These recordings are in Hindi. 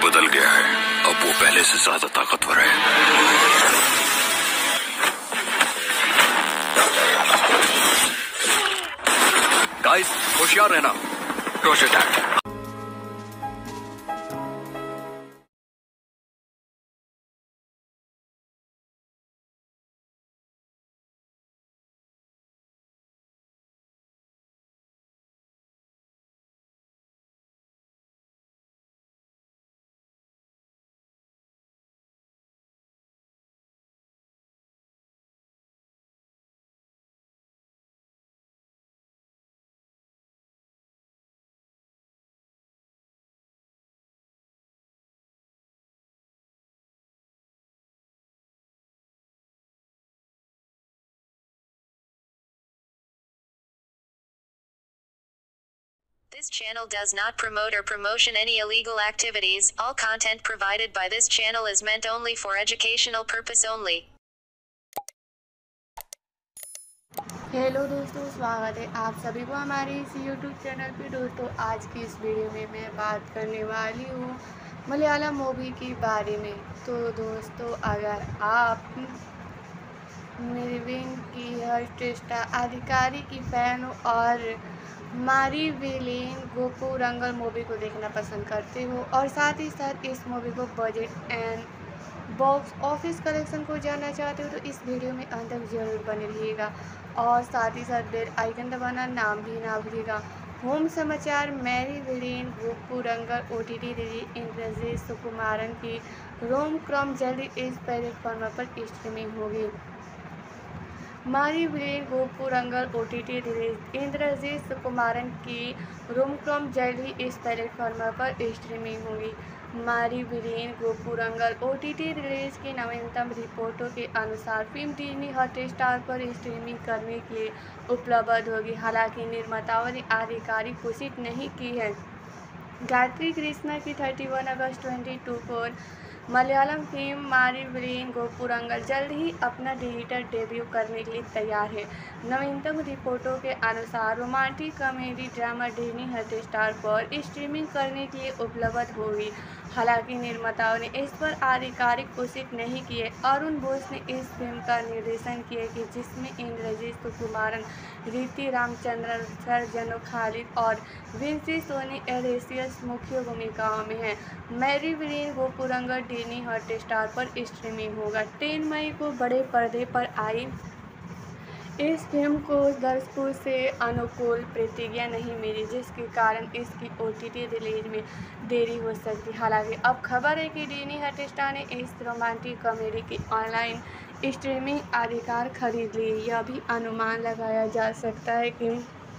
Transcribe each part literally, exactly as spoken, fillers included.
बदल गया है, अब वो पहले से ज्यादा ताकतवर है। गाइस, होशियार रहना। रोश attack. This channel does not promote or promotion any illegal activities. All content provided by this channel is meant only for educational purpose only. Hello दोस्तों, स्वागत है आप सभी को हमारे इस यूट्यूब चैनल पे। दोस्तों, आज की इस वीडियो में मैं बात करने वाली हूँ मलयालम मूवी के बारे में। तो दोस्तों, अगर आप मेरविन की हर्टिस्टा अधिकारी की फैन हो और मारी विलेन गोपुरंगल मूवी को देखना पसंद करते हो और साथ ही साथ इस मूवी को budget and box office collection को जानना चाहते हो तो इस वीडियो में अंत तक जरूर बने रहिएगा और साथ ही साथ बेल आइकन दबाना नाम भी ना भूलिएगा। होम समाचार। Mary villain Gopurangal O T T release Indrajith Sukumaran की रोम क्रॉम जल्दी इस प्लेटफॉर्म पर स्ट्रीमिंग होगी। मारी villain Gopurangal O T T release Indrajith Sukumaran की रोम क्रॉम जल्द ही इस प्लेटफॉर्म पर स्ट्रीमिंग होगी। मारी villain Gopurangal O T T release की नवीनतम रिपोर्टों के अनुसार फिल्म डिज्नी हॉटस्टार पर स्ट्रीमिंग करने के लिए उपलब्ध होगी। हालांकि निर्माताओं ने आधिकारिक पुष्टि नहीं की है। गायत्री कृष्णा की इकतीस अगस्त बाईस को मलयालम फिल्म मारी विलेन गोपुरंगल जल्द ही अपना डिजिटल डेब्यू करने के लिए तैयार है। नवीनतम रिपोर्टों के अनुसार romantic comedy drama Disney Hotstar पर स्ट्रीमिंग करने के लिए उपलब्ध होगी। हालांकि निर्माताओं ने इस पर आधिकारिक पुष्टि नहीं की है। अरुण बोस ने इस फिल्म का निर्देशन किया कि जिसमें इंद्रजीत सुकुमारन, रीति रामचंद्रन, सरजनो खालिद और विंसी सोनी एलेसियस मुख्य भूमिकाओं में हैं। Mary villain Gopurangal Disney Hotstar पर स्ट्रीमिंग होगा। दस मई को बड़े पर्दे पर आई इस फिल्म को दर्शकों से अनुकूल प्रतिक्रिया नहीं मिली, जिसके कारण इसकी ओ टी टी रिलीज में देरी हो सकती है। हालांकि अब खबर है कि डिज्नी हॉटस्टार ने इस रोमांटिक कॉमेडी की ऑनलाइन स्ट्रीमिंग अधिकार खरीद लिए। यह भी अनुमान लगाया जा सकता है कि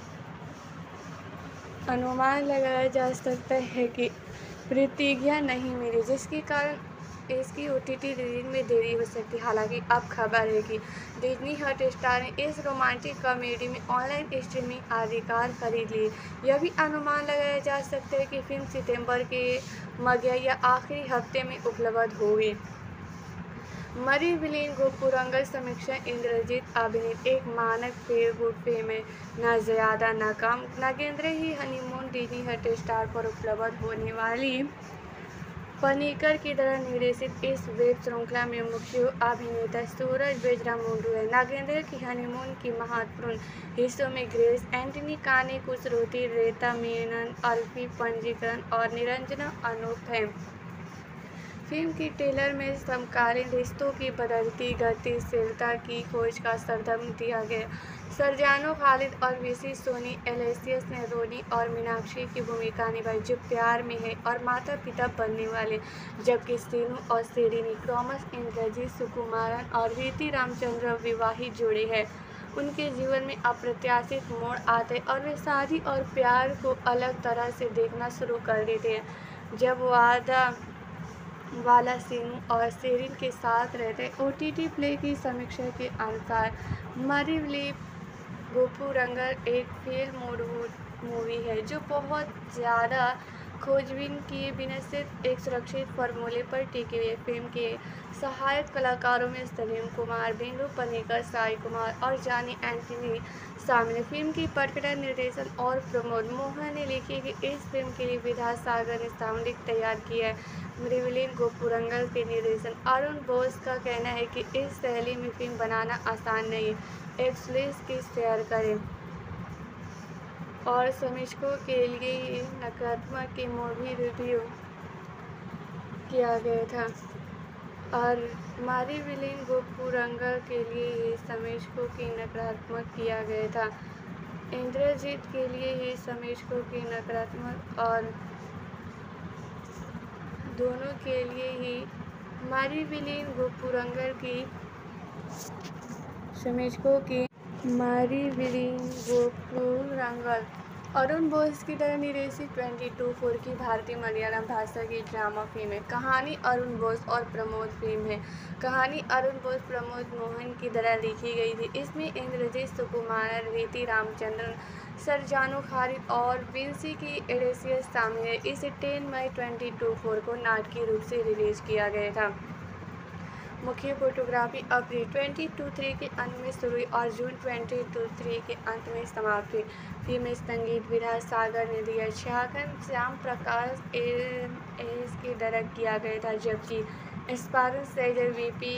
अनुमान लगाया जा सकता है कि प्रतिक्रिया नहीं मिली, जिसके कारण इसकी ओ टी टी रिलीज में देरी हो सकती है। हालांकि अब खबर है कि डिज्नी हॉटस्टार ने इस रोमांटिक कॉमेडी में ऑनलाइन स्ट्रीमिंग अधिकार खरीद लिए। यह भी अनुमान लगाया जा सकता है कि फिल्म सितंबर के मध्य या आखिरी हफ्ते में उपलब्ध होगी। मरी विलेन गोपुरंगल समीक्षा। इंद्रजीत अभिनीत एक मानक फेल गुड फिल्म है, न ज्यादा न कम। नागेंद्र ही हनीमून डिज्नी हॉटस्टार पर उपलब्ध होने वाली पनीकर की तरह निर्देशित इस वेब श्रृंखला में मुख्य अभिनेता सूरज बेजरामुंडू है। नागेंद्र की हनीमून की महत्वपूर्ण हिस्सों में ग्रेस एंटनी, काने कुसरोती, रेता मेनन, अल्फी पंजीकरण और निरंजना अनूप हैं। फिल्म की ट्रेलर में समकालीन रिश्तों की बदलती गतिशीलता की खोज का संदर्भ दिया गया। सरजानो खालिद और विंसी सोनी एलेसियस ने रोनी और मीनाक्षी की भूमिका निभाई, जो प्यार में है और माता पिता बनने वाले, जबकि सीनू और सेरिनी क्रॉमस इंद्रजीत सुकुमारन और रीति रामचंद्र विवाहित जोड़े हैं। उनके जीवन में अप्रत्याशित मोड़ आते और वे शादी और प्यार को अलग तरह से देखना शुरू कर देते हैं। जब वादा वाला सीनू और सेरिन के साथ रहते। ओ टी टी प्ले की समीक्षा के अनुसार मारी विलेन गोपुरंगल एक फेल मूड मूवी है जो बहुत ज़्यादा खोजबीन किए बिना सिर्फ एक सुरक्षित फॉर्मूले पर टिकी हुई फिल्म के सहायक कलाकारों में सलीम कुमार, बिंदु पनीकर, साई कुमार और जानी एंथनी शामिल है। फिल्म की पटकथा, निर्देशन और प्रमोद मोहन ने लिखी कि इस फिल्म के लिए विद्यासागर ने साउंड तैयार किया है। मृविलीन गोपुरंगल के निर्देशन। अरुण बोस का कहना है कि इस शैली में फिल्म बनाना आसान नहीं है। एक्सलेस की शेयर करें और समीक्षकों के लिए नकारात्मक की मूवी रिव्यू किया गया था और मृविलीन गोपुरंगल के लिए ही समीक्षकों की नकारात्मक किया गया था। इंद्रजीत के लिए ही समीक्षकों की नकारात्मक और दोनों के लिए ही मृविलीन गोपुरंगल की समीक्षकों की मृविलीन गोपुरंगल। अरुण बोस की तरह निर्देशित ट्वेंटी टू फोर की भारतीय मलयालम भाषा की ड्रामा फिल्म है। कहानी अरुण बोस और प्रमोद फिल्म है कहानी अरुण बोस प्रमोद मोहन की तरह लिखी गई थी। इसमें इंद्रजीत सुकुमारन, रीति रामचंद्रन, सरजानो खालिद और विंसी की एडेसियस शामिल है। इसे टेन मई ट्वेंटी टू फोर को नाटकीय रूप से रिलीज किया गया था। मुख्य फोटोग्राफी अप्रैल ट्वेंटी टू थ्री के अंत में शुरू हुई और जून ट्वेंटी टू थ्री के अंत में समाप्त हुई। फिल्म में संगीत विद्यासागर ने दिया, छायाग्रहण श्याम प्रकाश एस के डायरेक्ट किया गया था, जबकि स्पारन सेजर वीपी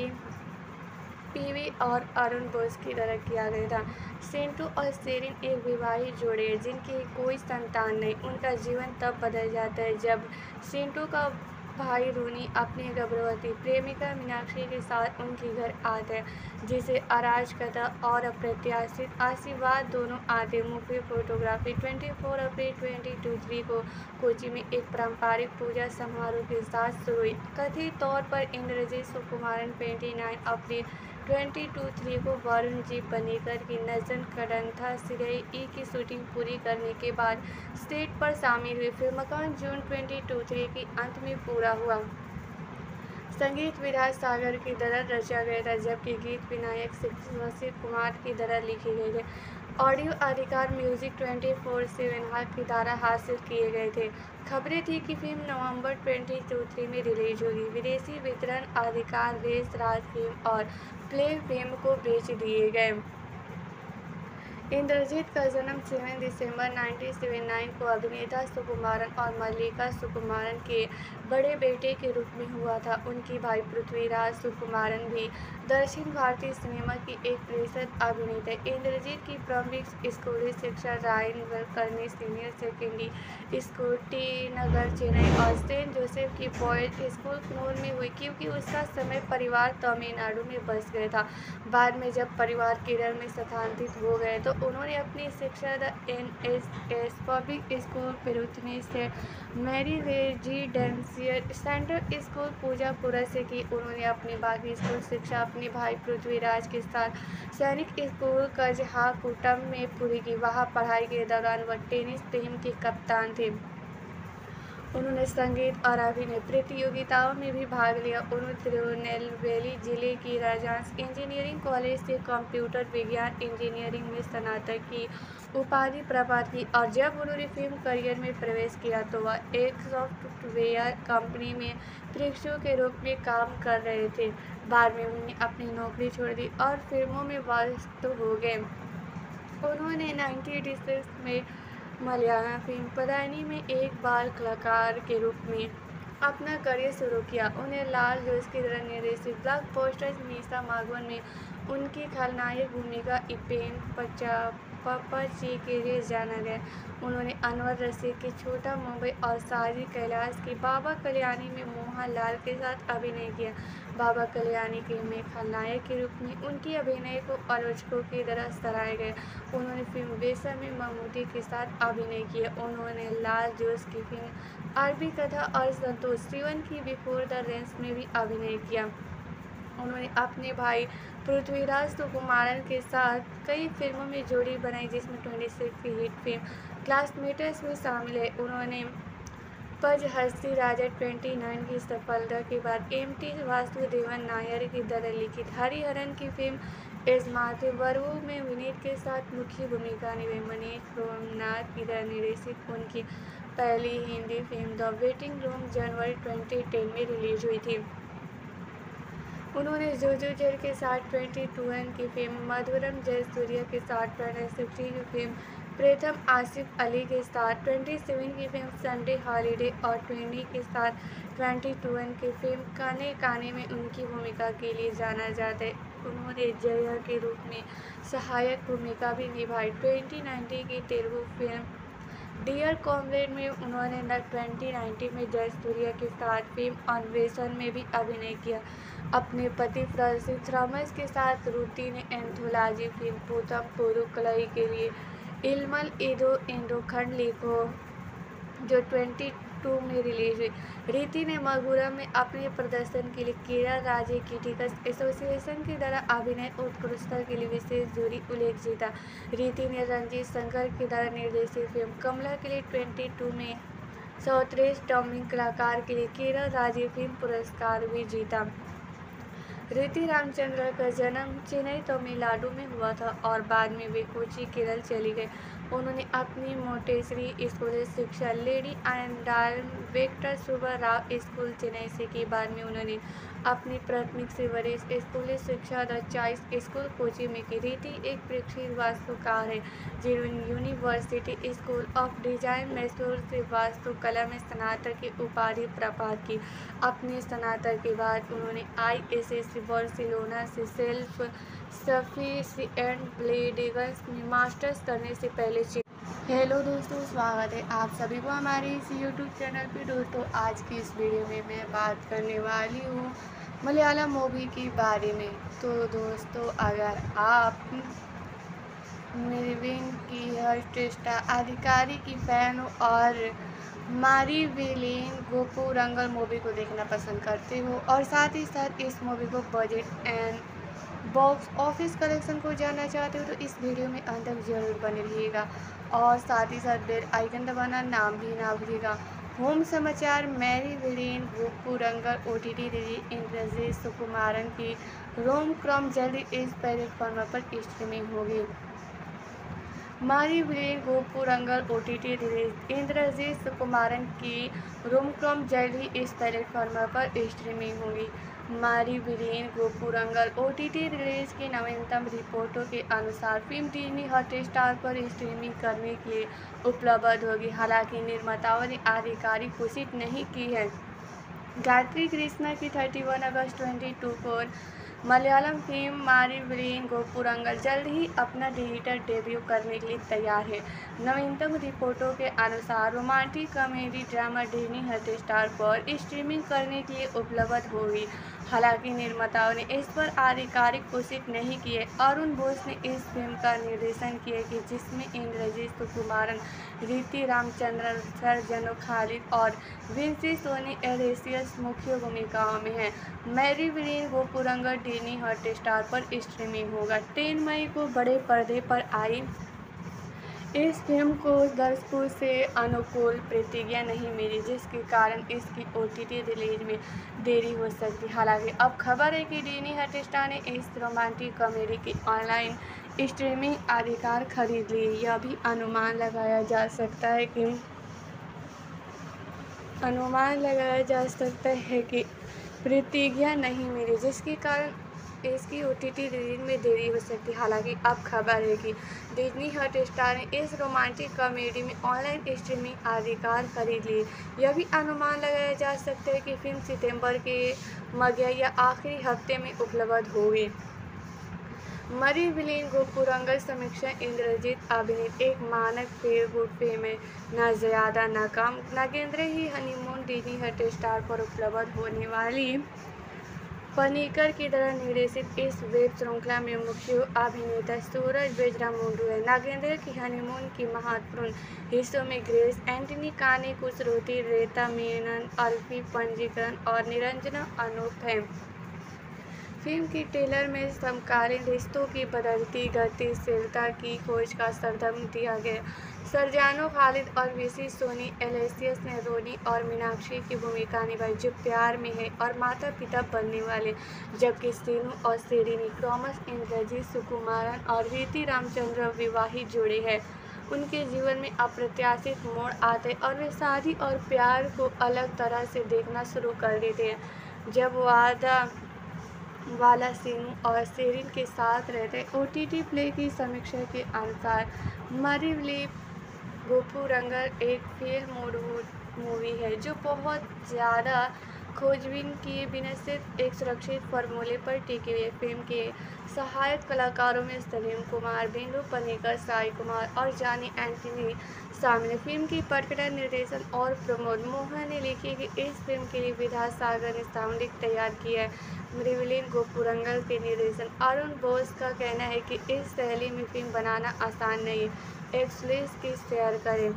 पीवी और अरुण बोस की डायरेक्ट किया गया था। सेंटू और सेरिन एक विवाहित जोड़े हैं जिनकी कोई संतान नहीं। उनका जीवन तब बदल जाता है जब सेंटू का भाई रूनी अपनी गर्भवती प्रेमिका मीनाक्षी के साथ उनके घर आता है, जिसे अराजकता और अप्रत्याशित आशीर्वाद दोनों आते। मुख्य फोटोग्राफी ट्वेंटी फोर अप्रैल ट्वेंटी टू थ्री को कोची में एक पारंपरिक पूजा समारोह के साथ शुरू हुई। कथित तौर पर इंद्रजीत सुकुमारन ट्वेंटी नाइन अप्रैल ट्वेंटी टू थ्री को वरुण जी पनीकर की नजन कड़ंथा सिरई ई की शूटिंग पूरी करने के बाद सेट पर शामिल हुई। फिल्म का जून ट्वेंटी टू थ्री के अंत में पूरा हुआ। संगीत विद्यासागर की तरह रचा गया था, जबकि गीत विनायक शिव कुमार की तरह लिखे गए थे। ऑडियो अधिकार म्यूजिक ट्वेंटी फोर सेवन की द्वारा हासिल किए गए थे। खबरें थी कि फिल्म नवंबर ट्वेंटी टू थ्री में रिलीज होगी। विदेशी वितरण अधिकार देश राज फिल्म और प्ले फिल्म को बेच दिए गए। इंद्रजीत का जन्म सेवन दिसंबर नाइनटीन सेवेंटी नाइन को अभिनेता सुकुमारन और मल्लिका सुकुमारन के बड़े बेटे के रूप में हुआ था। उनके भाई पृथ्वीराज सुकुमारन भी दक्षिण भारतीय सिनेमा की एक प्रतिष्ठित अभिनेता है। इंद्रजीत की प्रारंभिक स्कूली शिक्षा रायन कर्मी senior secondary school T Nagar Chennai और सेंट जोसेफ की बॉयज स्कूल कन्नौर में हुई, क्योंकि उसका समय परिवार तमिलनाडु में बस गया था। बाद में जब परिवार केरल में स्थानांतरित हो गए तो उन्होंने अपनी शिक्षा the N S S public school पेरुथनी से Mary residential central school Poojappura से की। उन्होंने अपनी बाकी स्कूल शिक्षा अपने भाई पृथ्वीराज के साथ सैनिक स्कूल कजहाकुटम में पूरी की। वहाँ पढ़ाई के दौरान वह टेनिस टीम के कप्तान थे। उन्होंने संगीत और अभिनय प्रतियोगिताओं में भी भाग लिया। उन्होंने तिरुनेलवेली जिले की राजहंस इंजीनियरिंग कॉलेज से कंप्यूटर विज्ञान इंजीनियरिंग में स्नातक की उपाधि प्राप्त की और जब उन्होंने फिल्म करियर में प्रवेश किया तो वह एक सॉफ्टवेयर कंपनी में प्रशिक्षु के रूप में काम कर रहे थे। बाद में उन्होंने अपनी नौकरी छोड़ दी और फिल्मों में व्यस्त हो गए। उन्होंने नाइनटीन एटी सिक्स में मलयालम फिल्म पदानी में एक बाल कलाकार के रूप में अपना करियर शुरू किया। उन्हें लाल जोश की तरह निर्देशित ब्लॉकबस्टर मीसा मागवन में उनकी खलनायक भूमिका इपेन पचा पप्पाची के लिए जाना गया। उन्होंने अनवर रशीद की छोटा मुंबई और सारी कैलाश की बाबा कल्याणी में मोहनलाल के साथ अभिनय किया। बाबा कल्याणी की में खलनायक के रूप में उनकी अभिनय को आलोचकों की तरह सराहा गया। उन्होंने फिल्म बेसा में ममूटी के साथ अभिनय किया। उन्होंने लाल जोश की फिल्म अरबी कथा और संतोष सिवन की बिफोर द रेंस में भी अभिनय किया। उन्होंने अपने भाई पृथ्वीराज सुकुमारन के साथ कई फिल्मों में जोड़ी बनाई, जिसमें ट्वेंटी सिक्स की हिट फिल्म क्लासमेट्स में शामिल है। उन्होंने पज हस्ती राजा ट्वेंटी नाइन की सफलता के बाद एम टी वासुदेवन नायर की तरह लिखित हरिहरन की फिल्म एजमाते वरवू में विनीत के साथ मुख्य भूमिका निभाई। मनीष सोमनाथ की तरह निर्देशित उनकी पहली Hindi film the waiting room जनवरी ट्वेंटी टेन में रिलीज हुई थी। उन्होंने जोजो जेड के साथ ट्वेंटी ट्वेंटी की फिल्म मधुरम जयसूर्या के साथ ट्वेंटी सिक्सटी की फिल्म प्रथम आसिफ अली के साथ सत्ताईस की फिल्म संडे हॉलीडे और बीस के साथ बाईस की फिल्म काने काने में उनकी भूमिका के लिए जाना जाता है। उन्होंने जया के रूप में सहायक भूमिका भी निभाई। ट्वेंटी नाइनटीन की तेलुगु फिल्म डियर कॉमरेड में उन्होंने न ट्वेंटी नाइनटीन में जयसूर्या के साथ फिल्म अन्वेषण में भी अभिनय किया। अपने पति फ्रांसिस थॉमस के साथ रुति ने एंथोलॉजी फिल्म पूतम पुरुकलाई के लिए इल्मल इदो इंडो खंड लिखो जो बाईस में रिलीज हुई। रीति ने मगुरा में अपने प्रदर्शन के लिए केरल राज्य क्रिटिक्स एसोसिएशन के द्वारा अभिनय उत्कृष्टता के लिए विशेष जूरी उल्लेख जीता। रीति ने रंजीत शंकर के द्वारा निर्देशित फिल्म कमला के लिए बाईस में सर्वश्रेष्ठ डबिंग कलाकार के लिए केरल राज्य फिल्म पुरस्कार भी जीता। रीति रामचंद्रन का जन्म चेन्नई तमिलनाडु में हुआ था और बाद में वे कोच्चि केरल चली गए। उन्होंने अपनी मोंटेसरी स्कूल शिक्षा लेडी आनंदाल वेंकट सुब्बा राव स्कूल चेन्नई से की। बाद में उन्होंने अपनी प्राथमिक से वरिष्ठ स्कूली शिक्षा द चॉइस स्कूल कोच्चि में की। रीति एक प्रसिद्ध वास्तुकार है जिन्होंने university school of design Mysore से वास्तुकला में स्नातक की उपाधि प्राप्त की। अपने स्नातक के बाद उन्होंने आई एस एस बार्सिलोना से सेल्फ सफिशिएंट बिल्डिंग्स में मास्टर्स करने से पहले। हेलो दोस्तों, स्वागत है आप सभी को हमारे इस यूट्यूब चैनल पे। दोस्तों, आज की इस वीडियो में मैं बात करने वाली हूँ मलयालम मूवी के बारे में। तो दोस्तों, अगर आप मेरिविन की हर्स्ट अधिकारी की फैन हो और मारी विलेन गोपुरंगल मूवी को देखना पसंद करते हो और साथ ही साथ इस मूवी को budget and box office collection को जानना चाहते हो तो इस वीडियो में अंत तक जरूर बने रहिएगा और साथ ही साथ बेल आइकन दबाना नाम भी ना भूलिएगा। होम समाचार। Mary villain Gopurangal O T T release Indrajith Sukumaran की रोम क्रॉम जल्दी इस प्लेटफॉर्म पर स्ट्रीमिंग होगी। मारी villain Gopurangal O T T release Indrajith Sukumaran की रोम क्रॉम जल्द ही इस प्लेटफॉर्म पर स्ट्रीमिंग होगी। मारी villain Gopurangal O T T release की नवीनतम रिपोर्टों के अनुसार फिल्म डिज्नी हॉटस्टार पर स्ट्रीमिंग करने के लिए उपलब्ध होगी। हालांकि निर्माताओं ने आधिकारिक घोषित नहीं की है। गायत्री कृष्णा की इकतीस अगस्त बाईस को मलयालम फिल्म मारी विलेन गोपुरंगल जल्द ही अपना डिजिटल डेब्यू करने के लिए तैयार है। नवीनतम रिपोर्टों के अनुसार romantic comedy drama Disney Hotstar पर स्ट्रीमिंग करने के लिए उपलब्ध होगी। हालांकि निर्माताओं ने इस पर आधिकारिक घोषित नहीं किए। अरुण बोस ने इस फिल्म का निर्देशन किया कि जिसमें इंद्रजीत सुकुमारन, रीति रामचंद्रन, सरजनो खालिद और विंसी सोनी एलेसियस मुख्य भूमिकाओं में हैं। Mary villain Gopurangal Disney Hotstar पर स्ट्रीमिंग होगा। तीन मई को बड़े पर्दे पर आई इस फिल्म को दर्शकों से अनुकूल प्रतिक्रिया नहीं मिली, जिसके कारण इसकी ओ टी टी रिलीज में देरी हो सकती है। हालांकि अब खबर है कि डिज्नी हॉटस्टार ने इस रोमांटिक कॉमेडी की ऑनलाइन स्ट्रीमिंग अधिकार खरीद लिए। यह भी अनुमान लगाया जा सकता है कि अनुमान लगाया जा सकता है कि प्रतिक्रिया नहीं मिली, जिसके कारण इसकी ओ टी टी रिलीज में देरी हो सकती है। हालांकि अब खबर है कि डिज्नी हॉटस्टार ने इस रोमांटिक कॉमेडी में ऑनलाइन स्ट्रीमिंग अधिकार खरीद लिए। यह भी अनुमान लगाया जा सकता है कि फिल्म सितंबर के मध्य या आखिरी हफ्ते में उपलब्ध होगी। मरी विलेन गोपुरंगल समीक्षा। इंद्रजीत अभिनीत एक मानक फील गुड फिल्म है, न ज़्यादा न कम। नागेंद्र ही हनीमून डिज्नी हॉटस्टार पर उपलब्ध होने वाली पनीकर की तरह निर्देशित इस वेब श्रृंखला में मुख्य अभिनेता सूरज बेजरामुंडू है। नागेंद्र की हनीमून की महत्वपूर्ण हिस्सों में ग्रेस एंटनी, कानी कुसरुति, रेता मेनन, अल्फी पंजीकरण और निरंजना अनूप हैं। फिल्म की ट्रेलर में समकालीन रिश्तों की बदलती गतिशीलता की खोज का संदर्भ दिया गया। सरजानो खालिद और विसी सोनी एलेसियस ने रोनी और मीनाक्षी की भूमिका निभाई, जो प्यार में है और माता पिता बनने वाले, जबकि सीनू और शेरिनी टॉमस इंद्रजीत सुकुमारन और रीति रामचंद्रन विवाहित जोड़े हैं। उनके जीवन में अप्रत्याशित मोड़ आते और वे शादी और प्यार को अलग तरह से देखना शुरू कर देते हैं। जब वादा वाला सीनू और शेरिन के साथ रहते। ओटीटी प्ले की समीक्षा के अनुसार मरी विलेन गोपुरंगल एक फेल मूड मूवी है जो बहुत ज़्यादा खोजबीन किए बिना सिर्फ एक सुरक्षित फॉर्मूले पर टिकी हुई। फिल्म के सहायक कलाकारों में सलीम कुमार, बिंदु पनिकर, साई कुमार और जानी एंटनी शामिल है। फिल्म की पटकथा, निर्देशन और प्रमोद मोहन ने लिखी कि इस फिल्म के लिए विद्यासागर ने साउंड तैयार किया है। मरी विलेन गोपुरंगल के निर्देशन अरुण बोस का कहना है कि इस शैली में फिल्म बनाना आसान नहीं है। एक्सलेस की शेयर करें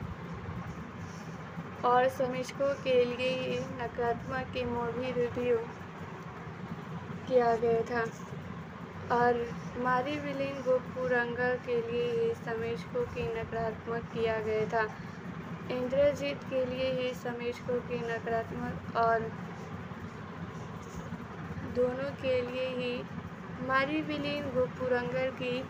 और समीक्षकों के लिए नकारात्मक की मूवी रिव्यू किया गया था और मरी विलेन गोपुरंगल के लिए ही समीक्षकों की नकारात्मक किया गया था। इंद्रजीत के लिए ही समीक्षकों की नकारात्मक और दोनों के लिए ही मरी विलेन गोपुरंगल की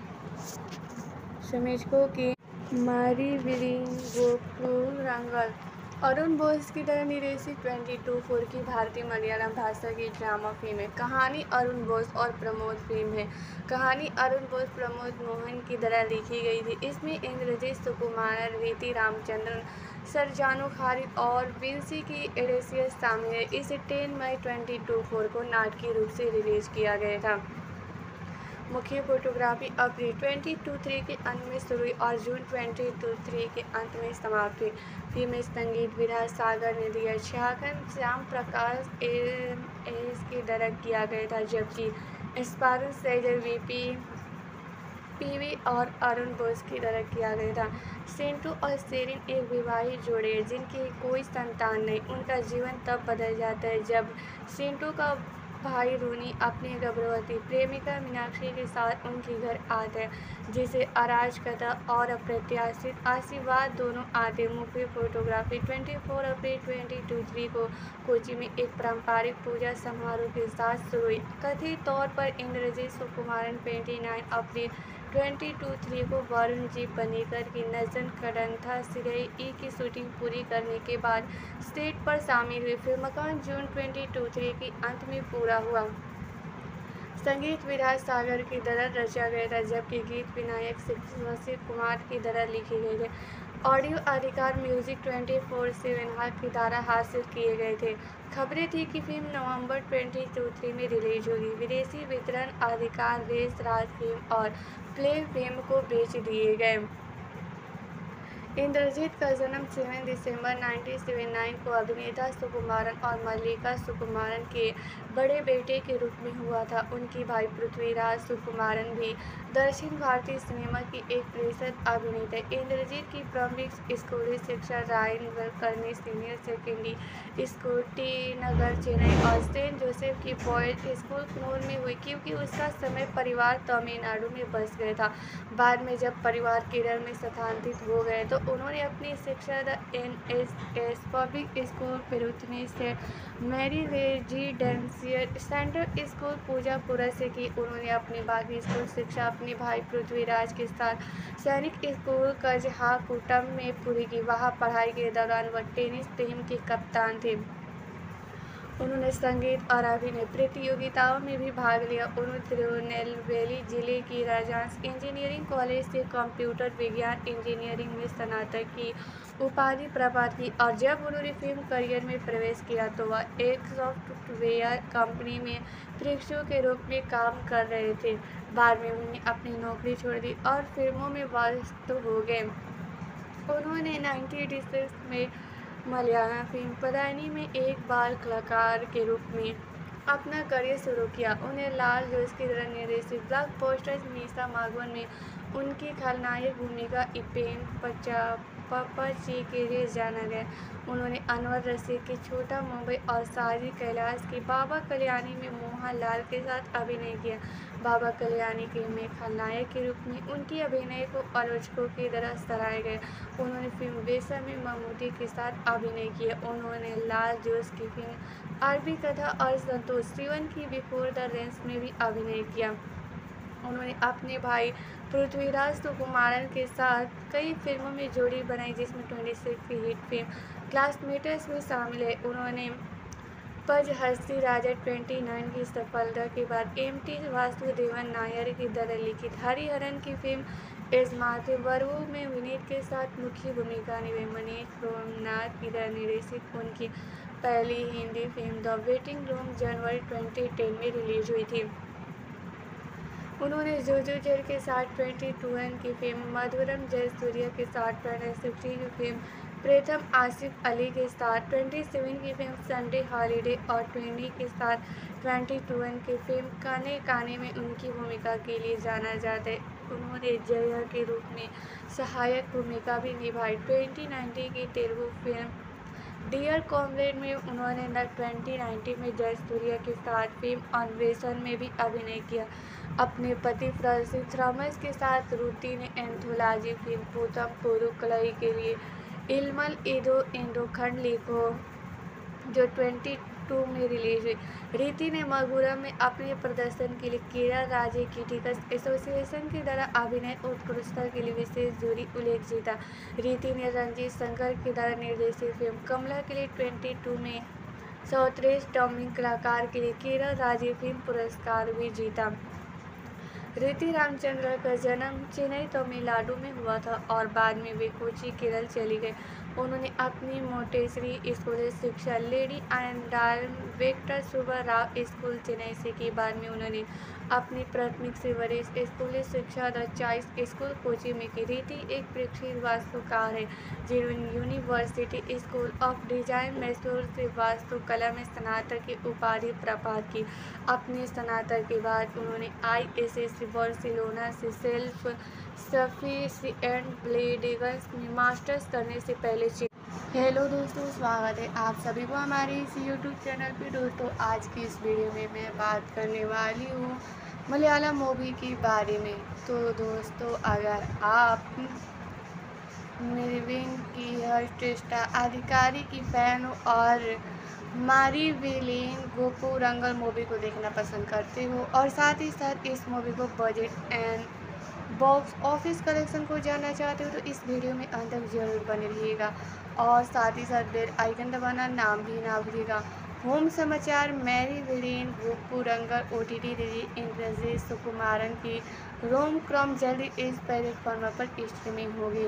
समीक्षकों की मरी विलेन गोपुरंगल अरुण बोस की तरह निर्देशित ट्वेंटी टू फोर की भारतीय मलयालम भाषा की ड्रामा फिल्म है। कहानी अरुण बोस और प्रमोद फिल्म है कहानी अरुण बोस प्रमोद मोहन की तरह लिखी गई थी। इसमें इंद्रजीत सुकुमारन, रीति रामचंद्रन, सरजानो खालिद और विंसी की एडेसियस शामिल है। इसे टेन मई ट्वेंटी टू फोर को नाटकीय रूप से रिलीज किया गया था। मुख्य फोटोग्राफी अप्रैल ट्वेंटी टू थ्री के अंत में शुरू हुई और जून ट्वेंटी टू थ्री के अंत में समाप्त हुई। फिल्म में संगीत विद्यासागर ने दिया, छायाग्रहण श्याम प्रकाश एन एस की डायरेक्ट किया गया था, जबकि स्पारन सैजल वीपी पीवी और अरुण बोस की डायरेक्ट किया गया था। सिंटू और शेरिन एक विवाहित जोड़े हैं जिनकी कोई संतान नहीं। उनका जीवन तब बदल जाता है जब सिंटू का भाई रूनी अपनी गर्भवती प्रेमिका मीनाक्षी के साथ उनके घर आता है, जिसे अराजकता और अप्रत्याशित आशीर्वाद दोनों आते। मुख्य फोटोग्राफी ट्वेंटी फोर अप्रैल ट्वेंटी टू थ्री को कोची में एक पारंपरिक पूजा समारोह के साथ शुरू हुई। कथित तौर पर इंद्रजीत सुकुमारन ट्वेंटी नाइन अप्रैल ट्वेंटी टू थ्री को वरुण जी पनीकर की नजन कडंथा सिरई ई की शूटिंग पूरी करने के बाद सेट पर शामिल हुई। फिल्म का जून ट्वेंटी टू थ्री के अंत में पूरा हुआ। संगीत विद्यासागर की तरह रचा गया था, जबकि गीत विनायक शिशिर कुमार की तरह लिखे गए थे। ऑडियो अधिकार म्यूजिक ट्वेंटी फोर सेवन की द्वारा हासिल किए गए थे। खबरें थी कि फिल्म नवंबर ट्वेंटी टू थ्री में रिलीज होगी। विदेशी वितरण अधिकार रेस राज फिल्म और प्ले फिल्म को बेच दिए गए। इंद्रजीत का जन्म सेवन दिसंबर नाइनटीन सेवेंटी नाइन को अभिनेता सुकुमारन और मल्लिका सुकुमारन के बड़े बेटे के रूप में हुआ था। उनकी भाई पृथ्वीराज सुकुमारन भी दक्षिण भारतीय सिनेमा की एक प्रतिष्ठित अभिनेता है। इंद्रजीत की प्रारंभिक स्कूली शिक्षा Ryan Kulkarni senior secondary school T Nagar Chennai और सेंट जोसेफ की बॉयज स्कूल कूनूर में हुई, क्योंकि उसका समय परिवार तमिलनाडु में बस गया था। बाद में जब परिवार केरल में स्थानांतरित हो गए तो उन्होंने अपनी शिक्षा the N S S public school पेरुथनी से Mary residential central school Poojappura से की। उन्होंने अपनी बाकी स्कूल शिक्षा अपने भाई पृथ्वीराज के साथ सैनिक स्कूल कजहाकुटम में पूरी की। वहाँ पढ़ाई के दौरान वह टेनिस टीम के कप्तान थे। उन्होंने संगीत और अभिनय प्रतियोगिताओं में भी भाग लिया। उन्होंने तिरुनेलवेली जिले की राजहंस इंजीनियरिंग कॉलेज से कंप्यूटर विज्ञान इंजीनियरिंग में स्नातक की उपाधि प्राप्त की और जब उन्होंने फिल्म करियर में प्रवेश किया तो वह एक सॉफ्टवेयर कंपनी में प्रशिक्षु के रूप में काम कर रहे थे। बाद में उन्होंने अपनी नौकरी छोड़ दी और फिल्मों में व्यस्त हो गए। उन्होंने नाइनटीन एटी सिक्स में मलयालम फिल्म पदानी में एक बाल कलाकार के रूप में अपना करियर शुरू किया। उन्हें लाल जोश की तरह निर्देशित ब्लॉकबस्टर मीसा मागवन में उनकी खलनायक भूमिका इपेन पप्पाची के लिए जाना गया। उन्होंने अनवर रशीद की छोटा मुंबई और साजिद कैलाश की बाबा कल्याणी में मोहनलाल के साथ अभिनय किया। बाबा कल्याणी के में खलनायक के रूप में उनकी अभिनय को आलोचकों की तरह सराहा गया। उन्होंने फिल्म बेसा में ममूटी के साथ अभिनय किया। उन्होंने लाल जोश की फिल्म अरबी कथा और संतोष सिवन की बिफोर द रेंस में भी अभिनय किया। उन्होंने अपने भाई पृथ्वीराज सुकुमारन के साथ कई फिल्मों में जोड़ी बनाई, जिसमें छब्बीस की हिट फिल्म क्लासमेट्स में शामिल है। उन्होंने पज हस्ती राजा उनतीस की सफलता के बाद एम टी वासुदेवन नायर की द्वारा लिखित हरिहरन की फिल्म इस्माते बरवू में विनीत के साथ मुख्य भूमिका निभाई। मनीष सोमनाथ की द्वारा निर्देशित उनकी पहली Hindi film the waiting room जनवरी दो हज़ार दस में रिलीज हुई थी। उन्होंने जोजो जेल के साथ बाईस की फिल्म मधुरम जयसूर्या के साथ साठ की फिल्म प्रथम आसिफ अली के साथ सत्ताईस की फिल्म संडे हॉलीडे और बीस के साथ बाईस की फिल्म काने काने में उनकी भूमिका के लिए जाना जाता है। उन्होंने जया के रूप में सहायक भूमिका भी निभाई। दो हज़ार उन्नीस की तेलुगु फिल्म डियर कॉमरेड में उन्होंने दो हज़ार उन्नीस में जयसूर्या के साथ फिल्म अन्वेषण में भी अभिनय किया। अपने पति प्रसिद्ध थॉमस के साथ रूती ने एंथोलॉजी फिल्म पूतम पुरुकलाई के लिए इल्मल इदो इंडोखंड लिखो जो बाईस में रिलीज हुई। रीति ने मगुरम में अपने प्रदर्शन के लिए केरल राज्य क्रिटिक्स एसोसिएशन के द्वारा अभिनय उत्कृष्टता के लिए विशेष जूरी उल्लेख जीता। रीति ने रंजीत शंकर के द्वारा निर्देशित फिल्म कमला के लिए बाईस में सर्वश्रेष्ठ डबिंग कलाकार के लिए केरल राज्य फिल्म पुरस्कार भी जीता। रीति रामचंद्रन का जन्म चेन्नई तमिलनाडु में हुआ था और बाद में वे कोच्चि केरल चली गए। उन्होंने अपनी मोंटेसरी स्कूल शिक्षा लेडी आनंदाल वेंकट सुब्बा राव स्कूल चेन्नई से की। बाद में उन्होंने अपनी प्राथमिक से वरिष्ठ स्कूली शिक्षा द चॉइस स्कूल कोच्चि में की। रीति एक प्रसिद्ध वास्तुकार है जिन्होंने university school of design Mysore से वास्तुकला में स्नातक की उपाधि प्राप्त की। अपने स्नातक के बाद उन्होंने आई एस एस बार्सिलोना से सेल्फ सफिशिएंट बिल्डिंग्स में मास्टर्स करने से पहले। हेलो दोस्तों, स्वागत है आप सभी को हमारे इस यूट्यूब चैनल पे। दोस्तों, आज की इस वीडियो में मैं बात करने वाली हूँ मलयालम मूवी के बारे में। तो दोस्तों, अगर आप निर्विन की हर्षिष्टा अधिकारी की फैन हो और मारी विलेन गोपुरंगल मूवी को देखना पसंद करते हो और साथ ही साथ इस मूवी को budget and box office collection को जानना चाहते हो तो इस वीडियो में अंत तक जरूर बने रहिएगा और साथ ही साथ बेल आइकन दबाना नाम भी ना भूलिएगा। होम समाचार। Mary villain Gopurangal O T T release Indrajith Sukumaran की रोम क्रॉम जल्दी इस प्लेटफॉर्म पर स्ट्रीमिंग होगी।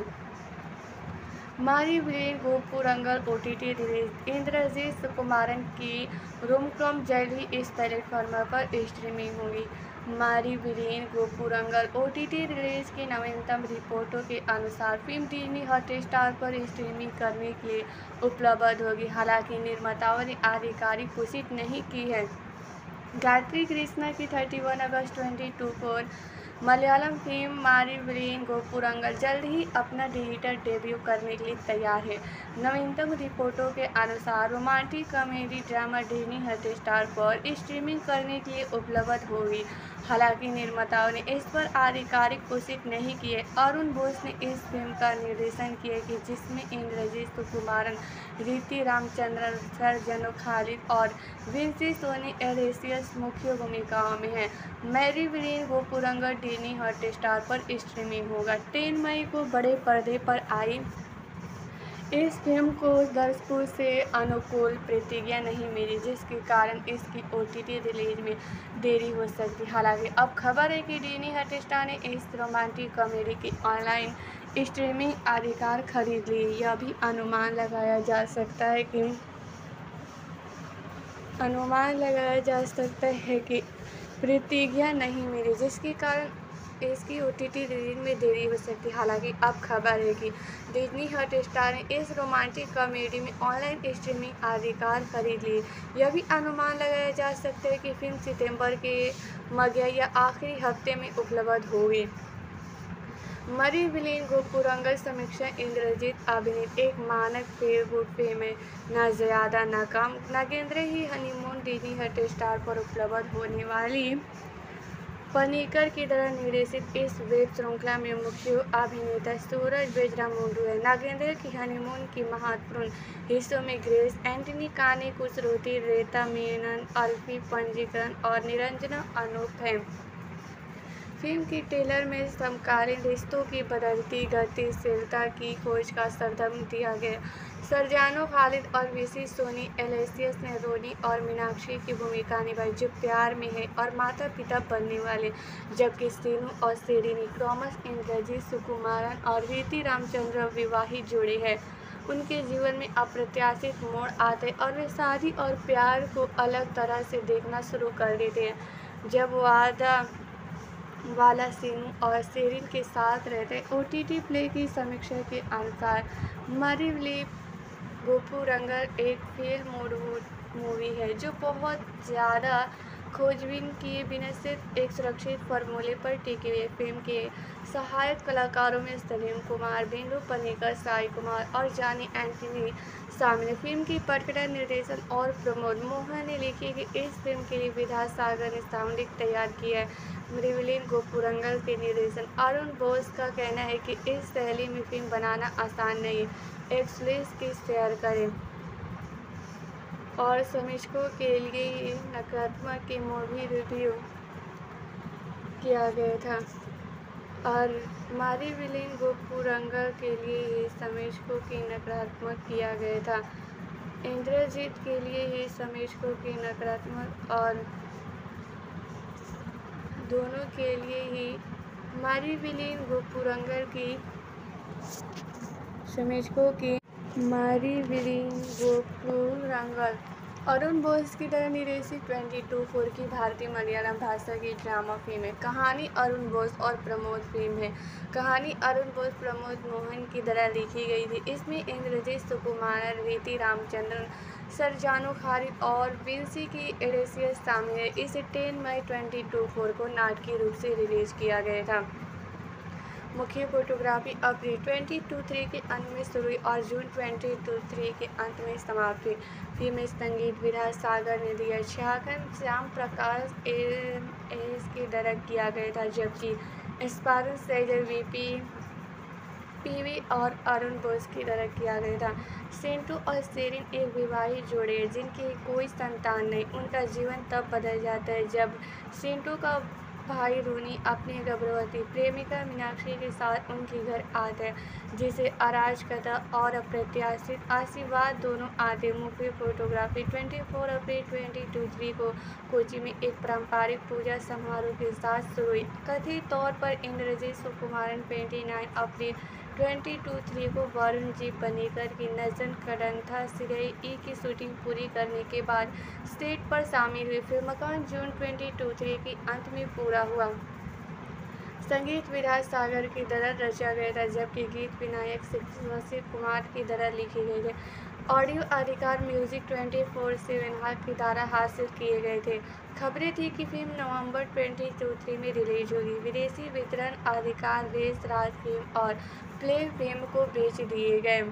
मारी villain Gopurangal O T T release Indrajith Sukumaran की रोम क्रॉम जल्द ही इस प्लेटफॉर्म पर स्ट्रीमिंग होगी। मारी villain Gopurangal O T T release की नवीनतम रिपोर्टों के अनुसार फिल्म डिज्नी हॉटस्टार पर स्ट्रीमिंग करने के लिए उपलब्ध होगी। हालांकि निर्माताओं ने आधिकारिक पुष्टि नहीं की है। गायत्री कृष्णा की इकतीस अगस्त बाईस को मलयालम फिल्म मारी विलेन गोपुरंगल जल्द ही अपना डिजिटल डेब्यू करने के लिए तैयार है। नवीनतम रिपोर्टों के अनुसार romantic comedy drama Disney Hotstar पर स्ट्रीमिंग करने के लिए उपलब्ध होगी। हालांकि निर्माताओं ने इस पर आधिकारिक पुष्टि नहीं की है। अरुण बोस ने इस फिल्म का निर्देशन किया कि जिसमें इंद्रजीत सुकुमारन, रीति रामचंद्रन, सरजनो खालिद और विंसी सोनी एडेसियस मुख्य भूमिकाओं में हैं। Mary villain Gopurangal Disney Hotstar पर स्ट्रीमिंग होगा। तीन मई को बड़े पर्दे पर आई इस फिल्म को दर्शकों से अनुकूल प्रतिक्रिया नहीं मिली, जिसके कारण इसकी ओ टी टी रिलीज में देरी हो सकती है। हालांकि अब खबर है कि डिज्नी हॉटस्टार ने इस रोमांटिक कॉमेडी की ऑनलाइन स्ट्रीमिंग अधिकार खरीद लिए। यह भी अनुमान लगाया जा सकता है कि अनुमान लगाया जा सकता है कि प्रतिक्रिया नहीं मिली, जिसके कारण इसकी ओ टी टी रिलीज में देरी हो सकती है। हालांकि अब खबर है कि डिज्नी हॉटस्टार ने इस रोमांटिक कॉमेडी में ऑनलाइन स्ट्रीमिंग अधिकार खरीद लिए। यह भी अनुमान लगाया जा सकता है कि फिल्म सितंबर के मध्य या आखिरी हफ्ते में उपलब्ध होगी। मरी विलेन गोपुरंगल समीक्षा। इंद्रजीत अभिनीत एक मानक फील गुड फिल्म है, न ज्यादा न कम। नागेंद्र ही हनीमून डिज्नी हॉटस्टार पर उपलब्ध होने वाली पनीकर की तरह निर्देशित इस वेब श्रृंखला में मुख्य अभिनेता सूरज बेजरामुंडू है। नागेंद्र की हनीमून की महत्वपूर्ण हिस्सों में ग्रेस एंटनी, कानी कुसरुती, रेता मेनन, अल्फी पंजीकरण और निरंजना अनूप हैं। फिल्म की ट्रेलर में समकालीन रिश्तों की बदलती गतिशीलता की खोज का संदर्भ दिया गया। सर्जानो खालिद और वीसी सोनी एलेसियस ने रोनी और मीनाक्षी की भूमिका निभाई, जो प्यार में है और माता पिता बनने वाले, जबकि सीनू और सेरिनी टॉमस इंद्रजीत सुकुमारन और रीति रामचंद्र विवाहित जोड़े हैं। उनके जीवन में अप्रत्याशित मोड़ आते और वे शादी और प्यार को अलग तरह से देखना शुरू कर देते हैं। जब वादा वाला सीनू और सेरिन के साथ रहते। ओटीटी प्ले की समीक्षा के अनुसार मरीवली गोपुरंगल एक फेल मूवी है जो बहुत ज़्यादा खोजबीन किए बिना सिर्फ एक सुरक्षित फार्मूले पर टिकी हुई। फिल्म के सहायक कलाकारों में सलीम कुमार, बिंदु पनिकर, साई कुमार और जानी एंटनी शामिल हैं। फिल्म की पटकथा निर्देशन और प्रमोद मोहन ने लिखी कि इस फिल्म के लिए विद्यासागर ने साउंड तैयार किया है। मरीवलिन गोपुरंगल के निर्देशन अरुण बोस का कहना है कि इस शैली में फिल्म बनाना आसान नहीं है। एक्सलिस की शेयर करें और समीक्षकों के लिए नकारात्मक की मूवी रिव्यू किया गया था और मरीवलिन गोपुरंगल के लिए समीक्षकों की नकारात्मक किया गया था। इंद्रजीत के लिए ही समीक्षकों की नकारात्मक और दोनों के लिए ही मरीवलिन गोपुरंगल की समीक्षकों की मरीवलिन गोपुरंगल अरुण बोस की तरह निर्देशित ट्वेंटी टू फोर की भारतीय मलयालम भाषा की ड्रामा फिल्म है। कहानी अरुण बोस और प्रमोद फिल्म है कहानी अरुण बोस प्रमोद मोहन की तरह लिखी गई थी। इसमें इंद्रजीत सुकुमारन, रीति रामचंद्रन, सर्जानो खालिद और विंसी की एलेसियस शामिल है। इसे टेन मई ट्वेंटी टू फोर को नाटकीय रूप से रिलीज किया गया था। मुख्य फोटोग्राफी अप्रैल ट्वेंटी टू थ्री के अंत में शुरू हुई और जून ट्वेंटी टू थ्री के अंत में समाप्त हुई। फिल्म में संगीत विद्यासागर ने दिया, छायाग्रहण श्याम प्रकाश एस के डायरेक्ट किया गया था, जबकि स्पार्क सैजल वीपी पीवी और अरुण बोस की डायरेक्ट किया गया था। सेंटू और सेरिन एक विवाहित जोड़े हैं जिनकी कोई संतान नहीं। उनका जीवन तब बदल जाता है जब सेंटू का भाई रूनी अपनी गर्भवती प्रेमिका मीनाक्षी के साथ उनके घर आता है, जिसे अराजकता और अप्रत्याशित आशीर्वाद दोनों आते। मुख्य फोटोग्राफी ट्वेंटी फोर अप्रैल ट्वेंटी टू थ्री को कोची में एक पारंपरिक पूजा समारोह के साथ शुरू हुई। कथित तौर पर इंद्रजीत सुकुमारन ट्वेंटी नाइन अप्रैल ट्वेंटी टू थ्री को वरुण जी पनीकर की नजन कडंथा सिरई ई की शूटिंग पूरी करने के बाद सेट पर शामिल हुए। फिल्मांकन जून ट्वेंटी टू थ्री के अंत में पूरा हुआ। संगीत विद्यासागर की तरह रचा गया था, जबकि गीत विनायक शिव कुमार की तरह लिखे गए थे। ऑडियो अधिकार म्यूजिक ट्वेंटी फोर सेवन की द्वारा हासिल किए गए थे। खबरें थी कि फिल्म नवंबर ट्वेंटी टू थ्री में रिलीज होगी। विदेशी वितरण अधिकार रेस राज फिल्म और प्ले फिल्म को बेच दिए गए।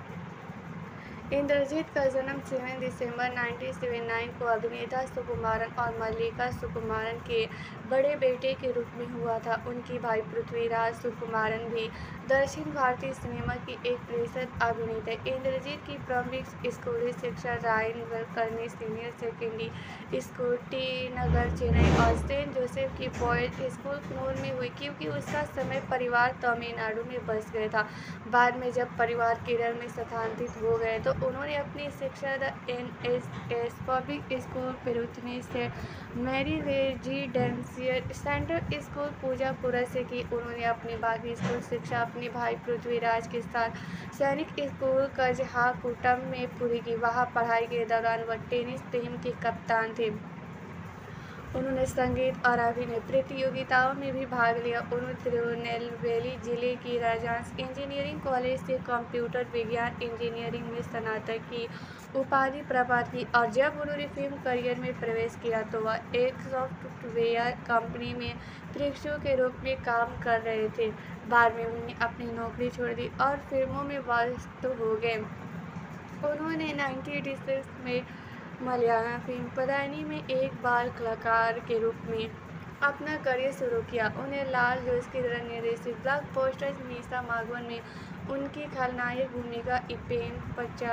इंद्रजीत का जन्म सात दिसंबर उन्नीस सौ उन्यासी को अभिनेता सुकुमारन और मल्लिका सुकुमारन के बड़े बेटे के रूप में हुआ था। उनकी भाई पृथ्वीराज सुकुमारन भी दक्षिण भारतीय सिनेमा की एक प्रसिद्ध अभिनेता। इंद्रजीत की प्रारंभिक स्कूली शिक्षा रायन वेलकर्नी senior secondary school T Nagar Chennai और सेंट जोसेफ की बॉयज स्कूल कन्नूर में हुई, क्योंकि उसका समय परिवार तमिलनाडु में बस गया था। बाद में जब परिवार केरल में स्थानांतरित हो गए तो उन्होंने अपनी शिक्षा the N S S public school पेरुथनी से Mary residential central school Poojappura से की। उन्होंने अपनी बाकी स्कूल शिक्षा अपने भाई पृथ्वीराज के साथ सैनिक स्कूल कजहाकुटम में पूरी की। वहाँ पढ़ाई के दौरान वह टेनिस टीम के कप्तान थे। उन्होंने संगीत और अभिनय प्रतियोगिताओं में भी भाग लिया। उन्होंने तिरुनेलवेली जिले की राजहंस इंजीनियरिंग कॉलेज से कंप्यूटर विज्ञान इंजीनियरिंग में स्नातक की उपाधि प्राप्त की और जब उन्होंने फिल्म करियर में प्रवेश किया तो वह एक सॉफ्टवेयर कंपनी में प्रशिक्षु के रूप में काम कर रहे थे। बाद में उन्होंने अपनी नौकरी छोड़ दी और फिल्मों में व्यस्त हो गए। उन्होंने नाइनटीन एटी सिक्स में मलयालम फिल्म पदानी में एक बाल कलाकार के रूप में अपना करियर शुरू किया। उन्हें लाल जोश की तरह निर्देशित ब्लॉकबस्टर मीसा मागवन में उनकी खलनायक भूमिका इपेन पचा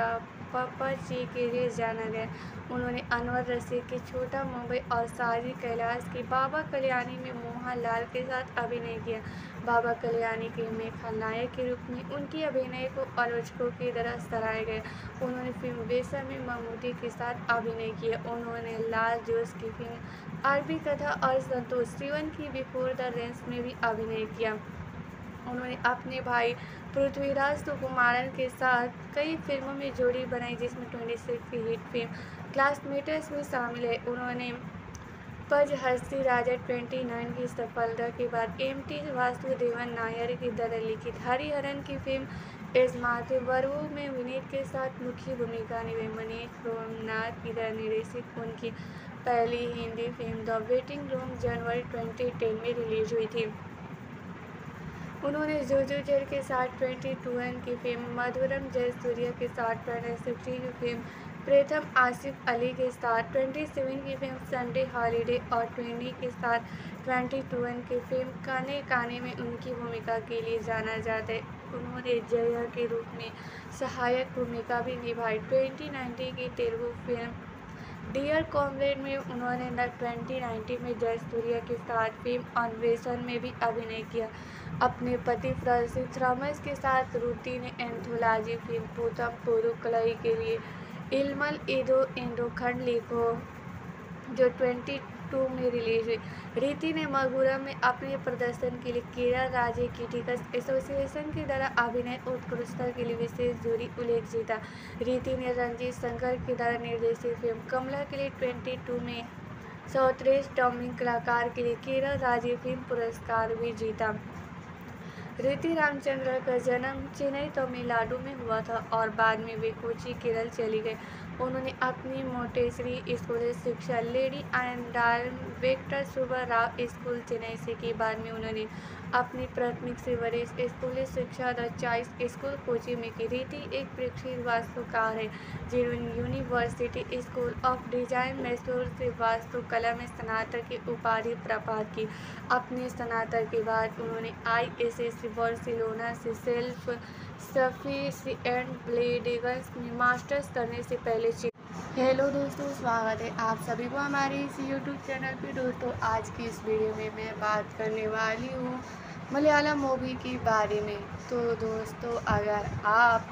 पप्पा जी के लिए जाना गया। उन्होंने अनवर रशीद की छोटा मुंबई और साजिद कैलाश की बाबा कल्याणी में मोहनलाल के साथ अभिनय किया। बाबा कल्याणी के में खलनायक के रूप में उनकी अभिनय को आलोचकों की तरह सराहा गया। उन्होंने फिल्म बेशर में ममूटी के साथ अभिनय किया। उन्होंने लाल जोश की फिल्म अरबी कथा और संतोष सिवन की बिफोर द रेंस में भी अभिनय किया। उन्होंने अपने भाई पृथ्वीराज सुकुमारन के साथ कई फिल्मों में जोड़ी बनाई, जिसमें छब्बीस की हिट फिल्म क्लासमेट्स में शामिल है। उन्होंने पज हस्ती राजा उनतीस की सफलता के बाद एम टी वासुदेवन नायर की द्वारा लिखित हरिहरन की फिल्म इस्माते बरवू में विनीत के साथ मुख्य भूमिका निभाई। मनीष सोमनाथ की द्वारा निर्देशित उनकी पहली Hindi film the waiting room जनवरी दो हज़ार दस में रिलीज हुई थी। उन्होंने जोजो जेल के साथ बाईस की फिल्म मधुरम जयसूर्या के साथ उन्नीस की फिल्म प्रथम आसिफ अली के साथ सत्ताईस की फिल्म संडे हॉलीडे और बीस के साथ बाईस की फिल्म काने काने में उनकी भूमिका के लिए जाना जाता है। उन्होंने जया के रूप में सहायक भूमिका भी निभाई। दो हज़ार उन्नीस की तेलुगु फिल्म डियर कॉमरेड में उन्होंने दो हज़ार उन्नीस में जयसूर्या के साथ फिल्म अन्वेषण में भी अभिनय किया। अपने पति प्रसिद्ध थॉमस के साथ रुति ने एंथोलॉजी फिल्म पूतम पुरुकलाई के लिए इल्मल इदो इंडोखंड लिखो, जो बाईस में रिलीज हुई। रीति ने मगुरा में अपने प्रदर्शन के लिए केरला राज्य क्रिटिक्स एसोसिएशन के द्वारा अभिनय उत्कृष्टता के लिए विशेष जूरी उल्लेख जीता। रीति ने रंजीत शंकर के द्वारा निर्देशित फिल्म कमला के लिए बाईस में सर्वश्रेष्ठ डबिंग कलाकार के लिए केरला राज्य फिल्म पुरस्कार भी जीता। रीति रामचंद्रन का जन्म चेन्नई तमिलनाडु में हुआ था और बाद में वे कोच्चि केरल चली गई। उन्होंने अपनी मोंटेसरी स्कूल शिक्षा लेडी एंडाल वेंकट सुब्बा राव स्कूल चेन्नई से की। बाद में उन्होंने अपनी प्राथमिक से वरिष्ठ स्कूली शिक्षा द चॉइस स्कूल कोच्चि में की। रीति एक प्रसिद्ध वास्तुकार है जिन्होंने university school of design Mysore से वास्तुकला में स्नातक की उपाधि प्राप्त की। अपने स्नातक के बाद उन्होंने आई एस एस बार्सिलोना से सेल्फ सफिशिएंट बिल्डिंग्स में मास्टर्स करने से पहले। हेलो दोस्तों, स्वागत है आप सभी को हमारे इस यूट्यूब चैनल पे। दोस्तों, आज की इस वीडियो में मैं बात करने वाली हूँ मलयालम मूवी के बारे में। तो दोस्तों, अगर आप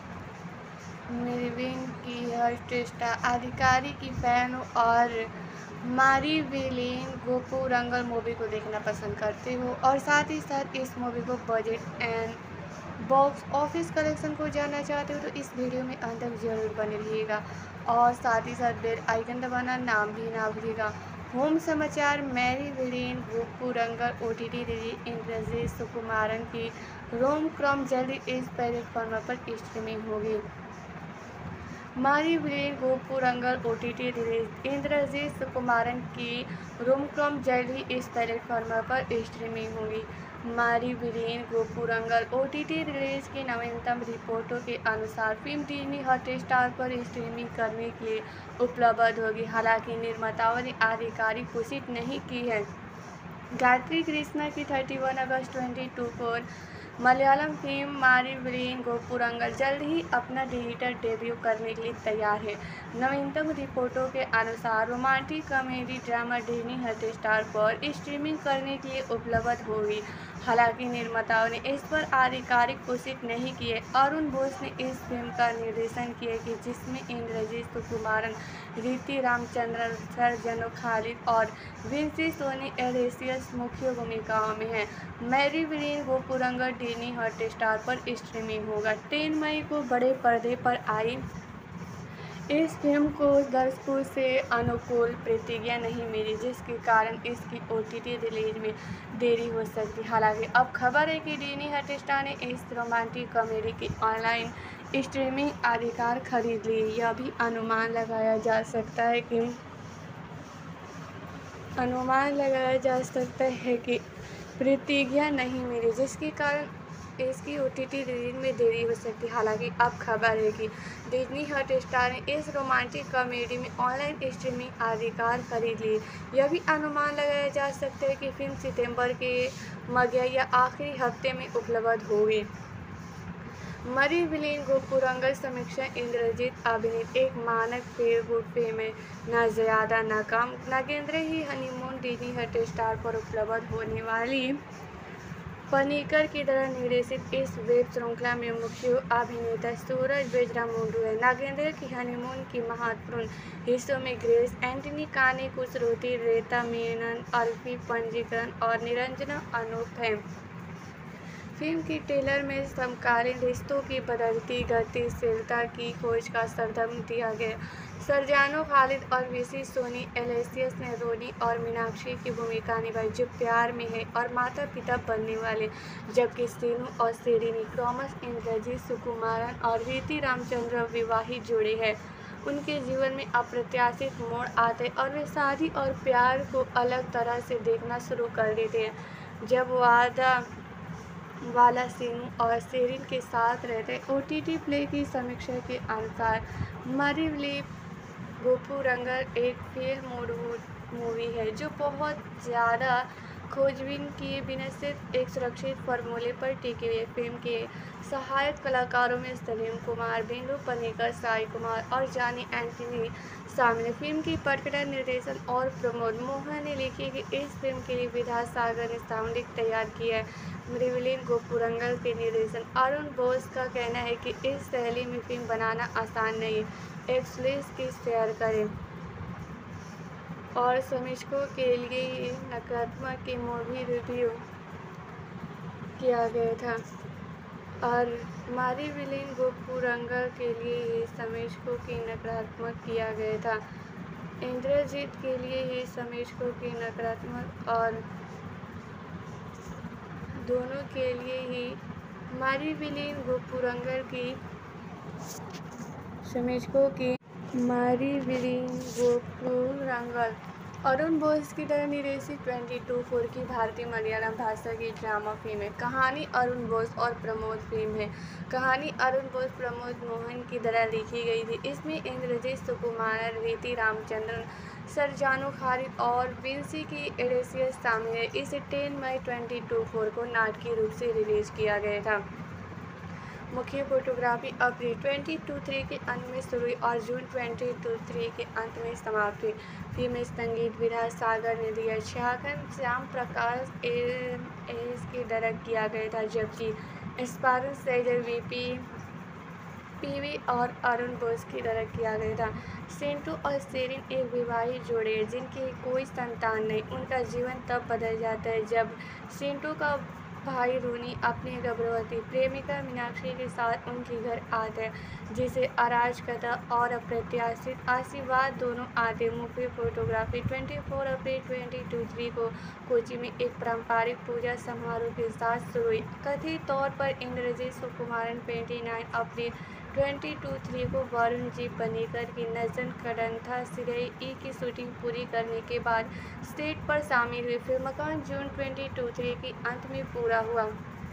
मेरविन की हर्षिष्टा अधिकारी की फैन हो और मारी विलेन गोपुरंगल मूवी को देखना पसंद करते हो और साथ ही साथ इस मूवी को budget and box office collection को जानना चाहते हो, तो इस वीडियो में अंत तक जरूर बने रहिएगा और साथ ही साथ बेल आइकन दबाना नाम भी ना भूलिएगा। होम समाचार। Mary villain Gopurangal O T T release Indrajith Sukumaran की रोम क्रॉम जल्दी इस प्लेटफॉर्म पर स्ट्रीमिंग होगी। मारी villain Gopurangal O T T release Indrajith Sukumaran की रोम क्रॉम जल्द ही इस प्लेटफॉर्म पर स्ट्रीमिंग होगी। मारी villain Gopurangal O T T release की नवीनतम रिपोर्टों के अनुसार फिल्म डिज्नी हॉटस्टार पर स्ट्रीमिंग करने के लिए उपलब्ध होगी। हालांकि निर्माताओं ने आधिकारिक पुष्टि नहीं की है। गायत्री कृष्णा की इकतीस अगस्त बाईस को मलयालम फिल्म मारी विलेन गोपुरंगल जल्द ही अपना डिजिटल डेब्यू करने के लिए तैयार है। नवीनतम रिपोर्टों के अनुसार romantic comedy drama Disney Hotstar पर स्ट्रीमिंग करने के लिए उपलब्ध होगी। हालांकि निर्माताओं ने इस पर आधिकारिक पुष्टि नहीं की है। अरुण बोस ने इस फिल्म का निर्देशन किया कि जिसमें इंद्रजीत सुकुमारन, रीति रामचंद्रन, सर्जनो खालिद और विंसी सोनी एडेसियस मुख्य भूमिकाओं में हैं। Mary villain Gopurangal Disney Hotstar पर स्ट्रीमिंग होगा। तीन मई को बड़े पर्दे पर आई इस फिल्म को दर्शकों से अनुकूल प्रतिक्रिया नहीं मिली, जिसके कारण इसकी ओ टी टी रिलीज में देरी हो सकती है। हालांकि अब खबर है कि डिज्नी हॉटस्टार ने इस रोमांटिक कॉमेडी की ऑनलाइन स्ट्रीमिंग अधिकार खरीद ली। यह भी अनुमान लगाया जा सकता है कि अनुमान लगाया जा सकता है कि प्रतिक्रिया नहीं मिली, जिसके कारण इसकी ओ टी टी रिलीज में देरी हो सकती है। हालांकि अब खबर है कि डिज्नी हॉटस्टार ने इस रोमांटिक कॉमेडी में ऑनलाइन स्ट्रीमिंग अधिकार खरीद लिए। यह भी अनुमान लगाया जा सकता है कि फिल्म सितंबर के मध्य या आखिरी हफ्ते में उपलब्ध होगी। मरी विलीन गोपुरंगल समीक्षा इंद्रजीत अभिनीत एक मानक फील गुड फिल्म है, न ज़्यादा न कम। नागेंद्र ही हनीमून डीडी हॉटस्टार पर उपलब्ध होने वाली पनीकर की तरह निर्देशित इस वेब श्रृंखला में मुख्य अभिनेता सूरज बेजरामुंडू है। नागेंद्र की हनीमून की महत्वपूर्ण हिस्सों में ग्रेस एंटनी, कानी कुसरुती, रेता मेनन, अल्फी पंजीकरण और निरंजना अनूप हैं। फिल्म की ट्रेलर में समकालीन रिश्तों की बदलती गतिशीलता की खोज का संदर्भ दिया गया। सरजानो खालिद और वीसी सोनी एलेसियस ने रोनी और मीनाक्षी की भूमिका निभाई, जो प्यार में है और माता पिता बनने वाले, जबकि सीनू और सेरिनी टॉमस इंद्रजीत सुकुमारन और रीति रामचंद्र विवाहित जोड़े हैं। उनके जीवन में अप्रत्याशित मोड़ आते और वे शादी और प्यार को अलग तरह से देखना शुरू कर देते हैं। जब वादा वाला सीनू और सेरिन के साथ रहते। ओटीटी प्ले की समीक्षा के अनुसार मरी विलीन गोपुरंगल एक फील मूड मूवी है जो बहुत ज़्यादा खोजबीन किए बिना सिर्फ एक सुरक्षित फार्मूले पर टिकी हुई। फिल्म के सहायक कलाकारों में सलीम कुमार, बिंदु पनीकर, साई कुमार और जानी एंटनी शामिल है। फिल्म की पटकथा, निर्देशन और प्रमोद मोहन ने लिखी कि इस फिल्म के लिए विद्यासागर ने साउंड तैयार किया है। मरी विलीन गोपुरंगल के निर्देशन अरुण बोस का कहना है कि इस शैली में फिल्म बनाना आसान नहीं है। एक्सलेस की शेयर करें और समीक्षकों के लिए नकारात्मक की मूवी रिव्यू किया गया था और मरी विलीन गोपुरंगल के लिए ही समीक्षकों की नकारात्मक किया गया था। इंद्रजीत के लिए ही समीक्षकों की नकारात्मक और दोनों के लिए ही मरी विलीन गोपुरंगल की समीक्षकों की मरी विलीन गोपुरंगल अरुण बोस की तरह निर्देशित ट्वेंटी टू फोर की भारतीय मलयालम भाषा की ड्रामा फिल्म है। कहानी अरुण बोस और प्रमोद फिल्म है कहानी अरुण बोस प्रमोद मोहन की तरह लिखी गई थी। इसमें इंद्रजीत सुकुमारन, रीति रामचंद्रन, सरजानो खालिद और विंसी की एलेसियस शामिल है। इसे टेन मई ट्वेंटी टू फोर को नाटकीय रूप से रिलीज किया गया था। मुख्य फोटोग्राफी अप्रैल ट्वेंटी टू थ्री के अंत में शुरू हुई और जून ट्वेंटी टू थ्री के अंत में समाप्त हुई। फिल्म में संगीत विद्यासागर ने दिया, छायाग्रहण श्याम प्रकाश एस के डायरेक्ट किया गया था, जबकि स्पारन सेजर वीपी पीवी और अरुण बोस की डायरेक्ट किया गया था। सेंटू और सेरिन एक विवाहित जोड़े हैं जिनकी कोई संतान नहीं। उनका जीवन तब बदल जाता है जब सेंटू का भाई रूनी अपनी गर्भवती प्रेमिका मीनाक्षी के साथ उनके घर आता है, जिसे अराजकता और अप्रत्याशित आशीर्वाद दोनों आते। मुख्य फोटोग्राफी चौबीस अप्रैल ट्वेंटी टू थ्री को कोची में एक पारंपरिक पूजा समारोह के साथ शुरू हुई। कथित तौर पर इंद्रजीत सुकुमारन उनतीस अप्रैल ट्वेंटी टू थ्री को वरुण जी पनीकर की नजन कडंथा सिरई ई की शूटिंग पूरी करने के बाद सेट पर शामिल हुई। फिल्म का जून ट्वेंटी टू थ्री के अंत में पूरा हुआ।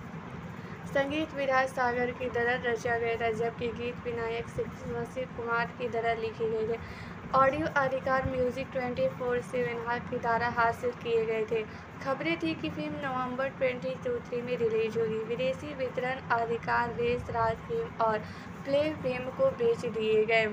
संगीत विद्यासागर की तरह रचा गया था, जबकि गीत विनायक शिव कुमार की तरह लिखे गए थे। ऑडियो अधिकार म्यूजिक ट्वेंटी फोर सेवन की द्वारा हासिल किए गए थे। खबरें थी कि फिल्म नवंबर ट्वेंटी टू थ्री में रिलीज होगी। विदेशी वितरण अधिकार रेस राज फिल्म और प्ले फिल्म को बेच दिए गए।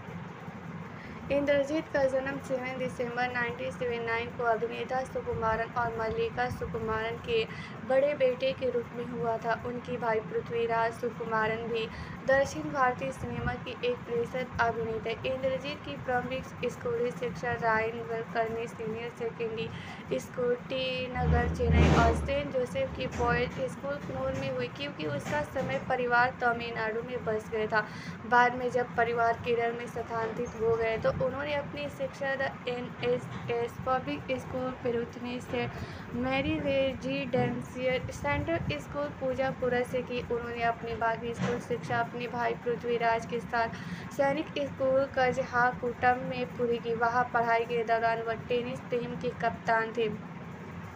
इंद्रजीत का जन्म सात दिसंबर उन्नीस सौ उन्यासी को अभिनेता सुकुमारन और मल्लिका सुकुमारन के बड़े बेटे के रूप में हुआ था। उनकी भाई पृथ्वीराज सुकुमारन भी दक्षिण भारतीय सिनेमा की एक प्रसिद्ध अभिनेता। इंद्रजीत की प्रारंभिक स्कूली शिक्षा Ryan Kulkarni senior secondary school T Nagar Chennai और सेंट जोसेफ की बॉयज स्कूल कन्नूर में हुई, क्योंकि उसका समय परिवार तमिलनाडु में बस गया था। बाद में जब परिवार केरल में स्थानांतरित हो गए तो उन्होंने अपनी शिक्षा the N S S public school पेरुथनी से Mary residential central school Poojappura से की। उन्होंने अपनी बाकी स्कूल शिक्षा अपने भाई पृथ्वीराज के साथ सैनिक स्कूल कजहाकुटम में पूरी की। वहाँ पढ़ाई के दौरान वह टेनिस टीम के कप्तान थे।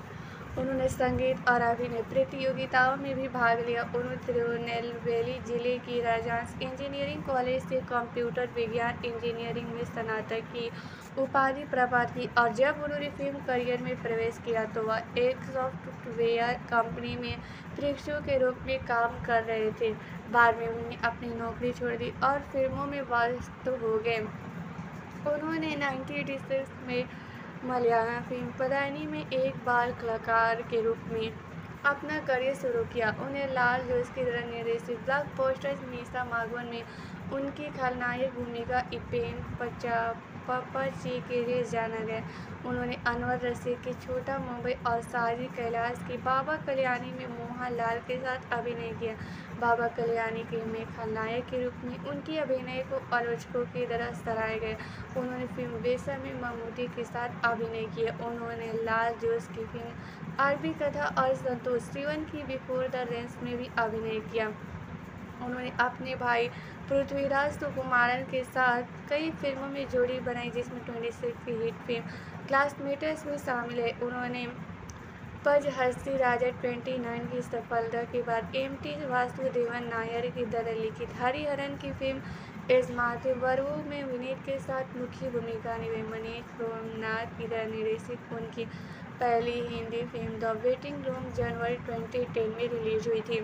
उन्होंने संगीत और अभिनय प्रतियोगिताओं में भी भाग लिया। उन्होंने तिरुनेलवेली जिले की राजहंस इंजीनियरिंग कॉलेज से कंप्यूटर विज्ञान इंजीनियरिंग में स्नातक की उपाधि प्राप्त की और जब उन्होंने फिल्म करियर में प्रवेश किया तो वह एक सॉफ्टवेयर कंपनी में प्रशिक्षु के रूप में काम कर रहे थे। बाद में उन्होंने अपनी नौकरी छोड़ दी और फिल्मों में व्यस्त हो गए। उन्होंने नाइनटीन एटी सिक्स में मलयालम फिल्म पदानी में एक बाल कलाकार के रूप में अपना करियर शुरू किया। उन्हें लाल जोश की तरह निर्देशित ब्लॉकबस्टर मीसा मागवन में उनकी खलनायक भूमिका इपेन पचा पप्पाची के लिए जाना गया। उन्होंने अनवर रशीद की छोटा मुंबई और साजिद कैलाश की बाबा कल्याणी में मोहनलाल के साथ अभिनय किया। बाबा कल्याणी फिल्म में खलनायक के रूप में उनकी अभिनय को आलोचकों की तरह सराहा गया। उन्होंने फिल्म बेसा में ममूटी के साथ अभिनय किया। उन्होंने लाल जोश की फिल्म आरबी कथा और संतोष सिवन की बिफोर द रेंस में भी अभिनय किया। उन्होंने अपने भाई पृथ्वीराज सुकुमारन के साथ कई फिल्मों में जोड़ी बनाई जिसमें ट्वेंटी सिक्स की हिट फिल्म क्लासमेट्स में शामिल है। उन्होंने पज हस्ती राजा ट्वेंटी नाइन की सफलता के बाद एम टी वासुदेवन नायर की द्वारा लिखित हरिहरन की फिल्म इस्माते बरवू में विनीत के साथ मुख्य भूमिका निभाई। मनीष सोमनाथ की द्वारा निर्देशित उनकी पहली Hindi film the waiting room जनवरी ट्वेंटी टेन में रिलीज हुई थी।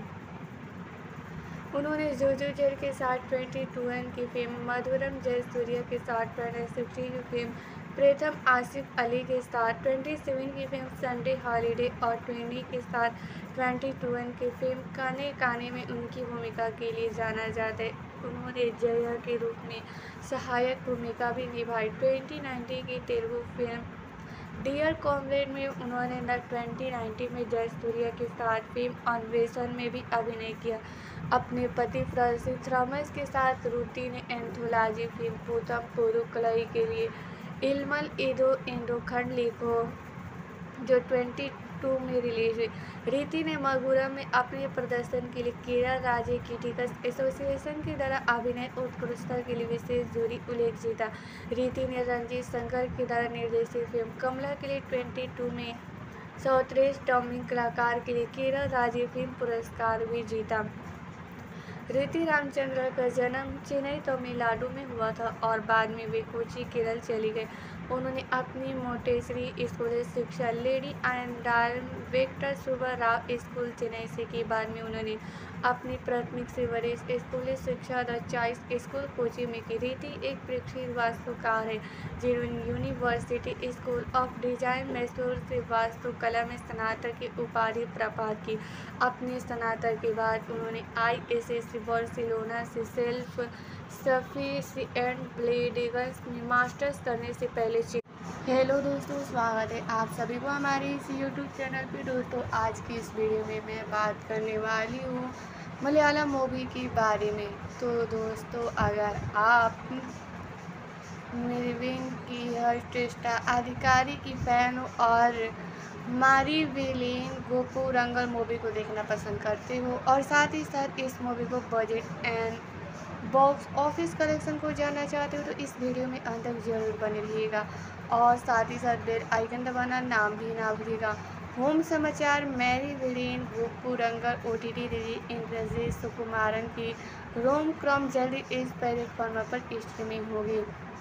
उन्होंने जोजो जेल के साथ ट्वेंटी ट्वेंटी की फिल्म मधुरम जयसूर्या के साथ ट्वेंटी सिक्सटीन की फिल्म प्रथम आसिफ अली के साथ ट्वेंटी सेवन की फिल्म संडे हॉलीडे और ट्वेंटी के साथ ट्वेंटी ट्वेंटी की फिल्म काने काने में उनकी भूमिका के लिए जाना जाता है। उन्होंने जया के रूप में सहायक भूमिका भी निभाई। ट्वेंटी नाइनटीन की तेलुगु फिल्म डियर कॉमरेड में उन्होंने न ट्वेंटी नाइनटीन में जयसूर्या के साथ फिल्म अन्वेषण में भी अभिनय किया। अपने पति फ्रांसिस थॉमस के साथ रूती ने एंथोलॉजी फिल्म पूतम पुरुकलई के लिए इल्मल इदो इंडोखंड लिखो जो ट्वेंटी टू में रिलीज हुई। रीति ने मगुरम में अपने प्रदर्शन के लिए केरल राज्य क्रिटिक्स एसोसिएशन के द्वारा अभिनय उत्कृष्टता के लिए विशेष जूरी उल्लेख जीता। रीति ने रंजीत शंकर के द्वारा निर्देशित फिल्म कमला के लिए ट्वेंटी टू में सर्वश्रेष्ठ डबिंग कलाकार के लिए केरल राज्य फिल्म पुरस्कार भी जीता। रीति रामचंद्र का जन्म चेन्नई तमिलनाडु में हुआ था और बाद में वे कोची केरल चली गए। उन्होंने अपनी मोंटेसरी स्कूल शिक्षा लेडी एंडाल वेक्टर सुब्बा राव स्कूल चेन्नई से की। बाद में उन्होंने अपनी प्राथमिक से वरिष्ठ स्कूली शिक्षा द चॉइस स्कूल कोची में की। रीति एक प्रसिद्ध वास्तुकार है जिन्होंने university school of design Mysore से वास्तुकला में स्नातक की उपाधि प्राप्त की। अपने स्नातक के बाद उन्होंने आई एस एस बार्सिलोना से सेल्फ सफिशिएंट बिल्डिंग्स में मास्टर्स करने से पहले। हेलो दोस्तों, स्वागत है आप सभी को हमारे इस यूट्यूब चैनल पे। दोस्तों, आज की इस वीडियो में मैं बात करने वाली हूँ मलयालम मूवी के बारे में। तो दोस्तों, अगर आप मिरविन की हर्षटेस्टा अधिकारी की फैन हो और मारी विलेन गोपुरंगल मूवी को देखना पसंद करते हो और साथ ही साथ इस मूवी को budget and box office collection को जानना चाहते हो तो इस वीडियो में अंत तक जरूर बने रहिएगा और साथ ही साथ बेल आइकन दबाना नाम भी ना भूलिएगा। होम समाचार Mary villain Gopurangal O T T release Indrajith Sukumaran की रोम क्रॉम जल्दी इस प्लेटफॉर्म पर स्ट्रीमिंग होगी।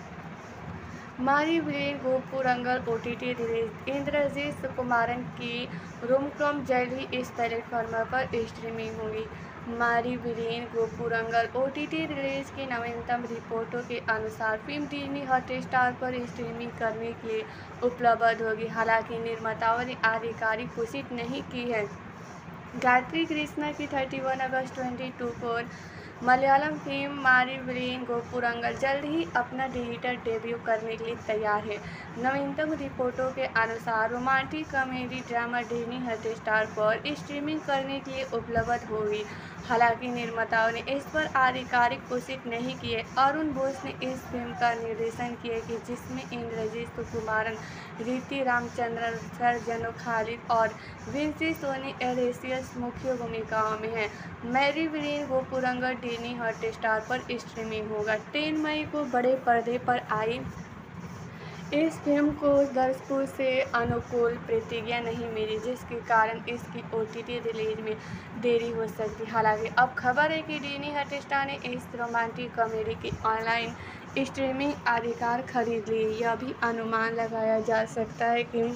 मारी villain Gopurangal O T T release Indrajith Sukumaran की रोम क्रॉम जल्द ही इस प्लेटफॉर्म पर स्ट्रीमिंग होगी। मारी villain Gopurangal O T T release की नवीनतम रिपोर्टों के अनुसार फिल्म डिज्नी हॉटस्टार पर स्ट्रीमिंग करने के लिए उपलब्ध होगी। हालांकि निर्माताओं ने आधिकारिक घोषित नहीं की है। गायत्री कृष्णा की थर्टी वन अगस्त ट्वेंटी टू को मलयालम फिल्म मारी विलेन गोपुरंगल जल्द ही अपना डिजिटल डेब्यू करने के लिए तैयार है। नवीनतम रिपोर्टों के अनुसार romantic comedy drama Disney Hotstar पर स्ट्रीमिंग करने के लिए उपलब्ध होगी। हालांकि निर्माताओं ने इस पर आधिकारिक घोषित नहीं किए। अरुण बोस ने इस फिल्म का निर्देशन किया कि जिसमें इंद्रजीत सुकुमारन, रीति रामचंद्रन, सर्जनो खालिद और विंसी सोनी एरेसियस मुख्य भूमिकाओं में हैं। Mary villain Gopurangal Disney Hotstar पर स्ट्रीमिंग होगा। टेन मई को बड़े पर्दे पर आई इस फिल्म को दर्शकों से अनुकूल प्रतिक्रिया नहीं मिली, जिसके कारण इसकी ओटीटी रिलीज में देरी हो सकती है। हालांकि अब खबर है कि डिज्नी हॉटस्टार ने इस रोमांटिक कॉमेडी की ऑनलाइन स्ट्रीमिंग अधिकार खरीद लिए। यह भी अनुमान लगाया जा सकता है कि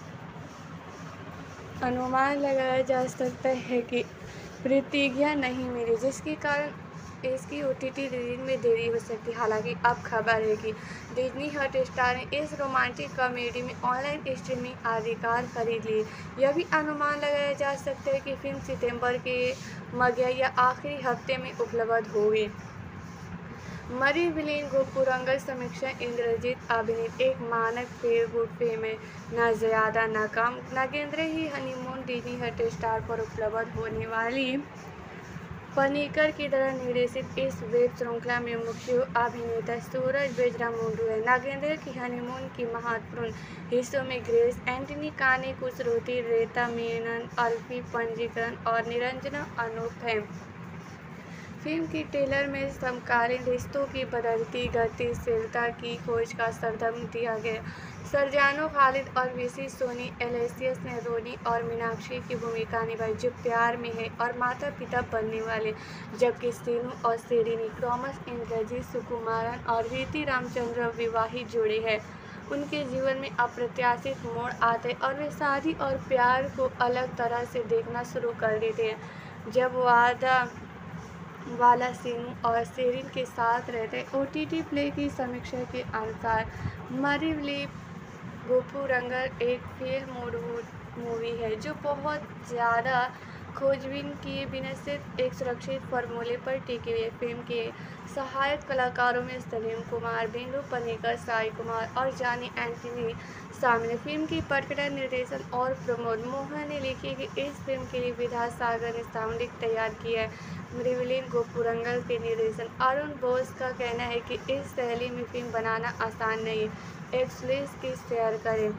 अनुमान लगाया जा सकता है कि प्रतिक्रिया नहीं मिली, जिसके कारण इसकी ओटीटी रिलीज में देरी हो सकती है। हालांकि अब खबर है कि डिज्नी हॉटस्टार ने इस रोमांटिक कॉमेडी में ऑनलाइन स्ट्रीमिंग अधिकार खरीद लिए। यह भी अनुमान लगाया जा सकता है कि फिल्म सितंबर के मध्य या आखिरी हफ्ते में उपलब्ध होगी। मरी विलेन गोपुरंगल समीक्षा इंद्रजीत अभिनीत एक मानक फेल गुड फिल्म है, न ज्यादा न कम। नागेंद्र ही हनीमून डिज्नी हॉटस्टार पर उपलब्ध होने वाली पनीकर की तरह निर्देशित इस वेब श्रृंखला में मुख्य अभिनेता सूरज बेजरामुंडू है। नागेंद्र की हनीमून की महत्वपूर्ण हिस्सों में ग्रेस एंटनी, कानी कुसरोती, रेता मेनन, अल्फी पंजीकरण और निरंजना अनूप हैं। फिल्म की ट्रेलर में समकालीन रिश्तों की बदलती गतिशीलता की खोज का संदर्भ दिया गया। सरजानो खालिद और विशी सोनी एलेसियस ने रोनी और मीनाक्षी की भूमिका निभाई, जो प्यार में है और माता पिता बनने वाले, जबकि सीनू और सेरिनी टॉमस इंद्रजीत सुकुमारन और रीति रामचंद्र विवाहित जोड़े हैं। उनके जीवन में अप्रत्याशित मोड़ आते और वे शादी और प्यार को अलग तरह से देखना शुरू कर देते हैं। जब वादा वाला सीनू और सेरिन के साथ रहते। ओटीटी प्ले की समीक्षा के अनुसार मरी विलेन गोपुरंगल एक फेल मूड मूवी है, जो बहुत ज़्यादा खोजबीन किए बिना सिर्फ एक सुरक्षित फॉर्मूले पर टिकी हुई है। फिल्म के सहायक कलाकारों में सलीम कुमार, बिंदु पनीकर, साई कुमार और जानी एंटनी शामिल है। फिल्म की पटकथा, निर्देशन और प्रमोद मोहन ने लिखी कि इस फिल्म के लिए विद्यासागर ने साउंड तैयार किया है। मरी विलेन गोपुरंगल के निर्देशन अरुण बोस का कहना है कि इस शैली में फिल्म बनाना आसान नहीं है। एक्सलेस की शेयर करें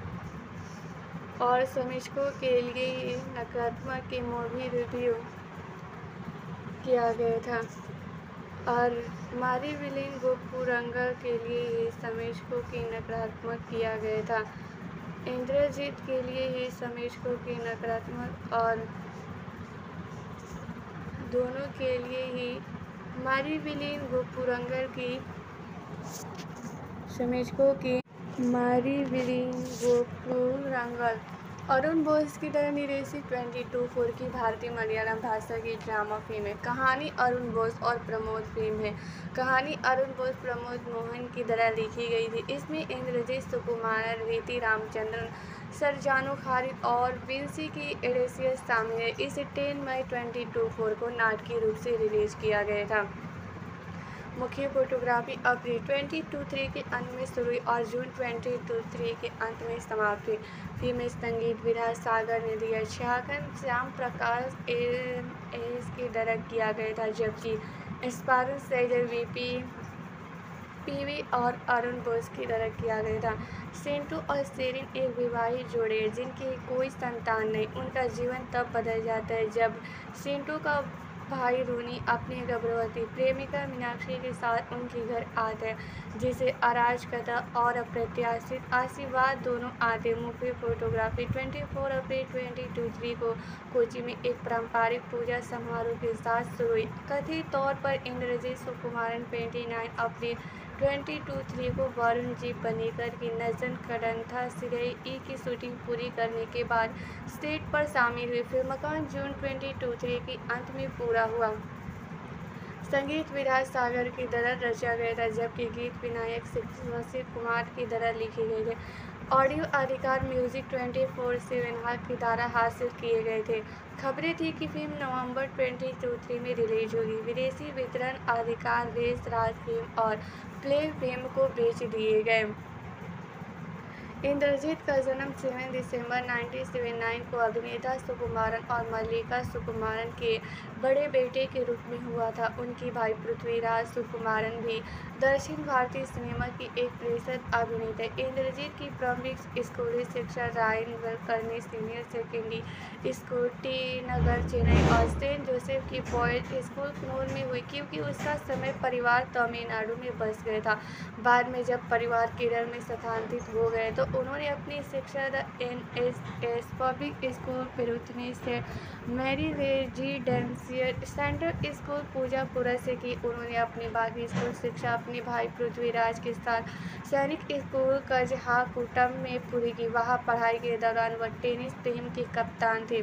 और समीक्षकों के लिए नकारात्मक की मूवी रिव्यू किया गया था और मरी विलेन गोपुरंगल के लिए ही समीक्षकों की नकारात्मक किया गया था। इंद्रजीत के लिए ही समीक्षकों की नकारात्मक और दोनों के लिए ही मरी विलेन गोपुरंगल की समीक्षकों की मरी विलेन गोपुरंगल अरुण बोस की तरह निर्देशित ट्वेंटी टू फोर की भारतीय मलयालम भाषा की ड्रामा फिल्म है। कहानी अरुण बोस और प्रमोद फिल्म है कहानी अरुण बोस प्रमोद मोहन की तरह लिखी गई थी। इसमें इंद्रजीत सुकुमारन, रीति रामचंद्रन, सरजानो खालिद और विशी की एलेसियस शामिल है। इसे टेन मई ट्वेंटी टू फोर को नाटकीय रूप से रिलीज किया गया था। मुख्य फोटोग्राफी अप्रैल ट्वेंटी टू थ्री के अंत में शुरू हुई और जून ट्वेंटी टू थ्री के अंत में समाप्त हुई। फिल्म में संगीत विद्यासागर ने दिया, छायाग्रहण श्याम प्रकाश एस के डायरेक्ट किया गया था, जबकि स्पारन सेजल वीपी पीवी और अरुण बोस की डायरेक्ट किया गया था। सेंटू और सेरिन एक विवाहित जोड़े हैं जिनकी कोई संतान नहीं। उनका जीवन तब बदल जाता है जब सेंटू का भाई रूनी अपनी गर्भवती प्रेमिका मीनाक्षी के साथ उनके घर आता है, जिसे अराजकता और अप्रत्याशित आशीर्वाद दोनों आते। मुख्य फोटोग्राफी ट्वेंटी फोर अप्रैल ट्वेंटी टू थ्री को कोची में एक पारंपरिक पूजा समारोह के साथ शुरू हुई। कथित तौर पर इंद्रजीत सुकुमारन ट्वेंटी नाइन अप्रैल ट्वेंटी टू थ्री को वरुण जी पनीकर की नजन कडंथा सिरई ई की शूटिंग पूरी करने के बाद सेट पर शामिल हुई। फिल्म का जून ट्वेंटी टू थ्री के अंत में पूरा हुआ। संगीत विद्यासागर की तरह रचा गया था, जबकि गीत विनायक शिव कुमार की तरह लिखे गए थे। ऑडियो अधिकार म्यूजिक ट्वेंटी फोर सेवन की द्वारा हासिल किए गए थे। खबरें थी कि फिल्म नवंबर ट्वेंटी टू थ्री में रिलीज होगी। विदेशी वितरण अधिकार देश राज फिल्म और प्ले फिल्म को बेच दिए गए। इंद्रजीत का जन्म सेवन दिसंबर नाइनटीन सेवेंटी नाइन को अभिनेता सुकुमारन और मल्लिका सुकुमारन के बड़े बेटे के रूप में हुआ था। उनकी भाई पृथ्वीराज सुकुमारन भी दक्षिण भारतीय सिनेमा की एक प्रसिद्ध अभिनेता। इंद्रजीत की प्रारंभिक स्कूली शिक्षा Ryan colony senior secondary school T Nagar Chennai और सेंट जोसेफ की बॉयज स्कूल कन्नौर में हुई, क्योंकि उसका समय परिवार तमिलनाडु में बस गया था। बाद में जब परिवार केरल में स्थानांतरित हो गए तो उन्होंने अपनी शिक्षा the N S S public school पेरुथनी से Mary residential central school Poojappura से की। उन्होंने अपनी बाकी स्कूल शिक्षा अपने भाई पृथ्वीराज के साथ सैनिक स्कूल कजहाकुटम में पूरी की। वहाँ पढ़ाई के दौरान वह टेनिस टीम के कप्तान थे।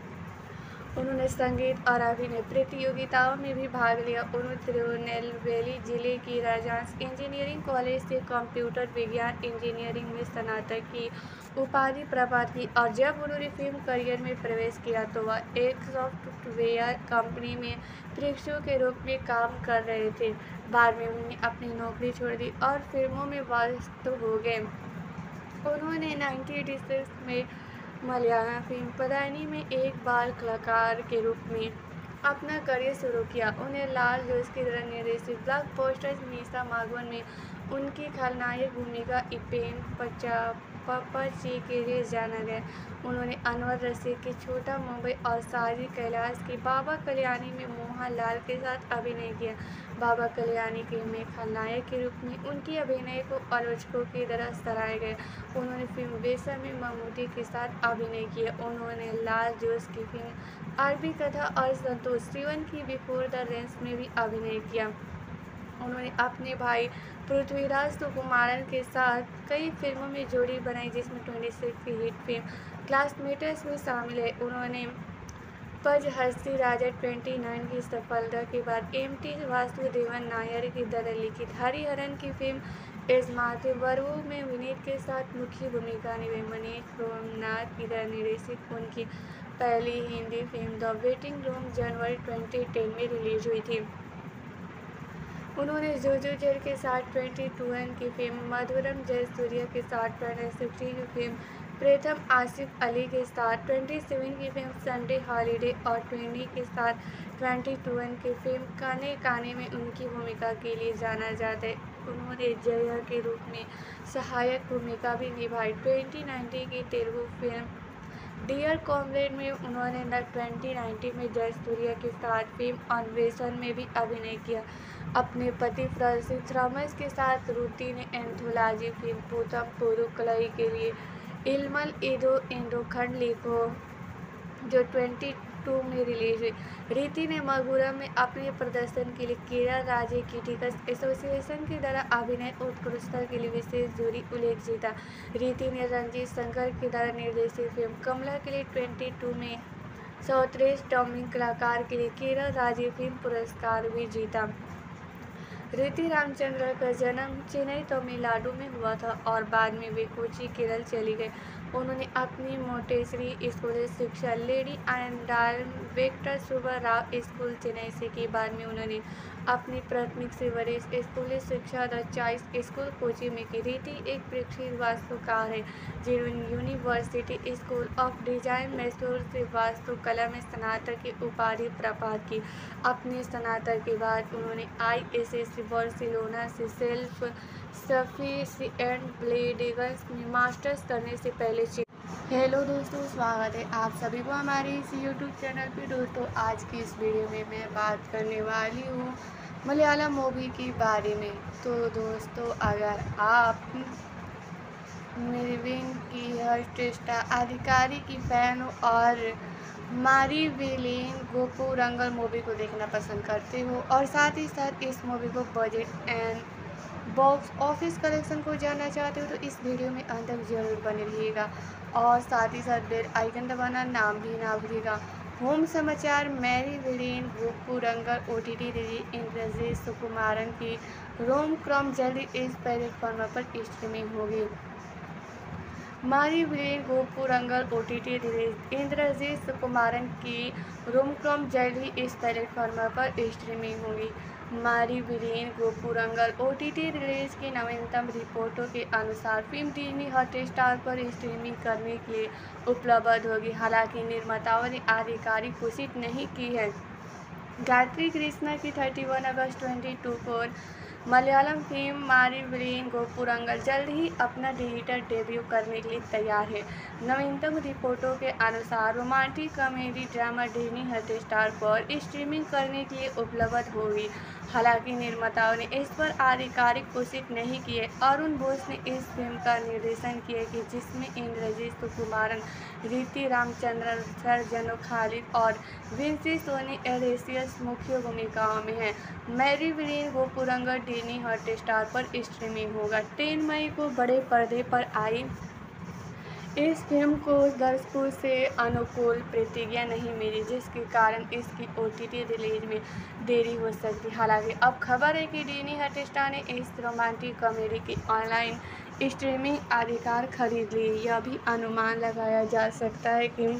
उन्होंने संगीत और अभिनय प्रतियोगिताओं में भी भाग लिया। उन्होंने तिरुनेलवेली जिले की राजहंस इंजीनियरिंग कॉलेज से कंप्यूटर विज्ञान इंजीनियरिंग में स्नातक की उपाधि प्राप्त की और जब उन्होंने फिल्म करियर में प्रवेश किया तो वह एक सॉफ्टवेयर कंपनी में प्रशिक्षु के रूप में काम कर रहे थे। बाद में उन्होंने अपनी नौकरी छोड़ दी और फिल्मों में व्यस्त हो गए। उन्होंने उन्नीस सौ छियासी में मलयालम फिल्म पदानी में एक बाल कलाकार के रूप में अपना करियर शुरू किया। उन्हें लाल जोश की तरह निर्देशित ब्लॉकबस्टर मीसा मागवन में उनकी खलनायक भूमिका इपेन पचा पप्पाची के लिए जाना गया। उन्होंने अनवर रशीद की छोटा मुंबई और साजिद कैलाश की बाबा कल्याणी में मोहनलाल के साथ अभिनय किया। बाबा कल्याणी के में खलनायक के रूप में उनकी अभिनय को आलोचकों की तरह सराहा गया। उन्होंने फिल्म बेसा में ममूटी के साथ अभिनय किया। उन्होंने लाल जोश की फिल्म अरबी कथा और संतोष सिवन की बिफोर द रेंस में भी अभिनय किया। उन्होंने अपने भाई पृथ्वीराज सुकुमारन के साथ कई फिल्मों में जोड़ी बनाई, जिसमें छब्बीस की हिट फिल्म क्लासमेट्स में शामिल है। उन्होंने पज हस्ती राजा उनतीस की सफलता के बाद एम टी वासुदेवन नायर की द्वारा लिखित हरिहरन की फिल्म एजमाते वरवू में विनीत के साथ मुख्य भूमिका निभाई। मनीष सोमनाथ की द्वारा निर्देशित उनकी पहली Hindi film the waiting room जनवरी दो हज़ार दस में रिलीज हुई थी। उन्होंने जोजो जेल के साथ बाईस की फिल्म मधुरम जयसूर्या के साथ साठ की फिल्म प्रथम आसिफ अली के साथ सत्ताईस की फिल्म संडे हॉलीडे और बीस के साथ बाईस की फिल्म काने काने में उनकी भूमिका के लिए जाना जाता है। उन्होंने जया के रूप में सहायक भूमिका भी निभाई। दो हज़ार उन्नीस की तेलुगु फिल्म डियर कॉमरेड में उन्होंने दो हज़ार उन्नीस में जयसूर्या के साथ फिल्म अन्वेषण में भी अभिनय किया। अपने पति फ्रांसिस थॉमस के साथ रूती ने एंथोलॉजी फिल्म पूतम पुरुकलाई के लिए इल्मल इदो इंडोखंड लिखो जो बाईस में रिलीज हुई। रीति ने मगुरा में अपने प्रदर्शन के लिए केरल राज्य क्रिटिक्स एसोसिएशन के द्वारा अभिनय उत्कृष्टता के लिए विशेष जूरी उल्लेख जीता। रीति ने रंजीत शंकर के द्वारा निर्देशित फिल्म कमला के लिए बाईस में सर्वश्रेष्ठ डबिंग कलाकार के लिए केरल राज्य फिल्म पुरस्कार भी जीता। रीति रामचंद्र का जन्म चेन्नई तमिलनाडु में हुआ था और बाद में वे कोची केरल चली गए। उन्होंने अपनी मोंटेसरी स्कूली शिक्षा लेडी आनंदाल वेंकट सुब्बा राव स्कूल चेन्नई से की। बाद में उन्होंने अपनी प्राथमिक से वरिष्ठ स्कूली शिक्षा द चाइस स्कूल कोची में की। रीति एक प्रसिद्ध वास्तुकार है जिन्होंने university school of design Mysore से वास्तुकला में स्नातक की उपाधि प्राप्त की। अपने स्नातक के बाद उन्होंने आई एस एस बार्सिलोना से सेल्फ सफिशिएंट ब्लेडिगन्स में मास्टर्स करने से पहले। हेलो दोस्तों, स्वागत है आप सभी को हमारे इस यूट्यूब चैनल पे। दोस्तों, आज की इस वीडियो में मैं बात करने वाली हूँ मलयालम मूवी के बारे में। तो दोस्तों, अगर आप मिरविन की हर्स्ट अधिकारी की फैन हो और मारी विलेन गोपुरंगल मूवी को देखना पसंद करते हो और साथ ही साथ इस मूवी को budget and box office collection को जानना चाहते हो तो इस वीडियो में अंत तक जरूर बने रहिएगा और साथ ही साथ बेल आइकन दबाना नाम भी ना भूलिएगा। होम समाचार। Mary villain Gopurangal O T T release Indrajith Sukumaran की रोम क्रॉम जल्दी इस प्लेटफॉर्म पर स्ट्रीमिंग होगी। मारी villain Gopurangal O T T release Indrajith Sukumaran की रोम क्रॉम जल्द ही इस प्लेटफॉर्म पर स्ट्रीमिंग होगी। मारी villain Gopurangal O T T release की नवीनतम रिपोर्टों के अनुसार फिल्म डिज्नी हॉटस्टार पर स्ट्रीमिंग करने के लिए उपलब्ध होगी। हालांकि निर्माताओं ने आधिकारिक घोषित नहीं की है। गायत्री कृष्णा की इकतीस अगस्त बाईस को मलयालम फिल्म मारी विलेन गोपुरंगल जल्द ही अपना डिजिटल डेब्यू करने के लिए तैयार है। नवीनतम रिपोर्टों के अनुसार romantic comedy drama Disney Hotstar पर स्ट्रीमिंग करने के लिए उपलब्ध होगी। हालांकि निर्माताओं ने इस पर आधिकारिक पुष्टि नहीं की है। अरुण बोस ने इस फिल्म का निर्देशन किया कि जिसमें इंद्रजीत सुकुमारन, रीति रामचंद्रन, सरजनो खालिद और विंसी सोनी एलेसियस मुख्य भूमिकाओं में हैं। Mary villain Gopurangal Disney Hotstar पर स्ट्रीमिंग होगा। तीन मई को बड़े पर्दे पर आई इस फिल्म को दर्शकों से अनुकूल प्रतिक्रिया नहीं मिली, जिसके कारण इसकी ओटीटी रिलीज में देरी हो सकती है। हालांकि अब खबर है कि डिज्नी हॉटस्टार ने इस रोमांटिक कॉमेडी की ऑनलाइन स्ट्रीमिंग अधिकार खरीद लिए। यह भी अनुमान लगाया जा सकता है कि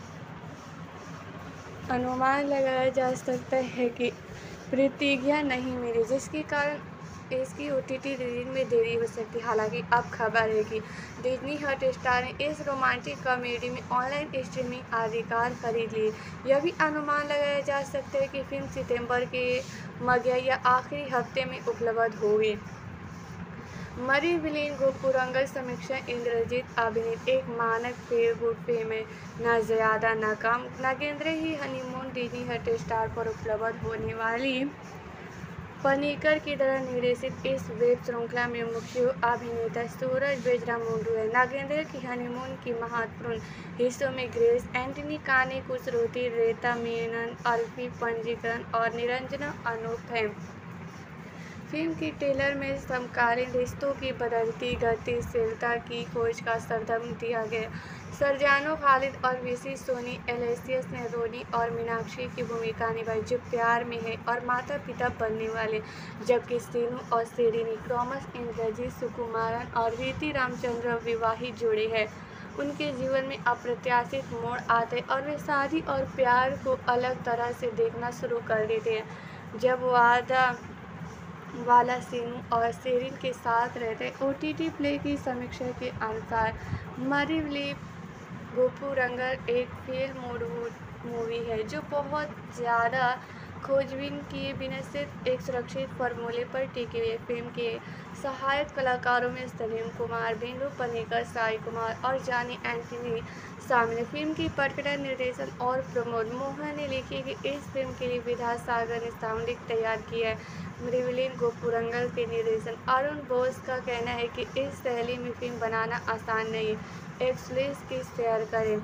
अनुमान लगाया जा सकता है कि प्रतिक्रिया नहीं मिली, जिसके कारण इसकी ओटीटी रिलीज में देरी हो सकती है। हालांकि अब खबर है कि डिज्नी हॉटस्टार ने इस रोमांटिक कॉमेडी में ऑनलाइन स्ट्रीमिंग अधिकार खरीद लिए। यह भी अनुमान लगाया जा सकता है कि फिल्म सितंबर के मध्य या आखिरी हफ्ते में उपलब्ध होगी। मरी विलेन गोपुरंगल समीक्षा इंद्रजीत अभिनीत एक मानक फील गुड फिल्म है, न ज्यादा न कम। नागेंद्र ही हनीमून डिज्नी हॉटस्टार पर उपलब्ध होने वाली पनीकर की तरह निर्देशित इस वेब श्रृंखला में मुख्य अभिनेता सूरज बेजरामुंडू है। नागेंद्र की हनीमून की महत्वपूर्ण हिस्सों में ग्रेस एंटनी, कानी कुसरुती, रेता मेनन, अल्फी पंजीकरण और निरंजना अनूप हैं। फिल्म की ट्रेलर में समकालीन रिश्तों की बदलती गतिशीलता की खोज का संदर्भ दिया गया। सरजानो खालिद और विसी सोनी एलेसियस ने रोनी और मीनाक्षी की भूमिका निभाई, जो प्यार में है और माता पिता बनने वाले, जबकि सीनू और सेरिनी टॉमस इंद्रजीत सुकुमारन और रीति रामचंद्र विवाहित जोड़े हैं। उनके जीवन में अप्रत्याशित मोड़ आते और वे शादी और प्यार को अलग तरह से देखना शुरू कर देते हैं। जब वादा वाला सीनू और सेरिन के साथ रहते। ओटीटी प्ले की समीक्षा के अनुसार मरी विलेन गोपुरंगल एक फील गुड मूवी है जो बहुत ज़्यादा खोजबीन किए बिना सिर्फ एक सुरक्षित फॉर्मूले पर टिकी हुई है। फिल्म के सहायक कलाकारों में सलीम कुमार, बिंदु पनीकर, साई कुमार और जानी एंटनी शामिल है। फिल्म की पटकथा, निर्देशन और प्रमोद मोहन ने लिखी कि इस फिल्म के लिए विद्यासागर ने साउंड तैयार किया है। मरी विलेन गोपुरंगल के निर्देशन अरुण बोस का कहना है कि इस शैली में फिल्म बनाना आसान नहीं है। एक्सलेस की शेयर करें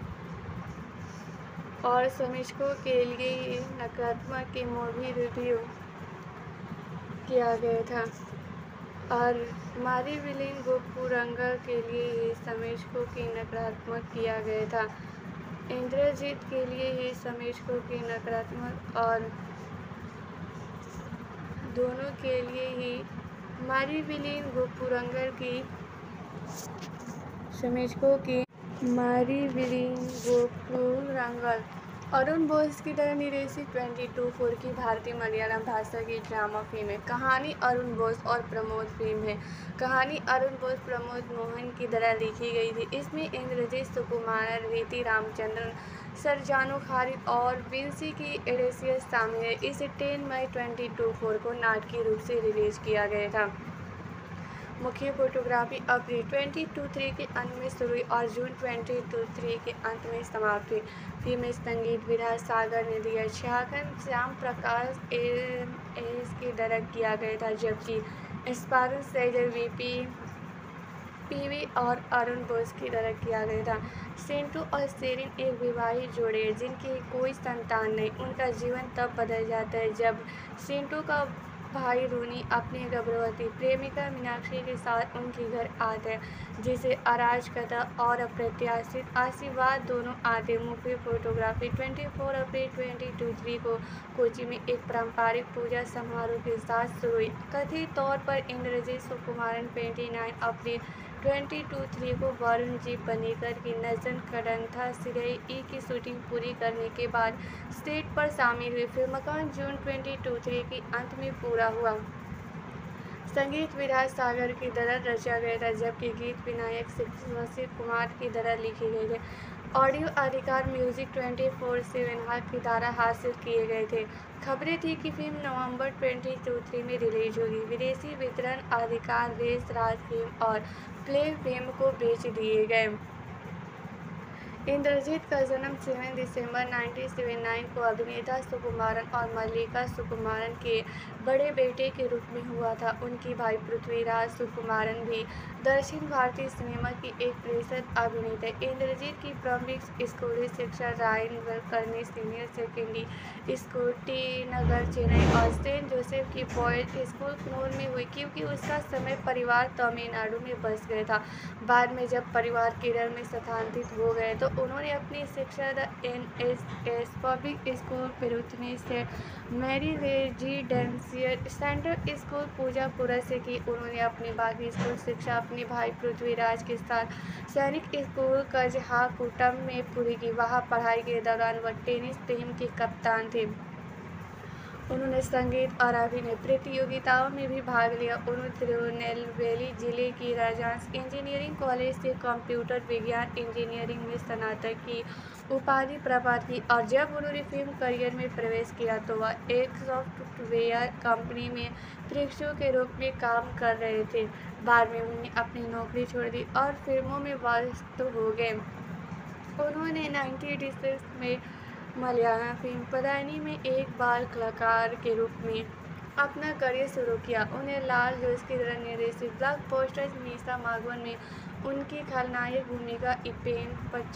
और समीक्षकों के लिए नकारात्मक की मूवी रिव्यू किया गया था और मारी विलेन गोपुरंगल के लिए ही समीक्षकों की नकारात्मक किया गया था। इंद्रजीत के लिए ही समीक्षकों की नकारात्मक और दोनों के लिए ही मारी विलेन गोपुरंगल की समीक्षकों की मारी विलेन गोपुरंगल अरुण बोस की तरह निर्देशित ट्वेंटी टू फोर की भारतीय मलयालम भाषा की ड्रामा फिल्म है। कहानी अरुण बोस और प्रमोद फिल्म है। कहानी अरुण बोस प्रमोद मोहन की तरह लिखी गई थी। इसमें इंद्रजीत सुकुमारन, रीति रामचंद्रन, सरजानो खालिद और विंसी की एलेसियस शामिल है। इसे टेन मई ट्वेंटी टू फोर को नाटकीय रूप से रिलीज किया गया था। मुख्य फोटोग्राफी अप्रैल ट्वेंटी टू थ्री के अंत में शुरू हुई और जून ट्वेंटी टू थ्री के अंत में समाप्त हुई। फिल्म में संगीत विद्यासागर ने दिया, छायाग्रहण श्याम प्रकाश एन एस की डायरेक्ट किया गया था, जबकि स्पारन सैजल वीपी पीवी और अरुण बोस की डायरेक्ट किया गया था। सिंटू और सेरिन एक विवाहित जोड़े हैं जिनकी कोई संतान नहीं। उनका जीवन तब बदल जाता है जब सिंटू का भाई रूनी अपनी गर्भवती प्रेमिका मीनाक्षी के साथ उनके घर आता है, जिसे अराजकता और अप्रत्याशित आशीर्वाद दोनों आते। मुख्य फोटोग्राफी ट्वेंटी फोर अप्रैल ट्वेंटी टू थ्री को कोची में एक पारंपरिक पूजा समारोह के साथ शुरू हुई। कथित तौर पर इंद्रजीत सुकुमारन ट्वेंटी नाइन अप्रैल ट्वेंटी टू थ्री को वरुण जी पनीकर की नजन कडंथा सिरई ई की शूटिंग पूरी करने के बाद सेट पर शामिल हुए। फिल्म का जून ट्वेंटी टू थ्री के अंत में पूरा हुआ। संगीत विद्यासागर की तरह रचा गया था, जबकि गीत विनायक शिव कुमार की तरह लिखे गए थे। ऑडियो अधिकार म्यूजिक ट्वेंटी फोर सेवन हक के द्वारा हासिल किए गए थे। खबरें थी कि फिल्म नवंबर ट्वेंटी ट्वेंटी में रिलीज होगी। विदेशी वितरण अधिकार रेस राज फिल्म और प्ले फिल्म को बेच दिए गए। इंद्रजीत का जन्म सात दिसंबर उन्नीस सौ उन्यासी को अभिनेता सुकुमारन और मल्लिका सुकुमारन के बड़े बेटे के रूप में हुआ था। उनकी भाई पृथ्वीराज सुकुमारन भी दक्षिण भारतीय सिनेमा की एक प्रसिद्ध अभिनेता। इंद्रजीत की प्रारंभिक स्कूली शिक्षा रायन वेलकर्नी senior secondary school T Nagar Chennai और सेंट जोसेफ की बॉयज स्कूल कन्नौर में हुई, क्योंकि उसका समय परिवार तमिलनाडु में बस गया था। बाद में जब परिवार केरल में स्थानांतरित हो गए तो उन्होंने अपनी शिक्षा the N S S public school पेरुथनी से Mary residential central school Poojappura से की। उन्होंने अपनी बाकी स्कूल शिक्षा अपने भाई पृथ्वीराज के साथ सैनिक स्कूल कजहाकुटम में पूरी की। वहाँ पढ़ाई के दौरान वह टेनिस टीम के कप्तान थे। उन्होंने संगीत और अभिनय प्रतियोगिताओं में भी भाग लिया। उन्होंने तिरुनेलवेली जिले की राजहंस इंजीनियरिंग कॉलेज से कंप्यूटर विज्ञान इंजीनियरिंग में स्नातक की उपाधि प्राप्त की और जब उन्होंने फिल्म करियर में प्रवेश किया तो वह एक सॉफ्टवेयर कंपनी में प्रशिक्षु के रूप में काम कर रहे थे। बाद में उन्होंने अपनी नौकरी छोड़ दी और फिल्मों में व्यस्त हो गए। उन्होंने उन्नीस सौ छियासी में मलयालम फिल्म पदानी में एक बाल कलाकार के रूप में अपना करियर शुरू किया। उन्हें लाल जोश की तरह निर्देशित ब्लॉकबस्टर मीसा मागवन में उनकी खलनायक भूमिका इपेन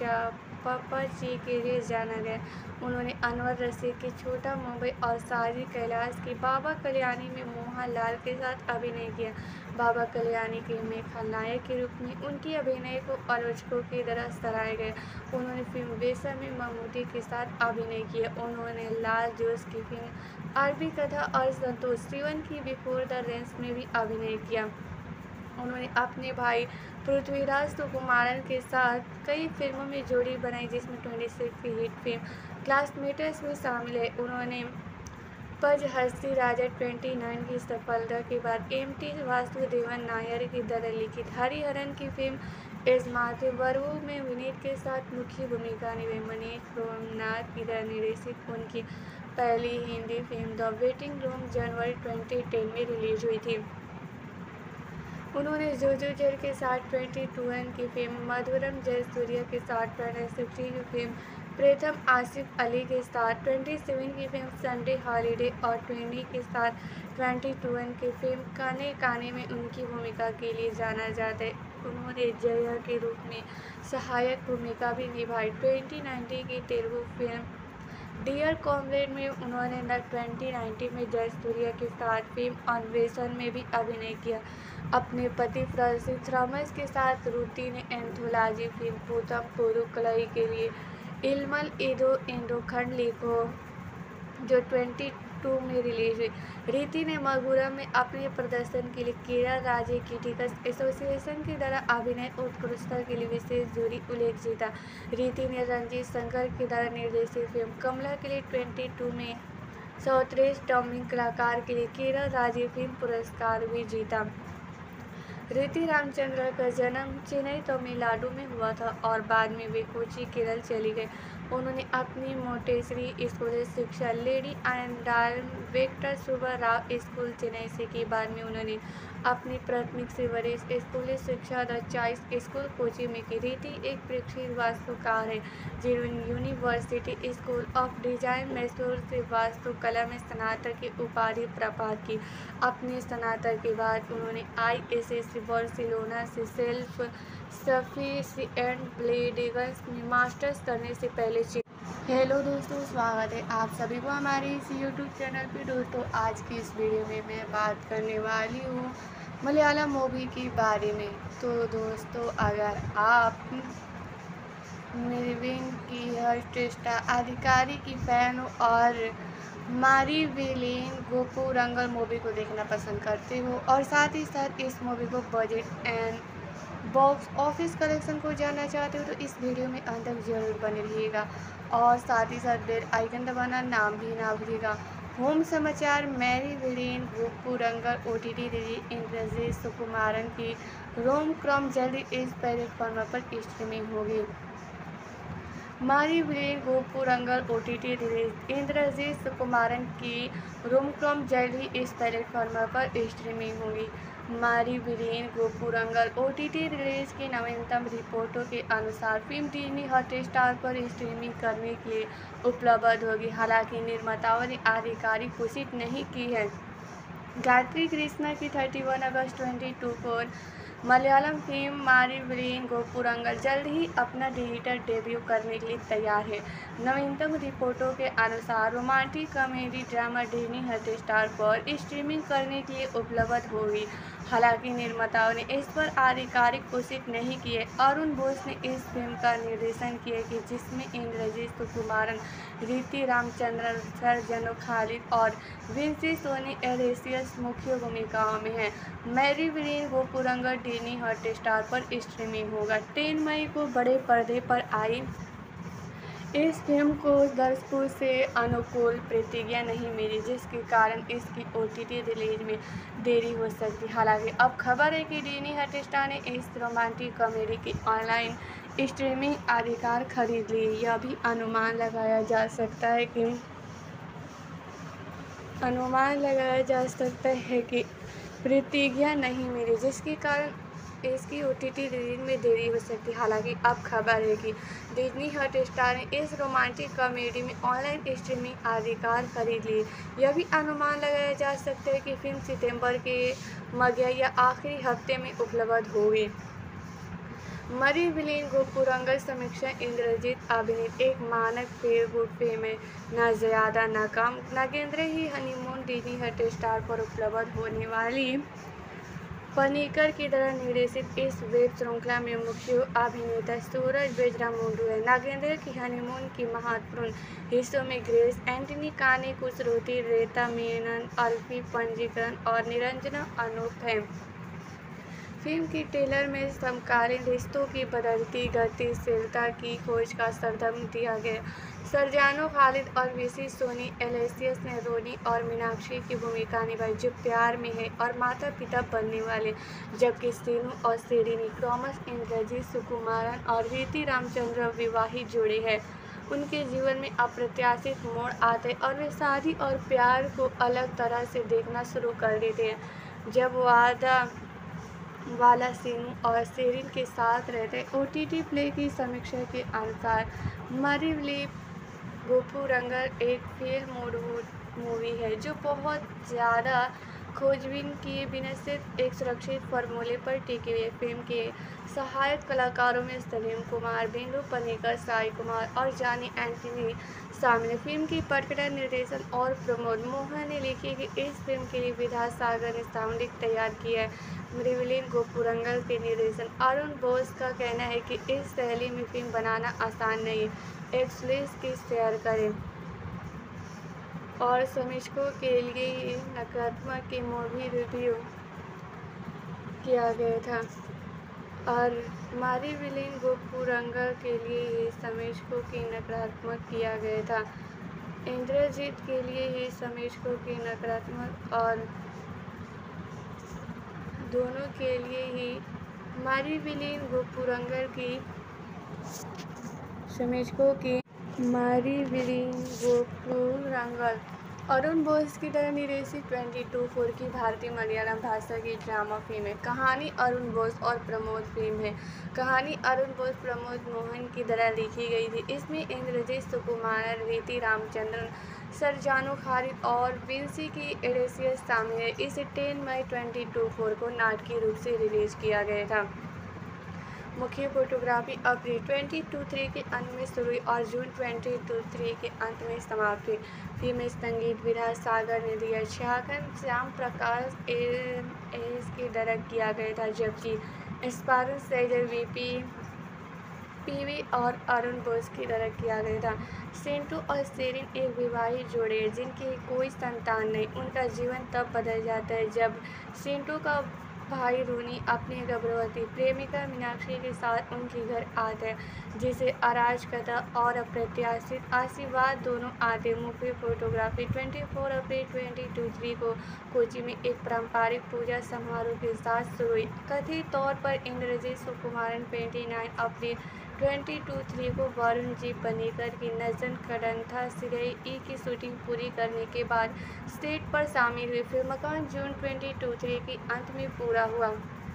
पप्पाची के लिए जाना गया। उन्होंने अनवर रशीद की छोटा मुंबई और साजिद कैलाश की बाबा कल्याणी में मोहनलाल के साथ अभिनय किया। बाबा कल्याणी के में खलनायक के रूप में उनकी अभिनय को आलोचकों की तरह सराहा गया। उन्होंने फिल्म बेसा में ममूटी के साथ अभिनय किया। उन्होंने लाल जोश की फिल्म अरबी कथा और संतोष सिवन की बिफोर द रेंस में भी अभिनय किया। उन्होंने अपने भाई पृथ्वीराज सुकुमारन के साथ कई फिल्मों में जोड़ी बनाई, जिसमें छब्बीस की हिट फिल्म क्लासमेट्स में शामिल है। उन्होंने पज हस्ती राजा उनतीस की सफलता के बाद एम टी वासुदेवन नायर की द्वारा लिखित हरिहरन की फिल्म एजमाते वरवू में विनीत के साथ मुख्य भूमिका निभाई। मनीष सोमनाथ की द्वारा निर्देशित उनकी पहली Hindi film the waiting room जनवरी ट्वेंटी टेन में रिलीज हुई थी। उन्होंने जोजो जर के साथ ट्वेंटी ट्वेंटी की फिल्म मधुरम जयसूर्या के साथ सिक्सटी की फिल्म प्रथम आसिफ अली के साथ सत्ताईस की फिल्म संडे हॉलीडे और ट्वेंटी के साथ बाईस की फिल्म काने काने में उनकी भूमिका के लिए जाना जाता है। उन्होंने जया के रूप में सहायक भूमिका भी निभाई। ट्वेंटी नाइनटीन की तेलुगु फिल्म डियर कॉमरेड में उन्होंने न ट्वेंटी नाइनटीन में जयसूर्या के साथ फिल्म अन्वेषण में भी अभिनय किया। अपने पति फ्रांसिस थॉमस के साथ रूती ने एंथोलॉजी फिल्म पूतम पुरुकलाई के लिए इल्मल इदो इंडोखंड लिखो जो बाईस में रिलीज हुई। रीति ने मगुरा में अपने प्रदर्शन के लिए केरल राज्य क्रिटिक्स एसोसिएशन के द्वारा अभिनय उत्कृष्टता के लिए विशेष जूरी उल्लेख जीता। रीति ने रंजीत शंकर के द्वारा निर्देशित फिल्म कमला के लिए बाईस में सर्वश्रेष्ठ डबिंग कलाकार के लिए केरल राज्य फिल्म पुरस्कार भी जीता। रीति रामचंद्र का जन्म चेन्नई तमिलनाडु में हुआ था और बाद में वे कोची केरल चली गए। उन्होंने अपनी मोटेसरी स्कूली शिक्षा लेडी आनंदाल वेंकट सुब्बा राव स्कूल चेन्नई से की। बाद में उन्होंने अपनी प्राथमिक से वरिष्ठ स्कूली शिक्षा द चॉइस स्कूल कोची में की। रीति एक प्रसिद्ध वास्तुकार है जिन्होंने university school of design Mysore से वास्तुकला में स्नातक की उपाधि प्राप्त की। अपने स्नातक के बाद उन्होंने आई एस एस बार्सिलोना से सेल्फ सफिशिएंट बिल्डिंग्स में मास्टर्स करने से पहले। हेलो दोस्तों, स्वागत है आप सभी को हमारे इस यूट्यूब चैनल पे। दोस्तों, आज की इस वीडियो में मैं बात करने वाली हूँ मलयालम मूवी के बारे में। तो दोस्तों, अगर आप निर्विन की हर्षिष्टा अधिकारी की फैन हो और मारी विलेन गोपुरंगल मूवी को देखना पसंद करते हो और साथ ही साथ इस मूवी को budget and box office collection को जानना चाहते हो तो इस वीडियो में अंत तक जरूर बने रहिएगा और साथ ही साथ बेल आइकन दबाना नाम भी ना भूलिएगा। होम समाचार Mary villain Gopurangal O T T release Indrajith Sukumaran की रोम क्रम जल्दी इस प्लेटफॉर्म पर स्ट्रीमिंग होगी। मारी villain Gopurangal O T T release. Indrajith Sukumaran की रोमकॉम जल्द ही इस प्लेटफॉर्म पर स्ट्रीमिंग होगी। मारी villain Gopurangal O T T release की नवीनतम रिपोर्टों के अनुसार फिल्म डिज्नी हॉटस्टार पर स्ट्रीमिंग करने के लिए उपलब्ध होगी। हालांकि निर्माताओं ने आधिकारिक पुष्टि नहीं की है। गायत्री कृष्णा की इकतीस अगस्त बाईस को मलयालम फिल्म मारी विलेन गोपुरंगल जल्द ही अपना डिजिटल डेब्यू करने के लिए तैयार है। नवीनतम रिपोर्टों के अनुसार romantic comedy drama Disney Hotstar पर स्ट्रीमिंग करने के लिए उपलब्ध होगी। हालांकि निर्माताओं ने इस पर आधिकारिक पुष्टि नहीं की है। अरुण बोस ने इस फिल्म का निर्देशन किया कि जिसमें इंद्रजीत सुकुमारन, रीति रामचंद्रन, सरजनो खालिद और विंसी सोनी एलेसियस मुख्य भूमिकाओं में हैं। Mary villain Gopurangal Disney Hotstar पर स्ट्रीमिंग होगा। दस मई को बड़े पर्दे पर आई इस फिल्म को दर्शकों से अनुकूल प्रतिक्रिया नहीं मिली, जिसके कारण इसकी ओ टी टी रिलीज में देरी हो सकती है। हालांकि अब खबर है कि डिज्नी हॉटस्टार ने इस रोमांटिक कॉमेडी की ऑनलाइन स्ट्रीमिंग अधिकार खरीद लिए। यह भी अनुमान लगाया जा सकता है कि अनुमान लगाया जा सकता है कि प्रतिक्रिया नहीं मिली, जिसके कारण इसकी ओ टी टी रिलीज में देरी हो सकती है। हालांकि अब खबर है कि डिज्नी हॉटस्टार ने इस रोमांटिक कॉमेडी में ऑनलाइन स्ट्रीमिंग अधिकार खरीद लिए। यह भी अनुमान लगाया जा सकता है कि फिल्म सितंबर के मध्य या आखिरी हफ्ते में उपलब्ध होगी। मरी विलेन गोपुरंगल समीक्षा। इंद्रजीत अभिनीत एक मानक फील गुड फिल्म है, न ज्यादा न कम। नागेंद्र ही हनीमून डिज्नी हॉटस्टार पर उपलब्ध होने वाली पनीकर की तरह निर्देशित इस वेब श्रृंखला में मुख्य अभिनेता सूरज बेजरामुंडू है। नागेंद्र की हनीमून की महत्वपूर्ण हिस्सों में ग्रेस एंटनी, कानी कुसरुती, रेता मेनन, अल्फी पंजीकरण और निरंजना अनूप हैं। फिल्म की ट्रेलर में समकालीन रिश्तों की बदलती गतिशीलता की खोज का संदर्भ दिया गया। सरजानो खालिद और विंसी सोनी एलेसियस ने रोनी और मीनाक्षी की भूमिका निभाई, जो प्यार में है और माता पिता बनने वाले, जबकि सीनू और सेरिनी टॉमस इंद्रजीत सुकुमारन और रीति रामचंद्र विवाहित जोड़े हैं। उनके जीवन में अप्रत्याशित मोड़ आते और वे शादी और प्यार को अलग तरह से देखना शुरू कर देते हैं। जब वादा वाला सीनू और सेरिन के साथ रहते। ओ टी टी प्ले की समीक्षा के अनुसार मारी विलेन गोपुरंगल एक फील गुड मूवी है जो बहुत ज़्यादा खोजबीन किए बिना सिर्फ एक सुरक्षित फार्मूले पर टिकी हुई है। फिल्म के सहायक कलाकारों में सलीम कुमार, बिंदु पनीकर, साई कुमार और जानी एंटनी शामिल है। फिल्म की पटकथा, निर्देशन और प्रमोद मोहन ने लिखी कि इस फिल्म के लिए विद्यासागर ने साउंड तैयार किया है। मारी विलेन गोपुरंगल के निर्देशन अरुण बोस का कहना है कि इस शैली में फिल्म बनाना आसान नहीं है। एक्सलीस की शेयर करें और समीक्षकों के लिए नकारात्मक की मूवी रिव्यू किया गया था और मारी विलेन गोपुरंगल के लिए ही समीक्षकों की नकारात्मक किया गया था। इंद्रजीत के लिए ही समीक्षकों की नकारात्मक और दोनों के लिए ही मारी विलेन गोपुरंगल की समीक्षकों की मारी विलेन गोपुरंगल अरुण बोस की तरह निर्देशित बाईस फोर की भारतीय मलयालम भाषा की ड्रामा फिल्म है। कहानी अरुण बोस और प्रमोद फिल्म है। कहानी अरुण बोस प्रमोद मोहन की तरह लिखी गई थी। इसमें इंद्रजीत सुकुमारन, रीति रामचंद्रन, सरजानो खालिद और विंसी की एलेसियस शामिल है। इसे दस मई बाईस फोर को नाटकीय रूप से रिलीज किया गया था। मुख्य फोटोग्राफी अप्रैल बाईस थ्री के अंत में शुरू हुई और जून बाईस थ्री के अंत में समाप्त हुई। फिल्म में संगीत विद्यासागर ने दिया, छायाग्रहण श्याम प्रकाश एस के डायरेक्ट किया गया था, जबकि स्पारन सैजल वीपी पीवी और अरुण बोस की डायरेक्ट किया गया था। सेंटू और सेरिन एक विवाहित जोड़े हैं जिनकी कोई संतान नहीं। उनका जीवन तब बदल जाता है जब सेंटू का भाई रूनी अपनी गर्भवती प्रेमिका मीनाक्षी के साथ उनके घर आता है, जिसे अराजकता और अप्रत्याशित आशीर्वाद दोनों आते। मुख्य फोटोग्राफी चौबीस अप्रैल बाईस को कोची में एक पारंपरिक पूजा समारोह के साथ शुरू हुई। कथित तौर पर इंद्रजीत सुकुमारन उनतीस अप्रैल ट्वेंटी टू थ्री को वरुण जी पनेकर की नजन खडंथा सिरई ई की शूटिंग पूरी करने के बाद सेट पर शामिल हुई। फिल्म का जून ट्वेंटी टू थ्री के अंत में पूरा हुआ।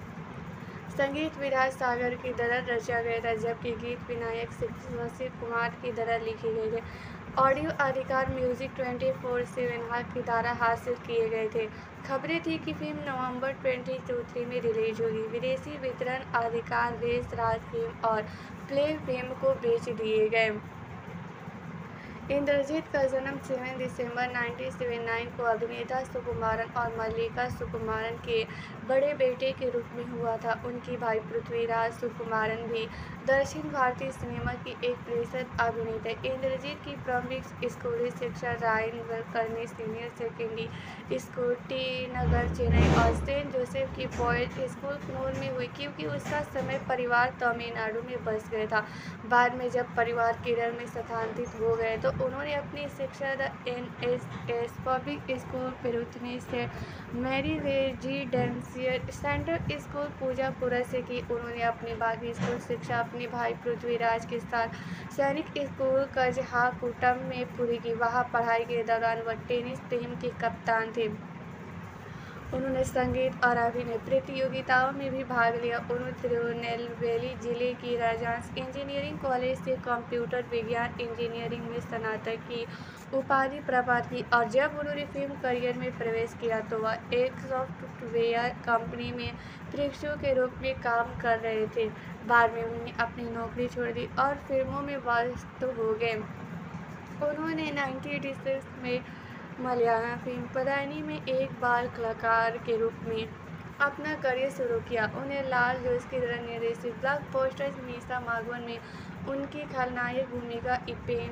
संगीत विराज सागर की तरह रचा गया था, जबकि गीत विनायक शिव कुमार की तरह लिखे गए थे। ऑडियो अधिकार म्यूजिक ट्वेंटी फोर सेवन की द्वारा हासिल किए गए थे। खबरें थी कि फिल्म नवंबर ट्वेंटी टू थ्री में रिलीज होगी। विदेशी वितरण अधिकार रेस राज फिल्म और प्ले फिल्म को बेच दिए गए। इंद्रजीत का जन्म सात दिसंबर उन्नीस सौ उन्यासी को अभिनेता सुकुमारन और मल्लिका सुकुमारन के बड़े बेटे के रूप में हुआ था। उनकी भाई पृथ्वीराज सुकुमारन भी दक्षिण भारतीय सिनेमा की एक प्रसिद्ध अभिनेता। इंद्रजीत की प्रारंभिक स्कूली शिक्षा रायन करनी senior secondary school T Nagar Chennai और सेंट जोसेफ की बॉयज स्कूल कन्नूर में हुई, क्योंकि उसका समय परिवार तमिलनाडु में बस गया था। बाद में जब परिवार केरल में स्थानांतरित हो गए तो उन्होंने अपनी शिक्षा the N S S public school पेरुथनी से Mary residential central school Poojappura से की। उन्होंने अपनी बाकी स्कूल शिक्षा अपने भाई पृथ्वीराज के साथ सैनिक स्कूल कजहाकुटम में पूरी की। वहाँ पढ़ाई के दौरान वह टेनिस टीम के कप्तान थे। उन्होंने संगीत और अभिनय प्रतियोगिताओं में भी भाग लिया। उन्होंने तिरुनेलवेली जिले की राजहंस इंजीनियरिंग कॉलेज से कंप्यूटर विज्ञान इंजीनियरिंग में स्नातक की उपाधि प्राप्त की और जब उन्होंने फिल्म करियर में प्रवेश किया तो वह एक सॉफ्टवेयर कंपनी में प्रशिक्षु के रूप में काम कर रहे थे। बाद में उन्होंने अपनी नौकरी छोड़ दी और फिल्मों में व्यस्त हो गए। उन्होंने नाइनटीन एटी सिक्स में मलयालम फिल्म पदानी में एक बाल कलाकार के रूप में अपना करियर शुरू किया। उन्हें लाल जोश की तरह निर्देशित ब्लॉकबस्टर मीसा मागवन में उनकी खलनायक भूमिका इपेन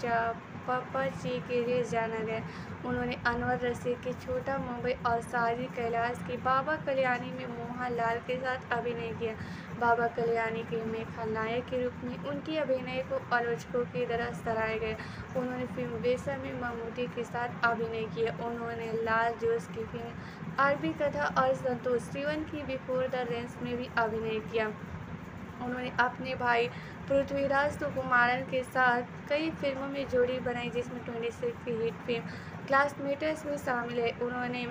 पप्पाची के लिए जाना गया। उन्होंने अनवर रशीद की छोटा मुंबई और साजिद कैलाश की बाबा कल्याणी में मोहनलाल के साथ अभिनय किया। बाबा कल्याणी की में खलनायक के रूप में उनकी अभिनय को आलोचकों की तरह सराहा गया। उन्होंने फिल्म बेशा में ममूटी के साथ अभिनय किया। उन्होंने लाल जोश की फिल्म आरबी कथा और संतोष सिवन की बिफोर द रेंस में भी अभिनय किया। उन्होंने अपने भाई पृथ्वीराज सुकुमारन के साथ कई फिल्मों में जोड़ी बनाई, जिसमें ट्वेंटी सिक्स की हिट फिल्म क्लासमेट्स में शामिल है। उन्होंने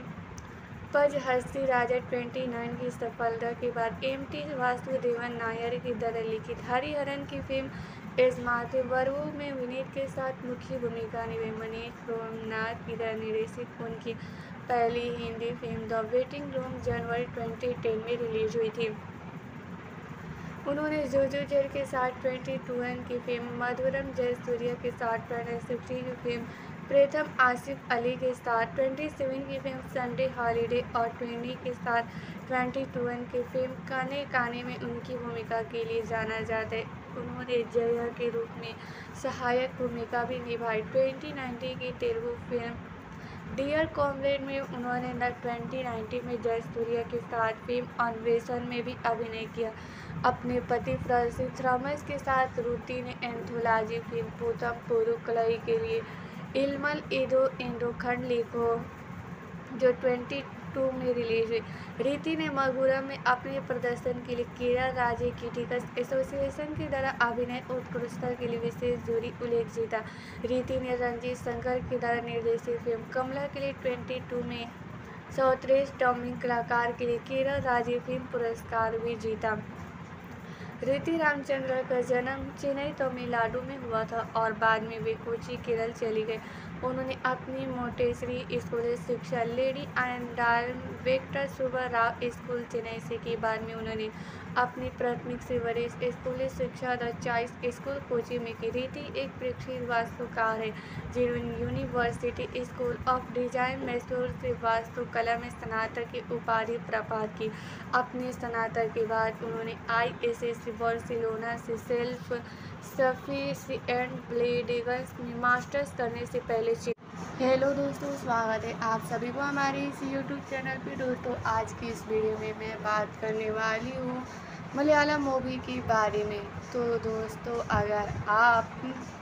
पज हस्ती राजा ट्वेंटी नाइन की सफलता के बाद एम टी वासुदेवन नायर की तरह लिखित हरिहरन की फिल्म इस्माते बरवू में विनीत के साथ मुख्य भूमिका निभाई। मनीष सोमनाथ की तरह निर्देशित उनकी पहली Hindi film the waiting room जनवरी ट्वेंटी टेन में रिलीज हुई थी। उन्होंने जोजो जेल के साथ ट्वेंटी ट्वेंटी की फिल्म मधुरम जयसूर्या के साथ ट्वेंटी सिक्सटीन की फिल्म प्रथम आसिफ अली के साथ ट्वेंटी सेवन की फिल्म संडे हॉलीडे और ट्वेंटी के साथ ट्वेंटी ट्वेंटी की फिल्म काने काने में उनकी भूमिका के लिए जाना जाता है। उन्होंने जया के रूप में सहायक भूमिका भी निभाई। ट्वेंटी नाइनटीन की तेलुगु फिल्म डियर कॉमरेड में उन्होंने न ट्वेंटी नाइनटीन में जयसूर्या के साथ फिल्म अन्वेषण में भी अभिनय किया। अपने पति फ्रांसिस थॉमस के साथ रूती ने एंथोलॉजी फिल्म पूतम पुरुकलाई के लिए इल्मल इदो इंडोखंड लिखो, जो ट्वेंटी टू में रिलीज हुई। रीति ने मगुरा में अपने प्रदर्शन के लिए केरला राज्य क्रिटिक्स एसोसिएशन के द्वारा अभिनय उत्कृष्टता के लिए विशेष जूरी उल्लेख जीता। रीति ने रंजीत शंकर के द्वारा निर्देशित फिल्म कमला के लिए ट्वेंटी टू में सर्वश्रेष्ठ डबिंग कलाकार के लिए केरला राज्य फिल्म पुरस्कार भी जीता। रीति रामचंद्र का जन्म चेन्नई तमिलनाडु में हुआ था और बाद में वे कोची केरल चली गए। उन्होंने अपनी मोंटेसरी स्कूली शिक्षा लेडी एंडाल वेंकट सुब्बा राव स्कूल चेन्नई से की। बाद में उन्होंने अपनी प्राथमिक से वरिष्ठ स्कूली शिक्षा द चॉइस स्कूल कोची में की। रीति एक प्रसिद्ध वास्तुकार है जिन्होंने university school of design Mysore से वास्तुकला में स्नातक की उपाधि प्राप्त की। अपने स्नातक के बाद उन्होंने आई एस एस बार्सिलोना से सेल्फ सफिशिएंट बिल्डिंग्स में मास्टर्स करने से पहले। हेलो दोस्तों, स्वागत है आप सभी को हमारे इस यूट्यूब चैनल पे। दोस्तों, आज की इस वीडियो में मैं बात करने वाली हूँ मलयालम मूवी के बारे में। तो दोस्तों, अगर आप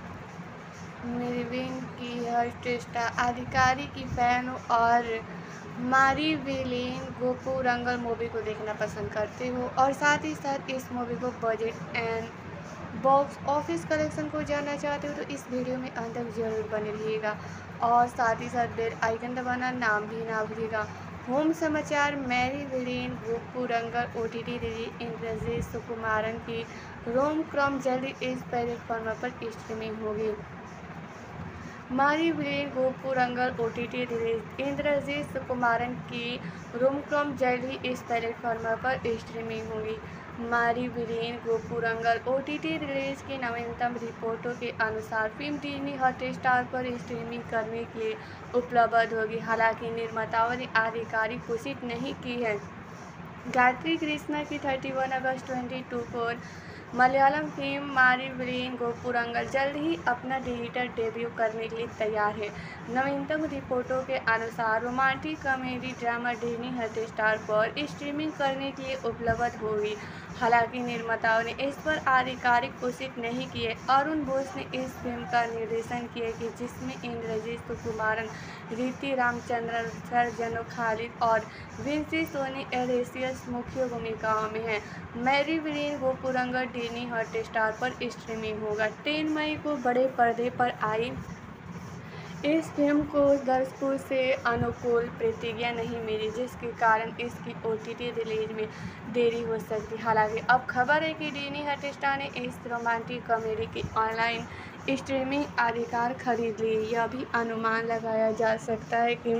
मेरविन की हर्षटेस्टा अधिकारी की फैन और मारी विलेन गोपुरंगल मूवी को देखना पसंद करते हो और साथ ही साथ इस मूवी को budget and box office collection को जानना चाहते हो तो इस वीडियो में अंत तक जरूर बने रहिएगा और साथ ही साथ बेल आइकन दबाना नाम भी ना भूलिएगा। होम समाचार Marivillin Gopurangal O T T release Indrajith Sukumaran की रोम क्रॉम जल्दी इस प्लेटफॉर्म पर स्ट्रीमिंग होगी। Marivillin Gopurangal O T T release Indrajith Sukumaran की रोम क्रॉम जल्द ही इस प्लेटफॉर्म पर स्ट्रीमिंग होगी। Marivillin Gopurangal O T T release की नवीनतम रिपोर्टों के अनुसार फिल्म डिज्नी हॉटस्टार पर स्ट्रीमिंग करने के लिए उपलब्ध होगी। हालांकि निर्माताओं ने आधिकारिक पुष्टि नहीं की है। गायत्री कृष्णा की इकतीस अगस्त बाईस को मलयालम फिल्म मारी विलीन गोपुरंगल जल्द ही अपना डिजिटल डेब्यू करने के लिए तैयार है। नवीनतम रिपोर्टों के अनुसार romantic comedy drama Disney Hotstar पर स्ट्रीमिंग करने के लिए उपलब्ध होगी। हालांकि निर्माताओं ने इस पर आधिकारिक पुष्टि नहीं की है। अरुण बोस ने इस फिल्म का निर्देशन किया कि जिसमें इंद्रजीत सुकुमारन, रीति रामचंद्रन, सरजनो खालिद और विंसी सोनी एलेसियस मुख्य भूमिकाओं में हैं। Marivillin Gopurangal Disney Hotstar पर स्ट्रीमिंग होगा। तीन मई को बड़े पर्दे पर आई इस फिल्म को दर्शकों से अनुकूल प्रतिक्रिया नहीं मिली, जिसके कारण इसकी ओ टी टी रिलीज में देरी हो सकती है। हालांकि अब खबर है कि डिज्नी हॉटस्टार ने इस रोमांटिक कॉमेडी की ऑनलाइन स्ट्रीमिंग अधिकार खरीद ली। यह भी अनुमान लगाया जा सकता है कि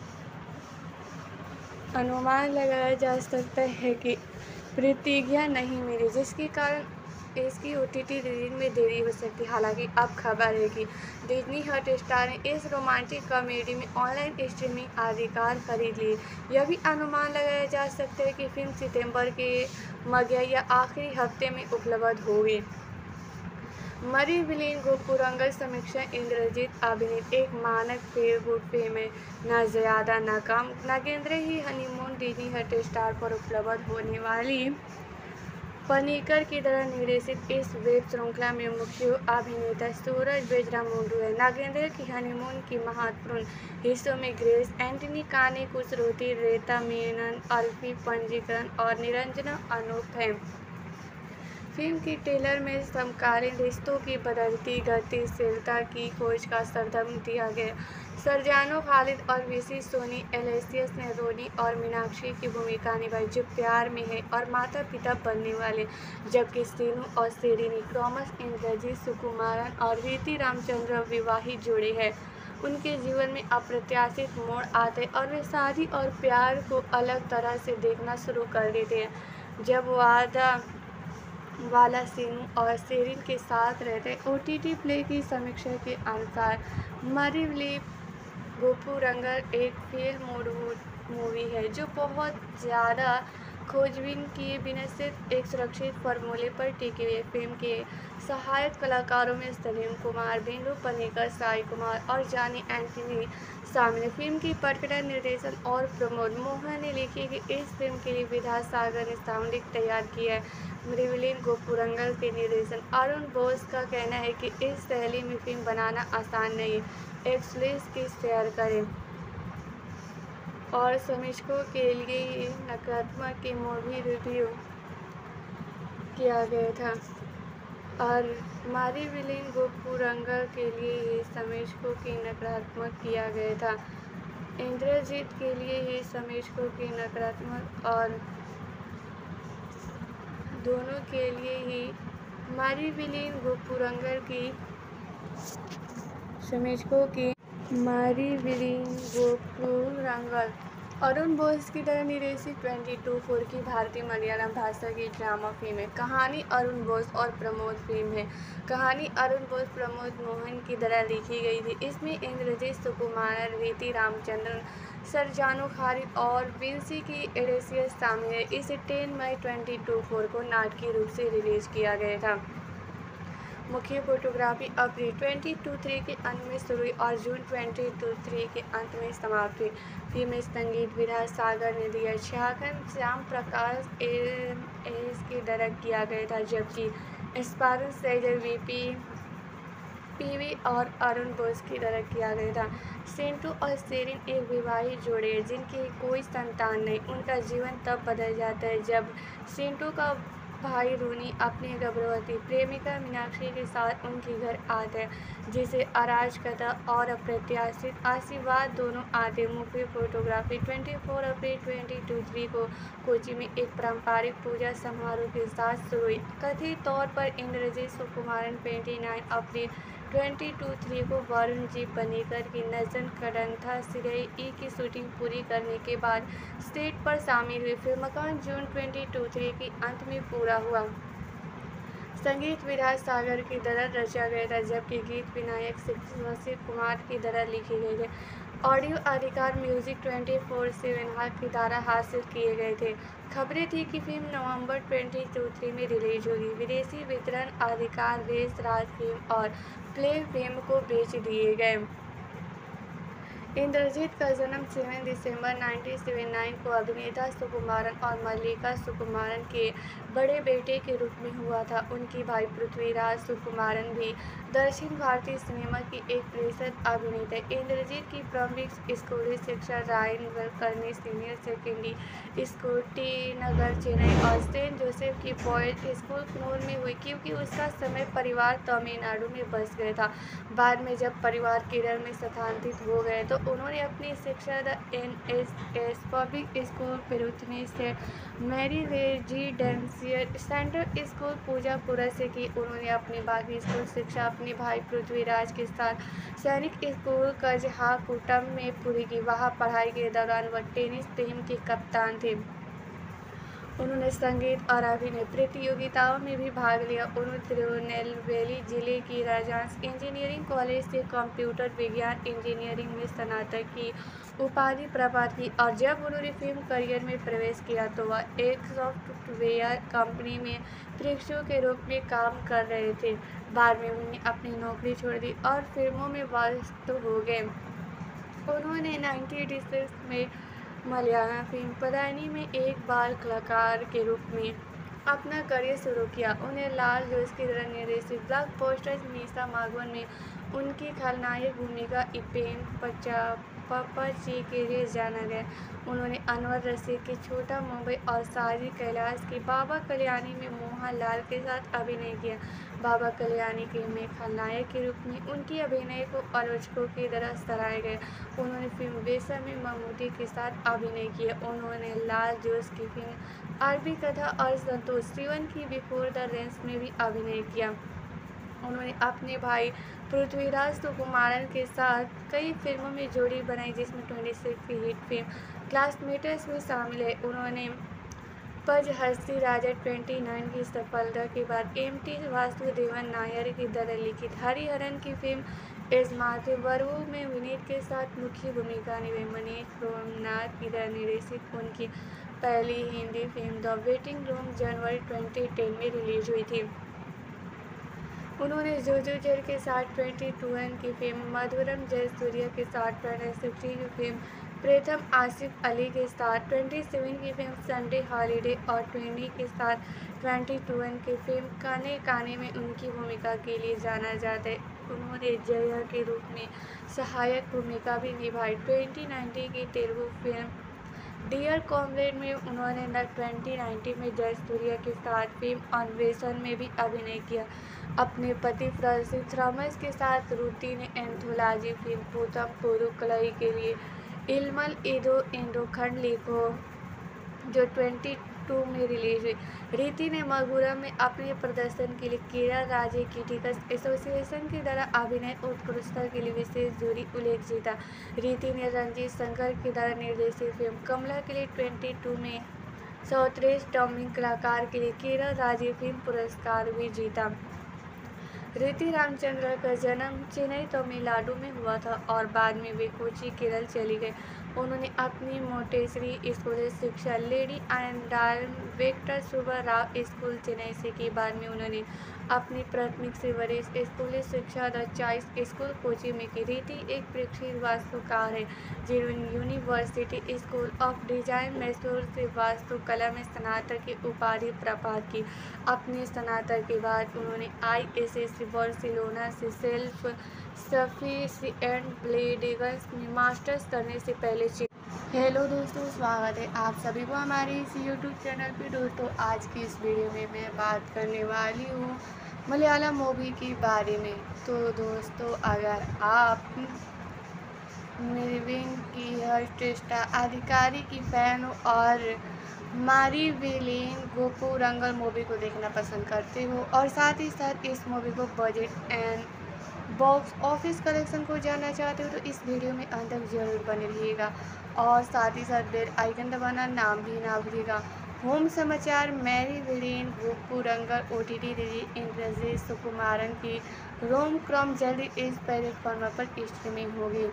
अनुमान लगाया जा सकता है कि प्रतिक्रिया नहीं मिली, जिसके कारण इसकी ओ टी टी रिलीज में देरी हो सकती है। हालांकि अब खबर है कि डिज्नी हॉटस्टार ने इस रोमांटिक कॉमेडी में ऑनलाइन स्ट्रीमिंग अधिकार खरीद लिए। यह भी अनुमान लगाया जा सकता है कि फिल्म सितंबर के मध्य या आखिरी हफ्ते में उपलब्ध होगी। मरी विलीन गोपुरंगल समीक्षा इंद्रजीत अभिनीत एक मानक फील गुड फिल्म है, न ज्यादा न कम। नागेंद्र ही हनीमून डिज्नी हॉटस्टार पर उपलब्ध होने वाली पनीकर की तरह निर्देशित इस वेब श्रृंखला में मुख्य अभिनेता सूरज बेजरामुंडू है। नागेंद्र की हनीमून की महत्वपूर्ण हिस्सों में ग्रेस एंटनी, काने कुसरुती, रेता मेनन, अल्फी पंजीकरण और निरंजना अनूप हैं। फिल्म की ट्रेलर में समकालीन रिश्तों की बदलती गतिशीलता की खोज का संदर्भ दिया गया। सरजानो खालिद और विंसी सोनी एलेसियस ने रोनी और मीनाक्षी की भूमिका निभाई, जो प्यार में है और माता पिता बनने वाले, जबकि सीनू और सेरेनी क्रॉमस इंद्रजीत सुकुमारन और रीति रामचंद्र विवाहित जोड़े हैं। उनके जीवन में अप्रत्याशित मोड़ आते और वे शादी और प्यार को अलग तरह से देखना शुरू कर देते हैं। जब वादा वाला सीनू और सेरिन के साथ रहते। ओ टी टी प्ले की समीक्षा के अनुसार मारी विलीन गोपुरंगल एक फील गुड मूवी है जो बहुत ज़्यादा खोजबीन किए बिना सिर्फ एक सुरक्षित फार्मूले पर टिकी हुई है। फिल्म के सहायक कलाकारों में सलीम कुमार, बिंदु पनीकर, साई कुमार और जानी एंटनी शामिल है। फिल्म की पटकथा, निर्देशन और प्रमोद मोहन ने लिखी है कि इस फिल्म के लिए विद्यासागर ने साउंड तैयार किया है। मरी विलीन गोपुरंगल के निर्देशन अरुण बोस का कहना है कि इस शैली में फिल्म बनाना आसान नहीं है। एक्सलेस की शेयर करें और समीक्षकों के लिए नकारात्मक की मूवी रिव्यू किया गया था और मारी विलीन गोपुरंगल के लिए ही समीक्षकों की नकारात्मक किया गया था। इंद्रजीत के लिए ही समीक्षकों की नकारात्मक और दोनों के लिए ही मारी विलीन गोपुरंगल की समीक्षकों की मारी विलीन गोपुरंगल अरुण बोस की तरह निर्देशित बाईस फोर की भारतीय मलयालम भाषा की ड्रामा फिल्म है। कहानी अरुण बोस और प्रमोद फिल्म है कहानी अरुण बोस प्रमोद मोहन की तरह लिखी गई थी। इसमें इंद्रजीत सुकुमारन, रीति रामचंद्रन, सरजानो खालिद और विंसी की एलेसियस शामिल है। इसे दस मई बाईस फोर को नाटकीय रूप से रिलीज किया गया था। मुख्य फोटोग्राफी अप्रैल बाईस थ्री के अंत में शुरू हुई और जून बाईस थ्री के अंत में समाप्त हुई। फिल्म में संगीत विद्यासागर ने दिया, छायाग्रहण श्याम प्रकाश एस के डायरेक्ट किया गया था, जबकि स्पारन सेजर वीपी पीवी और अरुण बोस की डायरेक्ट किया गया था। सिंटू और सेरिन एक विवाहित जोड़े हैं जिनकी कोई संतान नहीं। उनका जीवन तब बदल जाता है जब सिंटू का भाई रूनी अपनी गर्भवती प्रेमिका मीनाक्षी के साथ उनके घर आते हैं, जिसे अराजकता और अप्रत्याशित आशीर्वाद दोनों आते। मूवी फोटोग्राफी चौबीस अप्रैल ट्वेंटी ट्वेंटी थ्री को कोची में एक पारंपरिक पूजा समारोह के साथ शुरू हुई। कथित तौर पर इंद्रजीत सुकुमारन उनतीस अप्रैल ट्वेंटी ट्वेंटी थ्री को वरुण जी पनेकर की नजन कडंथा सीरीज ई की शूटिंग पूरी करने के बाद सेट पर शामिल हुई। फिल्म का जून ट्वेंटी ट्वेंटी थ्री के अंत में पूरा हुआ। संगीत विराज सागर की तरह रचा गया था, जबकि गीत विनायक शिव कुमार की तरह लिखे गए थे। ऑडियो अधिकार म्यूजिक ट्वेंटी फोर सेवन की द्वारा हासिल किए गए थे। खबरें थी कि फिल्म नवंबर ट्वेंटी ट्वेंटी थ्री में रिलीज होगी। विदेशी वितरण अधिकार रेस राज फिल्म और प्ले फिल्म को बेच दिए गए। इंद्रजीत का जन्म सात दिसंबर उन्नीस सौ उन्यासी को अभिनेता सुकुमारन और मल्लिका सुकुमारन के बड़े बेटे के रूप में हुआ था। उनके भाई पृथ्वीराज सुकुमारन भी दक्षिण भारतीय सिनेमा की एक प्रसिद्ध अभिनेता। इंद्रजीत की प्रारंभिक स्कूली शिक्षा रायन करने senior secondary school T Nagar Chennai और सेंट जोसेफ की बॉयज स्कूल कन्नूर में हुई, क्योंकि उसका समय परिवार तमिलनाडु में बस गया था। बाद में जब परिवार केरल में स्थानांतरित हो गए तो उन्होंने अपनी शिक्षा the N S S public school पेरुथनी से Mary residential central school Poojappura से की। उन्होंने अपनी बाकी स्कूल शिक्षा अपने भाई पृथ्वीराज के साथ सैनिक स्कूल कजहाकुटम में पूरी की। वहाँ पढ़ाई के दौरान वह टेनिस टीम के कप्तान थे। उन्होंने संगीत और अभिनय प्रतियोगिताओं में भी भाग लिया। उन्होंने तिरुनेलवेली जिले की राजहंस इंजीनियरिंग कॉलेज से कंप्यूटर विज्ञान इंजीनियरिंग में स्नातक की उपाधि प्राप्त की और जब उन्होंने फिल्म करियर में प्रवेश किया तो वह एक सॉफ्टवेयर कंपनी में प्रशिक्षु के रूप में काम कर रहे थे। बाद में उन्होंने अपनी नौकरी छोड़ दी और फिल्मों में व्यस्त हो गए। उन्होंने उन्नीस सौ छियासी में मलयालम फिल्म पदानी में एक बाल कलाकार के रूप में अपना करियर शुरू किया। उन्हें लाल जोश की तरह निर्देशित ब्लॉकबस्टर मीसा मागवन में उनकी खलनायक भूमिका इपेन पप्पाची के लिए जाना गया। उन्होंने अनवर रशीद की छोटा मुंबई और साजिद कैलाश की बाबा कल्याणी में मोहनलाल के साथ अभिनय किया। बाबा कल्याणी फिल्म में खलनायक के रूप में उनकी अभिनय को आलोचकों की तरह सराहा गया। उन्होंने फिल्म बेसा में ममूटी के साथ अभिनय किया। उन्होंने लाल जोश की फिल्म अरबी कथा और संतोष सिवन की बिफोर द रेंस में भी अभिनय किया। उन्होंने अपने भाई पृथ्वीराज सुकुमारन के साथ कई फिल्मों में जोड़ी बनाई, जिसमें छब्बीस की हिट फिल्म क्लासमेट्स में शामिल है। उन्होंने पज हस्ती राजा उनतीस की सफलता के बाद एम टी वासुदेवन नायर की तरह लिखित हरिहरन की फिल्म एजमाते वरवू में विनीत के साथ मुख्य भूमिका निभाई। मनीष सोमनाथ की तरह निर्देशित उनकी पहली Hindi film the waiting room जनवरी ट्वेंटी टेन में रिलीज हुई थी। उन्होंने जोजो जर के साथ बाईस की फिल्म मधुरम जयसूर्या के साथ उन्नीस की फिल्म प्रथम आसिफ अली के साथ सत्ताईस की फिल्म संडे हॉलीडे और बीस के साथ बाईस की फिल्म काने काने में उनकी भूमिका के लिए जाना जाता है। उन्होंने जया के रूप में सहायक भूमिका भी निभाई। उन्नीस की तेलुगु फिल्म डियर कॉमरेड में उन्होंने न उन्नीस में जयसूर्या के साथ फिल्म अन्वेषण में भी अभिनय किया। अपने पति प्रसिद्ध थॉमस के साथ रूती ने एंथोलॉजी फिल्म पूतम पुरुकलई के लिए इल्मल इदो इंडोखंड लिखो जो बाईस में रिलीज हुई। रीति ने मगुरम में अपने प्रदर्शन के लिए केरल राज्य क्रिटिक्स एसोसिएशन के द्वारा अभिनय उत्कृष्टता के लिए विशेष जूरी उल्लेख जीता। रीति ने रंजीत शंकर के द्वारा निर्देशित फिल्म कमला के लिए बाईस में सर्वश्रेष्ठ डबिंग कलाकार के लिए केरल राज्य फिल्म पुरस्कार भी जीता। रीति रामचंद्र का जन्म चेन्नई तमिलनाडु में हुआ था और बाद में वे कोची केरल चली गए। उन्होंने अपनी मोंटेसरी स्कूली शिक्षा लेडी आनंदाल वेंकट सुब्बा राव स्कूल चेन्नई से की। बाद में उन्होंने अपनी प्राथमिक से वरिष्ठ स्कूली शिक्षा द चॉइस स्कूल कोची में की। रीति एक प्रसिद्ध वास्तुकार है जिन्होंने university school of design Mysore से वास्तुकला में स्नातक की उपाधि प्राप्त की। अपने स्नातक के बाद उन्होंने आई एस एस बार्सिलोना से सेल्फ सफिशिएंट बिल्डिंग्स में मास्टर्स करने से पहले हेलो दोस्तों, स्वागत है आप सभी को हमारे इस यूट्यूब चैनल पे। दोस्तों, आज की इस वीडियो में मैं बात करने वाली हूँ मलयालम मूवी के बारे में। तो दोस्तों, अगर आप मेरविन की हर्षेष्टा अधिकारी की फ़ैन हो और मारी विलेन गोपुरंगल मूवी को देखना पसंद करते हो और साथ ही साथ इस मूवी को budget and box office collection को जानना चाहते हो तो इस वीडियो में अंत तक जरूर बने रहिएगा और साथ ही साथ बेल आइकन दबाना नाम भी ना भूलिएगा। होम समाचार Mary villain Gopurangal O T T release Indrajith Sukumaran की रोम क्रॉम जल्दी इस प्लेटफॉर्म पर स्ट्रीमिंग होगी।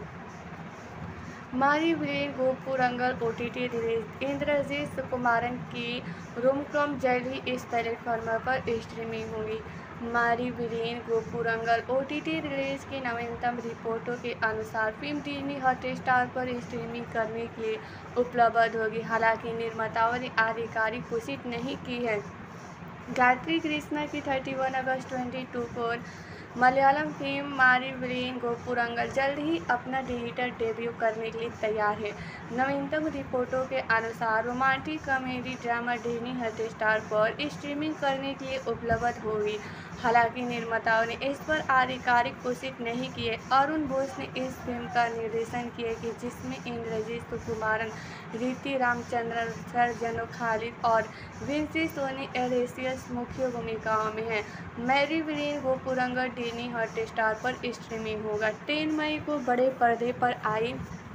मारी villain Gopurangal O T T release Indrajith Sukumaran की रोम क्रॉम जल्द ही इस प्लेटफॉर्म पर स्ट्रीमिंग होगी। मारी villain Gopurangal O T T release की नवीनतम रिपोर्टों के अनुसार फिल्म डिज्नी हॉटस्टार पर स्ट्रीमिंग करने के लिए उपलब्ध होगी। हालांकि निर्माताओं ने आधिकारिक पुष्टि नहीं की है। गायत्री कृष्णा की इकतीस अगस्त बाईस को मलयालम फिल्म मारी विलेन गोपुरंगल जल्द ही अपना डिजिटल डेब्यू करने के लिए तैयार है। नवीनतम रिपोर्टों के अनुसार romantic comedy drama Disney Hotstar पर स्ट्रीमिंग करने के लिए उपलब्ध होगी। हालांकि निर्माताओं ने इस पर आधिकारिक पुष्टि नहीं की है। अरुण बोस ने इस फिल्म का निर्देशन किया कि जिसमें इंद्रजीत सुकुमारन, रीति रामचंद्रन, सरजनो खालिद और विंसी सोनी एलेसियस मुख्य भूमिकाओं में हैं। Mary villain Gopurangal Disney Hotstar पर स्ट्रीमिंग होगा। तेरह मई को बड़े पर्दे पर आई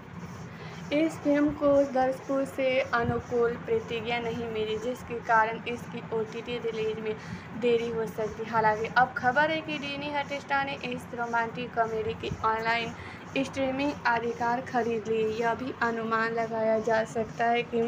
इस फिल्म को दर्शकों से अनुकूल प्रतिक्रिया नहीं मिली, जिसके कारण इसकी ओ टी टी रिलीज में देरी हो सकती है। हालांकि अब खबर है कि डिज्नी हॉटस्टार ने इस रोमांटिक कॉमेडी की ऑनलाइन स्ट्रीमिंग अधिकार खरीद ली। यह भी अनुमान लगाया जा सकता है कि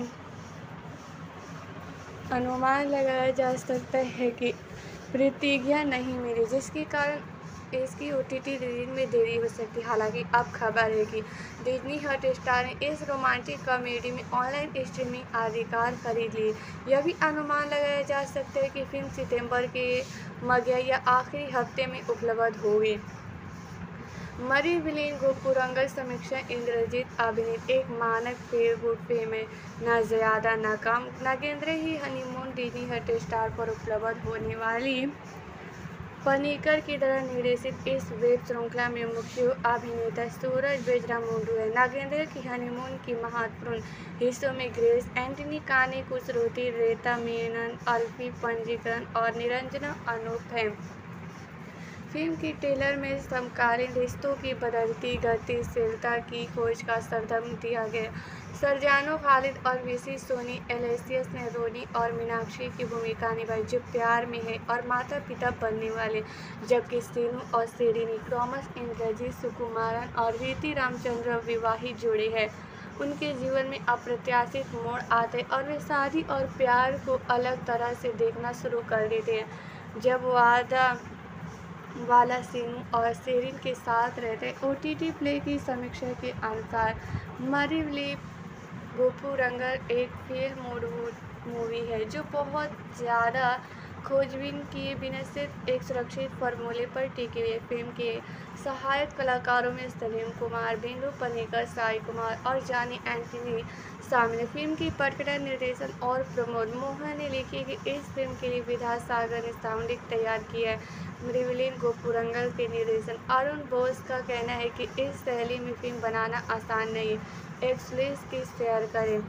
अनुमान लगाया जा सकता है कि प्रतिक्रिया नहीं मिली, जिसके कारण इसकी ओ टी टी रिलीज में देरी हो सकती है। हालांकि अब खबर है कि डिज्नी हॉटस्टार ने इस रोमांटिक कॉमेडी में ऑनलाइन स्ट्रीमिंग अधिकार खरीद लिए। यह भी अनुमान लगाया जा सकता है कि फिल्म सितंबर के मध्य या आखिरी हफ्ते में उपलब्ध होगी। मरी विलेन गोपुरंगल समीक्षा इंद्रजीत अभिनीत एक मानक फील गुड फिल्म है, न ज़्यादा न कम। नागेंद्र ही हनीमून डिज्नी हॉटस्टार पर उपलब्ध होने वाली पनीकर की तरह निर्देशित इस वेब श्रृंखला में मुख्य अभिनेता सूरज बेजरामुंडू है। नागेंद्र की हनीमून की महत्वपूर्ण हिस्सों में ग्रेस एंटनी, कानी कुसरोती, रेता मेनन, अल्फी पंजीकरण और निरंजना अनूप हैं। फिल्म की ट्रेलर में समकालीन रिश्तों की बदलती गतिशीलता की खोज का संदर्भ दिया गया। सरजानो खालिद और विशी सोनी एलेसियस ने रोनी और मीनाक्षी की भूमिका निभाई, जो प्यार में है और माता पिता बनने वाले, जबकि सीनू और सेरिनी क्रॉमस इंद्रजीत सुकुमारन और रीति रामचंद्र विवाहित जोड़े हैं। उनके जीवन में अप्रत्याशित मोड़ आते और वे शादी और प्यार को अलग तरह से देखना शुरू कर देते हैं। जब वादा वाला सीनू और सेरिन के साथ रहते। ओ टी टी प्ले की समीक्षा के अनुसार मारी विलेन गोपुरंगल एक फेल मूड मूवी है जो बहुत ज़्यादा खोजबीन किए बिना सिर्फ एक सुरक्षित फार्मूले पर टिकी हुई है। फिल्म के सहायक कलाकारों में सलीम कुमार, बिंदु पनीकर, साई कुमार और जानी एंटनी शामिल है। फिल्म की पटकथा, निर्देशन और प्रमोद मोहन ने लिखी कि इस फिल्म के लिए विद्यासागर ने साउंड तैयार किया है। मारी विलेन गोपुरंगल के निर्देशन अरुण बोस का कहना है कि इस शैली में फिल्म बनाना आसान नहीं है। एक्सलेस की शेयर करें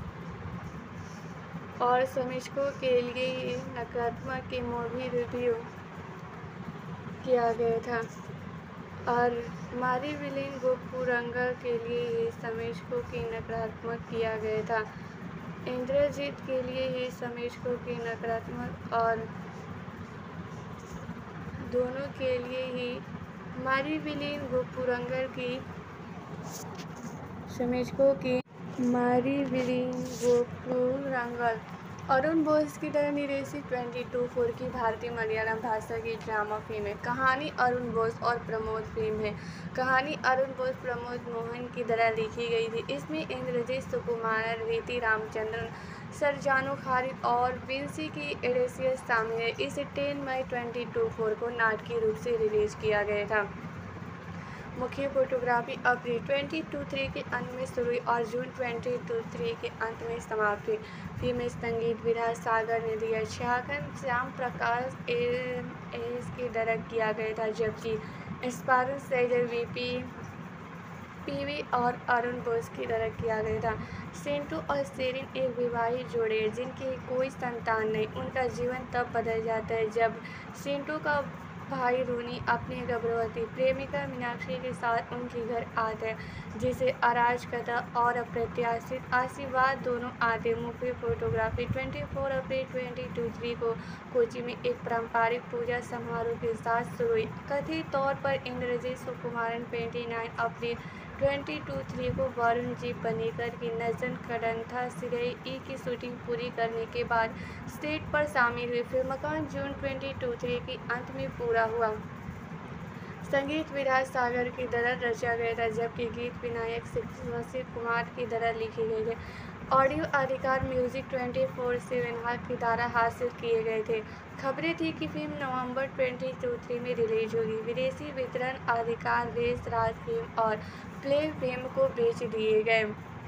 और समीक्षकों के लिए नकारात्मक की मूवी रिव्यू किया गया था और मारी विलेन गोपुरंगल के लिए ही समीक्षकों की नकारात्मक किया गया था। इंद्रजीत के लिए ही समीक्षकों की नकारात्मक और दोनों के लिए ही मारी विलेन गोपुरंगल की समीक्षकों की मारी विलेन गोपुरंगल अरुण बोस की तरह निर्देशित बाईस फोर की भारतीय मलयालम भाषा की ड्रामा फिल्म है। कहानी अरुण बोस और प्रमोद फिल्म है कहानी अरुण बोस प्रमोद मोहन की तरह लिखी गई थी। इसमें इंद्रजीत सुकुमारन, रीति रामचंद्रन, सरजानो खालिद और विंसी की एलेसियस शामिल है। इसे दस मई बाईस फोर को नाटकीय रूप से रिलीज किया गया था। मुख्य फोटोग्राफी अप्रैल ट्वेंटी टू थ्री के अंत में शुरू हुई और जून ट्वेंटी टू थ्री के अंत में समाप्त हुई। फिल्म में संगीत विराज सागर ने दिया, छायाग्रहण श्याम प्रकाश एन एस के डायरेक्ट किया गया था, जबकि स्पारन सैजल वीपी पीवी और अरुण बोस की डायरेक्ट किया गया था। सेंटू और सेरिन एक विवाहित जोड़े हैं जिनकी कोई संतान नहीं। उनका जीवन तब बदल जाता है जब सेंटू का भाई रूनी अपनी गर्भवती प्रेमिका मीनाक्षी के साथ उनके घर आता है, जिसे अराजकता और अप्रत्याशित आशीर्वाद दोनों आते। मुख्य फोटोग्राफी चौबीस अप्रैल ट्वेंटी टू थ्री को कोची में एक पारंपरिक पूजा समारोह के साथ शुरू हुई। कथित तौर पर इंद्रजीत सुकुमारन उनतीस अप्रैल ट्वेंटी टू थ्री को वरुण जी पनीकर की नजन कडंथा सिरई ई की शूटिंग पूरी करने के बाद सेट पर शामिल हुई। फिल्म का जून ट्वेंटी टू थ्री के अंत में पूरा हुआ। संगीत विराज सागर की तरह रचा गया था, जबकि गीत विनायक शिव कुमार की तरह लिखे गए थे। ऑडियो अधिकार म्यूजिक ट्वेंटी फोर सेवन की द्वारा हासिल किए गए थे। खबरें थी कि फिल्म नवंबर ट्वेंटी टू थ्री में रिलीज होगी। विदेशी वितरण अधिकार रेस राज फिल्म और प्ले फिल्म को बेच दिए गए।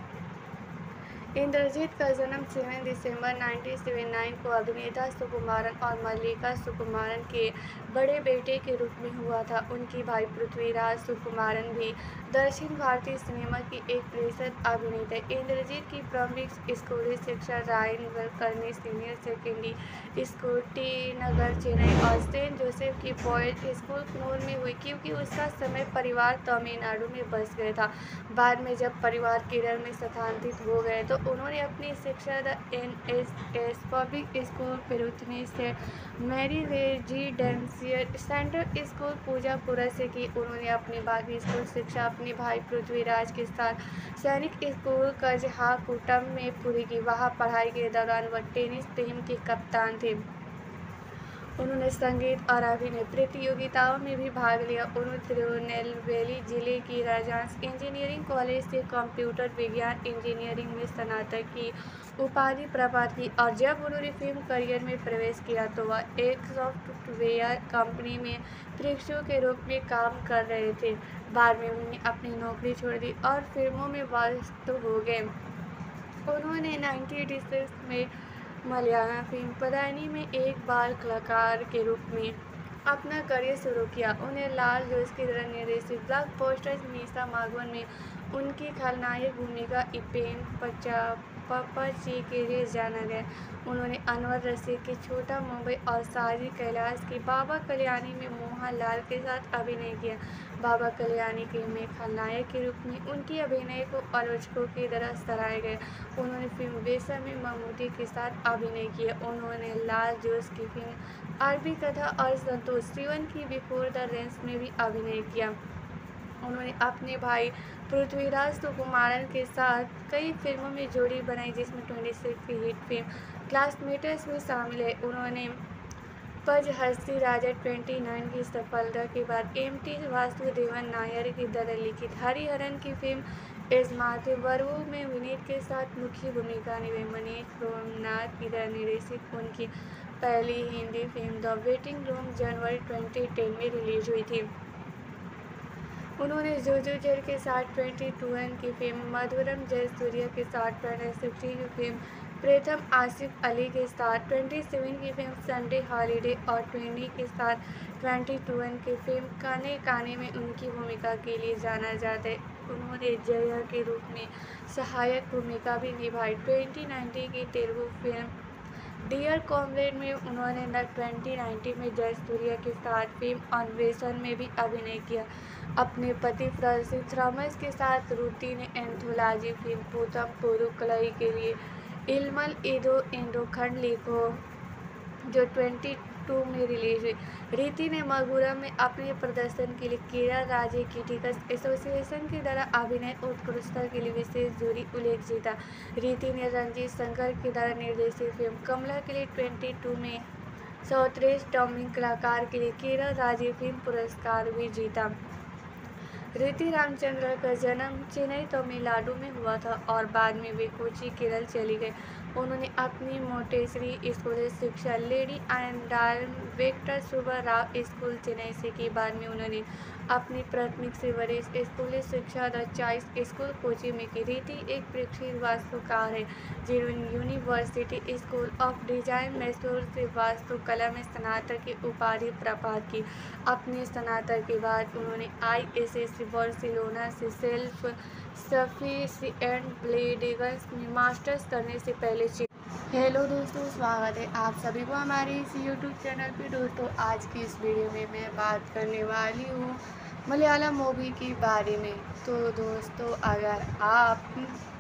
इंद्रजीत का जन्म सात दिसंबर उन्नीस सौ उन्यासी को अभिनेता सुकुमारन और मल्लिका सुकुमारन के बड़े बेटे के रूप में हुआ था। उनके भाई पृथ्वीराज सुकुमारन भी दक्षिण भारतीय सिनेमा की एक प्रसिद्ध अभिनेता। इंद्रजीत की प्रारंभिक स्कूली शिक्षा रायन करनी senior secondary school T Nagar Chennai और सेंट जोसेफ की बॉयज स्कूल कन्नौर में हुई, क्योंकि उसका समय परिवार तमिलनाडु में बस गया था। बाद में जब परिवार केरल में स्थानांतरित हो गए तो उन्होंने अपनी शिक्षा the N S S public school पेरुथनी से Mary residential central school Poojappura से की। उन्होंने अपनी बाकी स्कूल शिक्षा अपने भाई पृथ्वीराज के साथ सैनिक स्कूल कजहाकुटम में पूरी की। वहाँ पढ़ाई के दौरान वह टेनिस टीम के कप्तान थे। उन्होंने संगीत और अभिनय प्रतियोगिताओं में भी भाग लिया। उन्होंने तिरुनेलवेली जिले की राजहंस इंजीनियरिंग कॉलेज से कंप्यूटर विज्ञान इंजीनियरिंग में स्नातक की उपाधि प्राप्त की और जब उन्होंने फिल्म करियर में प्रवेश किया तो वह एक सॉफ्टवेयर कंपनी में प्रशिक्षु के रूप में काम कर रहे थे। बाद में उन्होंने अपनी नौकरी छोड़ दी और फिल्मों में व्यस्त हो गए। उन्होंने नाइनटीन एटी सिक्स में मलयालम फिल्म पदानी में एक बाल कलाकार के रूप में अपना करियर शुरू किया। उन्हें लाल जोश की तरह निर्देशित ब्लॉकबस्टर मीसा मागवन में उनकी खलनायक भूमिका इपेन पचा पप्पाची के लिए जाना गया। उन्होंने अनवर रशीद की छोटा मुंबई और साजी कैलाश की बाबा कल्याणी में मोहनलाल के साथ अभिनय किया। बाबा कल्याणी के में खलनायक के रूप में उनकी अभिनय को आलोचकों की तरह सराहा गया। उन्होंने फिल्म बेसा में ममूटी के साथ अभिनय किया। उन्होंने लाल जोश की फिल्म अरबी कथा और संतोष सिवन की बिफोर द रेंस में भी अभिनय किया। उन्होंने अपने भाई पृथ्वीराज सुकुमारन के साथ कई फिल्मों में जोड़ी बनाई, जिसमें छब्बीस की हिट फिल्म क्लासमेट्स में शामिल है। उन्होंने पज हस्ती राजा उनतीस की सफलता के बाद एम टी वासुदेवन नायर की तरह लिखित हरिहरन की फिल्म इस्माते वरवू में विनीत के साथ मुख्य भूमिका निभाई। मनीष सोमनाथ की तरह निर्देशित उनकी पहली Hindi film the waiting room जनवरी ट्वेंटी टेन में रिलीज हुई थी। उन्होंने जोजो जेल के साथ ट्वेंटी टू की फिल्म मधुरम जयसूर्या के साथ सिक्सटी की फिल्म प्रथम आसिफ अली के साथ सत्ताईस की फिल्म संडे हॉलीडे और बीस के साथ बाईस की फिल्म काने काने में उनकी भूमिका के लिए जाना जाता है। उन्होंने जया के रूप में सहायक भूमिका भी निभाई। ट्वेंटी नाइनटीन की तेलुगु फिल्म डियर कॉमरेड में उन्होंने न ट्वेंटी नाइनटीन में जयसूर्या के साथ फिल्म अन्वेषण में भी अभिनय किया। अपने पति फ्रांसिस थॉमस के साथ रूती ने एंथोलॉजी फिल्म पूतम पुरुकलाई के लिए इल्मल इदो इंडोखंड लिखो जो बाईस में रिलीज हुई। रीति ने मगुरा में अपने प्रदर्शन के लिए केरल राज्य क्रिटिक्स एसोसिएशन के द्वारा अभिनय उत्कृष्टता के लिए विशेष जूरी उल्लेख जीता। रीति ने रंजीत शंकर के द्वारा निर्देशित फिल्म कमला के लिए बाईस में सर्वश्रेष्ठ डबिंग कलाकार के लिए केरल राज्य फिल्म पुरस्कार भी जीता। रीति रामचंद्र का जन्म चेन्नई तमिलनाडु में हुआ था और बाद में वे कोची केरल चली गए। उन्होंने अपनी मोंटेसरी स्कूल शिक्षा लेडी आनंदाल वेंकट सुब्बा राव स्कूल चेन्नई से की। बाद में उन्होंने अपनी प्राथमिक से वरिष्ठ स्कूली शिक्षा द चॉइस स्कूल कोची में की। रीति एक प्रसिद्ध वास्तुकार है जिन्होंने university school of design Mysore से वास्तुकला में स्नातक की उपाधि प्राप्त की। अपने स्नातक के बाद उन्होंने आई एस एस बार्सिलोना से सेल्फ सफिशिएंट बिल्डिंग्स में मास्टर्स करने से पहले। हेलो दोस्तों, स्वागत है आप सभी को हमारे इस यूट्यूब चैनल पे। दोस्तों, आज की इस वीडियो में मैं बात करने वाली हूँ मलयालम मूवी के बारे में। तो दोस्तों, अगर आप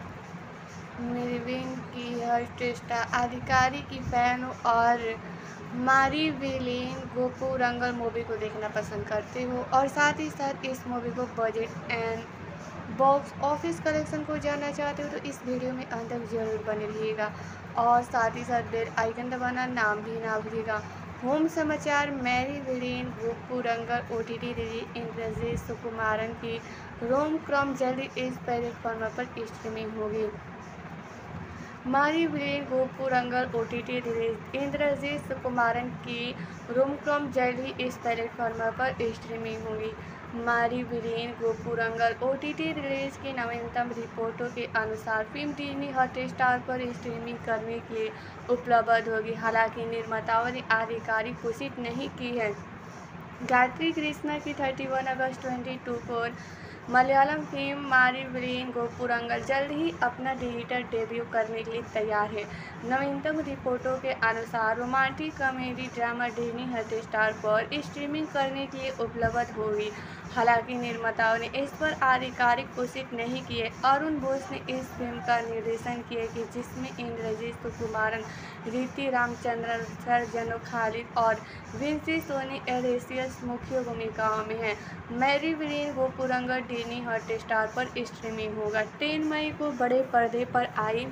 मेरिविन की हर्स्ट अधिकारी की फैन हो और मारी विलेन गोपुरंगल मूवी को देखना पसंद करते हो और साथ ही साथ इस मूवी को budget and box office collection को जानना चाहते हो तो इस वीडियो में अंत तक जरूर बने रहिएगा और साथ ही साथ बेल आइकन दबाना नाम भी ना भूलिएगा। होम समाचार। Mary villain Gopurangal O T T release Indrajith Sukumaran की रोम क्रॉम जल्दी इस प्लेटफॉर्म पर स्ट्रीमिंग होगी। मारी villain Gopurangal O T T release Indrajith Sukumaran की रोम क्रॉम जल्द ही इस प्लेटफॉर्म पर स्ट्रीमिंग होगी। मारी villain Gopurangal O T T release की नवीनतम रिपोर्टों के अनुसार फिल्म डिज्नी हॉटस्टार पर स्ट्रीमिंग करने के लिए उपलब्ध होगी। हालांकि निर्माताओं ने आधिकारिक घोषित नहीं की है। गायत्री कृष्णा की इकतीस अगस्त बाईस को मलयालम फिल्म मारी विलेन गोपुरंगल जल्द ही अपना डिजिटल डेब्यू करने के लिए तैयार है। नवीनतम रिपोर्टों के अनुसार romantic comedy drama Disney Hotstar पर स्ट्रीमिंग करने के लिए उपलब्ध होगी। हालांकि निर्माताओं ने इस पर आधिकारिक घोषित नहीं किए। अरुण बोस ने इस फिल्म का निर्देशन किया कि जिसमें इंद्रजीत सुकुमारन, रीति रामचंद्रन, सरजनो खालिद और विंसी सोनी एलेसियस मुख्य भूमिकाओं में हैं। Mary villain Gopurangal Disney Hotstar पर स्ट्रीमिंग होगा। तीन मई को बड़े पर्दे पर आई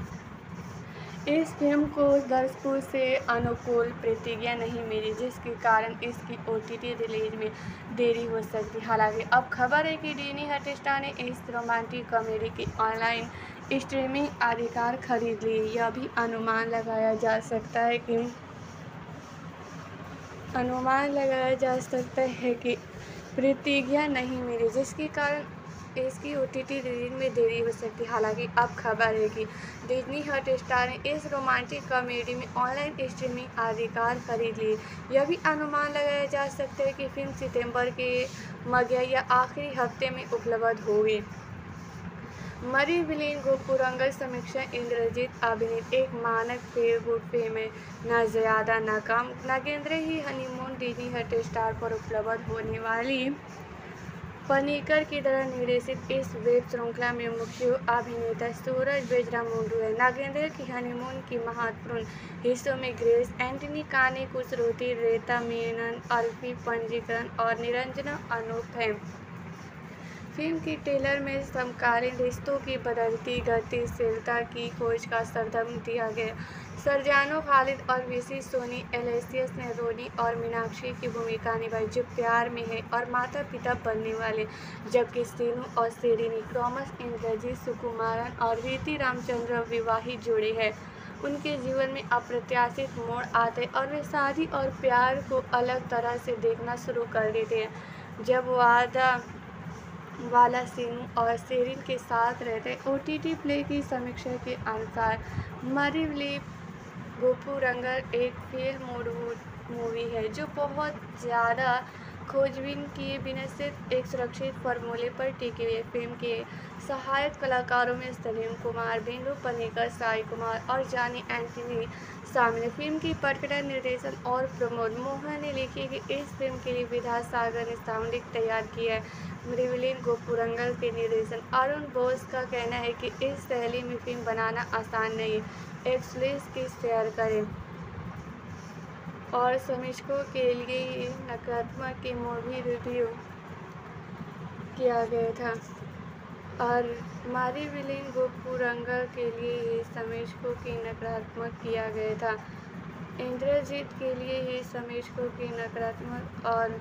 इस फिल्म को दर्शकों से अनुकूल प्रतिक्रिया नहीं मिली, जिसके कारण इसकी ओ टी टी रिलीज में देरी हो सकती है। हालांकि अब खबर है कि डिज्नी हॉटस्टार ने इस रोमांटिक कॉमेडी की ऑनलाइन स्ट्रीमिंग अधिकार खरीद लिए। यह भी अनुमान लगाया जा सकता है कि अनुमान लगाया जा सकता है कि प्रतिक्रिया नहीं मिली, जिसके कारण इसकी ओ टी टी रिलीज में देरी हो सकती है। हालांकि अब खबर है कि डिज्नी हॉटस्टार ने इस रोमांटिक कॉमेडी में ऑनलाइन स्ट्रीमिंग अधिकार खरीद लिए। यह भी अनुमान लगाया जा सकता है कि फिल्म सितंबर के मध्य या आखिरी हफ्ते में उपलब्ध होगी। मरी विलेन गोपुरंगल समीक्षा। इंद्रजीत अभिनीत एक मानक फील गुड फिल्म है, न ज्यादा न कम। नागेंद्र ही हनीमून डिज्नी हॉटस्टार पर उपलब्ध होने वाली पनीकर की तरह निर्देशित इस वेब श्रृंखला में मुख्य अभिनेता सूरज बेजरामुंडू है। नागेंद्र की हनीमून की महत्वपूर्ण हिस्सों में ग्रेस एंटनी, कानी कुसरुती, रेता मेनन, अल्फी पंजीकरण और निरंजना अनूप हैं। फिल्म की ट्रेलर में समकालीन रिश्तों की बदलती गतिशीलता की खोज का संदर्भ दिया गया। सरजानो खालिद और विसी सोनी एलेसियस ने रोनी और मीनाक्षी की भूमिका निभाई, जो प्यार में है और माता पिता बनने वाले, जबकि सीनू और सेरिनी क्रॉमस इंद्रजीत सुकुमारन और रीति रामचंद्र विवाहित जोड़े हैं। उनके जीवन में अप्रत्याशित मोड़ आते और वे शादी और प्यार को अलग तरह से देखना शुरू कर देते हैं। जब वादा वाला सीनू और सेरिन के साथ रहते। ओ टी टी प्ले की समीक्षा के अनुसार मारी विलेन गोपुरंगल एक फील गुड मूवी है जो बहुत ज़्यादा खोजबीन किए बिना सिर्फ एक सुरक्षित फार्मूले पर टिकी हुई है। फिल्म के सहायक कलाकारों में सलीम कुमार, बिंदु पनीकर, साई कुमार और जानी एंटनी शामिल है। फिल्म की पटकथा, निर्देशन और प्रमोद मोहन ने लिखी है कि इस फिल्म के लिए विद्यासागर ने साउंड तैयार किया है। मारी विलेन गोपुरंगल के निर्देशन अरुण बोस का कहना है कि इस शैली में फिल्म बनाना आसान नहीं है। एक्सलेस की शेयर करें और समीक्षकों के लिए नकारात्मक की मूवी रिव्यू किया गया था और मारी विलेन गोपुरंगल के लिए ही समीक्षकों की नकारात्मक किया गया था। इंद्रजीत के लिए ही समीक्षकों की नकारात्मक और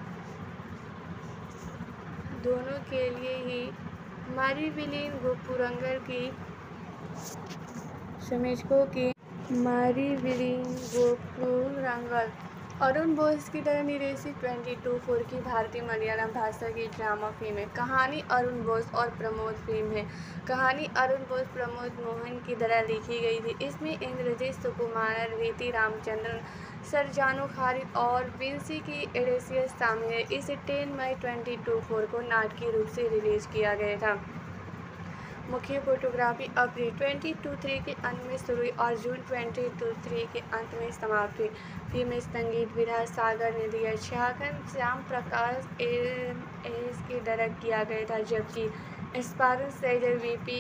दोनों के लिए ही मारी विलेन गोपुरंगल की समीक्षकों की मारी विलीन गोपुरंगल अरुण बोस की तरह निर्देशित ट्वेंटी टू फोर की भारतीय मलयालम भाषा की ड्रामा फिल्म है। कहानी अरुण बोस और प्रमोद फिल्म है। कहानी अरुण बोस प्रमोद मोहन की तरह लिखी गई थी। इसमें इंद्रजीत सुकुमारन, रीति रामचंद्रन, सरजानो खालिद और विंसी की एडेसियस शामिल है। इसे टेन मई ट्वेंटी टू फोर को नाटकीय रूप से रिलीज किया गया था। मुख्य फोटोग्राफी अप्रैल ट्वेंटी टू थ्री के अंत में शुरू हुई और जून ट्वेंटी टू थ्री के अंत में समाप्त हुई। फिल्म में संगीत विराज सागर ने दिया, छायाग्रहण श्याम प्रकाश एम एस के डायरेक्ट किया गया था, जबकि स्पारन सैजल वीपी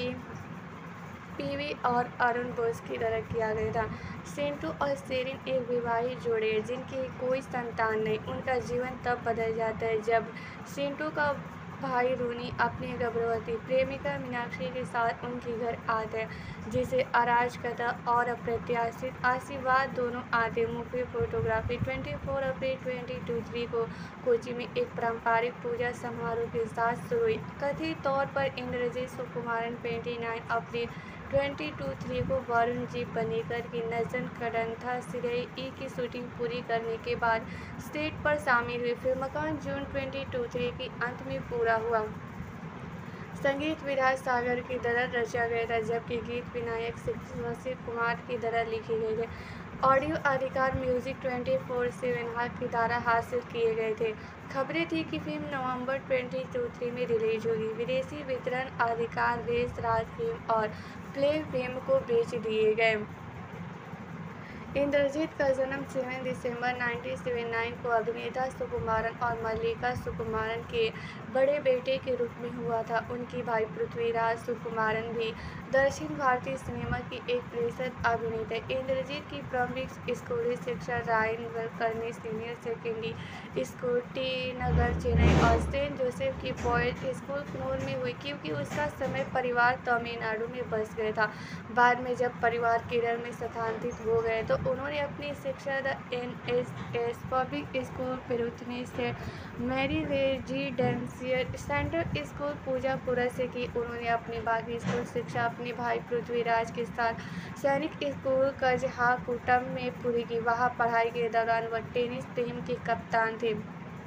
पीवी और अरुण बोस की डायरेक्ट किया गया था। सेंटू और सेरिन एक विवाहित जोड़े हैं जिनकी कोई संतान नहीं। उनका जीवन तब बदल जाता है जब सेंटू का भाई रूनी अपनी गर्भवती प्रेमिका मीनाक्षी के साथ उनके घर आता है, जिसे अराजकता और अप्रत्याशित आशीर्वाद दोनों आते। मुख्य फोटोग्राफी चौबीस अप्रैल ट्वेंटी टू थ्री को कोची में एक पारंपरिक पूजा समारोह के साथ शुरू हुई। कथित तौर पर इंद्रजीत सुकुमारन उनतीस अप्रैल ट्वेंटी टू थ्री को वरुण जी पनीकर की नजन कडंथा सिरई ई की शूटिंग पूरी करने के बाद सेट पर शामिल हुए। फिल्म का जून ट्वेंटी टू थ्री के अंत में पूरा हुआ। संगीत विराज सागर की तरह रचा गया था, जबकि गीत विनायक शिव कुमार की तरह लिखे गए थे। ऑडियो अधिकार म्यूजिक ट्वेंटी फोर सेवन की द्वारा हासिल किए गए थे। खबरें थी कि फिल्म नवंबर ट्वेंटी टू थ्री में रिलीज होगी। विदेशी वितरण अधिकार रेस राज फिल्म और प्ले फिल्म को बेच दिए गए। इंद्रजीत का जन्म सात दिसंबर उन्नीस सौ उन्यासी को अभिनेता सुकुमारन और मल्लिका सुकुमारन के बड़े बेटे के रूप में हुआ था। उनकी भाई पृथ्वीराज सुकुमारन भी दक्षिण भारतीय सिनेमा की एक प्रसिद्ध अभिनेता है। इंद्रजीत की प्रारंभिक स्कूली शिक्षा Ryan Kulkarni senior secondary school T Nagar Chennai और सेंट जोसेफ की बॉयज स्कूल कन्नौर में हुई, क्योंकि उसका समय परिवार तमिलनाडु में बस गया था। बाद में जब परिवार केरल में स्थानांतरित हो गए तो उन्होंने अपनी शिक्षा the N S S public school पेरुथनी से Mary residential central school Poojappura से की। उन्होंने अपनी बाकी स्कूल शिक्षा अपने भाई पृथ्वीराज के साथ सैनिक स्कूल कजहाकुटम में पूरी की। वहाँ पढ़ाई के दौरान वह टेनिस टीम के कप्तान थे।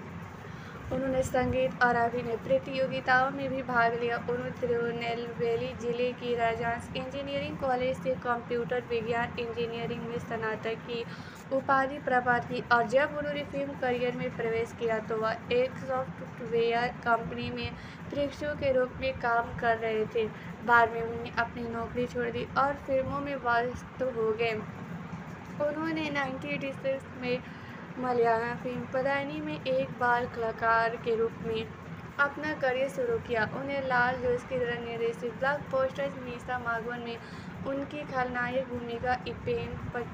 उन्होंने संगीत और अभिनय प्रतियोगिताओं में भी भाग लिया। उन्होंने तिरुनेलवेली जिले की राजहंस इंजीनियरिंग कॉलेज से कंप्यूटर विज्ञान इंजीनियरिंग में स्नातक की उपाधि प्राप्त की और जब उन्होंने फिल्म करियर में प्रवेश किया तो वह एक सॉफ्टवेयर कंपनी में प्रशिक्षु के रूप में काम कर रहे थे। बाद में उन्होंने अपनी नौकरी छोड़ दी और फिल्मों में व्यस्त हो गए। उन्होंने नाइनटीन एटी सिक्स में मलयालम फिल्म पदानी में एक बाल कलाकार के रूप में अपना करियर शुरू किया। उन्हें लाल जोश की तरह निर्देशित ब्लॉकबस्टर मीसा मागवन में उनकी खलनायक भूमिका इपेन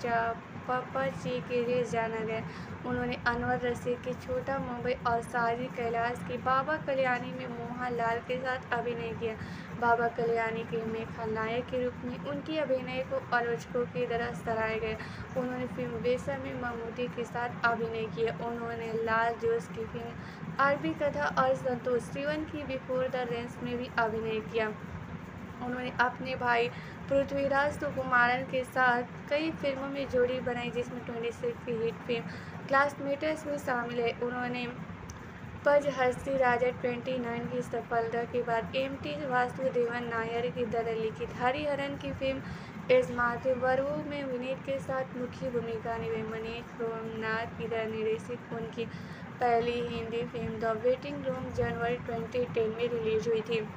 पप्पाची के लिए जाना गया। उन्होंने अनवर रशीद की छोटा मुंबई और साजिद कैलाश की बाबा कल्याणी में मोहनलाल के साथ अभिनय किया। बाबा कल्याणी के में खलनायक के रूप में उनकी अभिनय को आलोचकों की तरह सराहा गया। उन्होंने फिल्म बेसा में ममूटी के साथ अभिनय किया। उन्होंने लाल जोश की फिल्म अरबी कथा और संतोष सिवन की बिफोर द रेंस में भी अभिनय किया। उन्होंने अपने भाई पृथ्वीराज सुकुमारन के साथ कई फिल्मों में जोड़ी बनाई, जिसमें छब्बीस की हिट फिल्म क्लासमेट्स में शामिल है। उन्होंने पज हस्ती राजा उनतीस की सफलता के बाद एम टी वासुदेवन नायर की तरह लिखित हरिहरन की फिल्म एजमाते वरुओं में विनीत के साथ मुख्य भूमिका निभाई। मनीष सोमनाथ की तरह निर्देशित उनकी पहली Hindi film the waiting room जनवरी ट्वेंटी टेन में रिलीज हुई थी।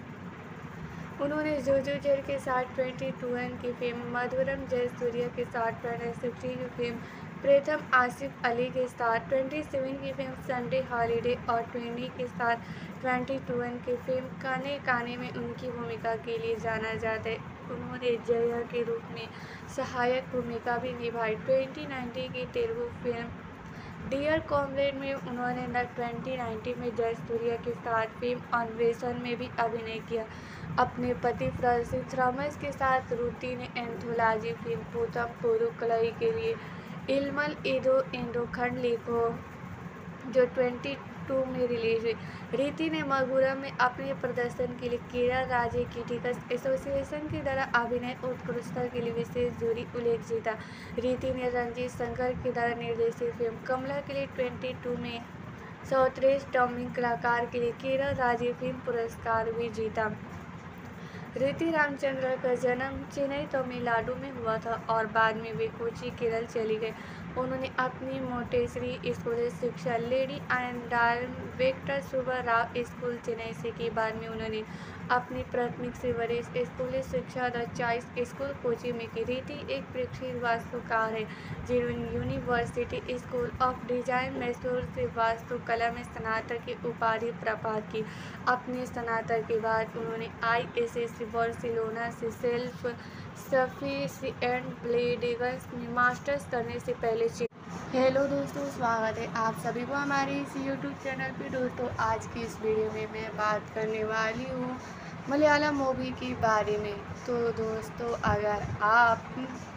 उन्होंने जोजो जेल के साथ ट्वेंटी ट्वेल्व की फिल्म मधुरम जयसूर्या के साथ ट्वेंटी की फिल्म प्रथम आसिफ अली के साथ सत्ताईस की फिल्म संडे हॉलीडे और ट्वेंटी के साथ ट्वेंटी ट्वेल्व की फिल्म काने काने में उनकी भूमिका के लिए जाना जाता है। उन्होंने जया के रूप में सहायक भूमिका भी निभाई। ट्वेंटी नाइनटीन की तेलुगु फिल्म डियर कॉमरेड में उन्होंने न ट्वेंटी नाइनटीन में जयसूर्या के साथ फिल्म अन्वेषण में भी अभिनय किया। अपने पति फ्रांसिस थॉमस के साथ रूती ने एंथोलॉजी फिल्म पूतम पुरुकलाई के लिए इल्मल इदो इंडो खंड लिखो, जो ट्वेंटी टू में रिलीज हुई। रीति ने मगुरा में अपने प्रदर्शन के लिए केरल राज्य क्रिटिक्स एसोसिएशन के द्वारा अभिनय उत्कृष्टता के लिए विशेष जूरी उल्लेख जीता। रीति ने रंजीत शंकर के द्वारा निर्देशित फिल्म कमला के लिए बाईस में सर्वश्रेष्ठ डबिंग कलाकार के लिए केरल राज्य फिल्म पुरस्कार भी जीता। रीति रामचंद्रन का जन्म चेन्नई तमिलनाडु में हुआ था और बाद में वे कोच्चि केरल चली गए। उन्होंने अपनी मोंटेसरी स्कूल शिक्षा लेडी आनंदाल वेंकट सुब्बा राव स्कूल चेन्नई से की। बाद में उन्होंने अपनी प्राथमिक से वरिष्ठ स्कूली शिक्षा द चॉइस स्कूल कोच्चि में की। रीति एक प्रसिद्ध वास्तुकार है जिन्होंने university school of design Mysore से वास्तुकला में स्नातक की उपाधि प्राप्त की। अपने स्नातक के बाद उन्होंने आई एस एस बार्सिलोना से सेल्फ सफिशिएंट बिल्डिंग्स में मास्टर्स करने से पहले। हेलो दोस्तों, स्वागत है आप सभी को हमारे इस यूट्यूब चैनल पे। दोस्तों, आज की इस वीडियो में मैं बात करने वाली हूँ मलयालम मूवी के बारे में। तो दोस्तों, अगर आप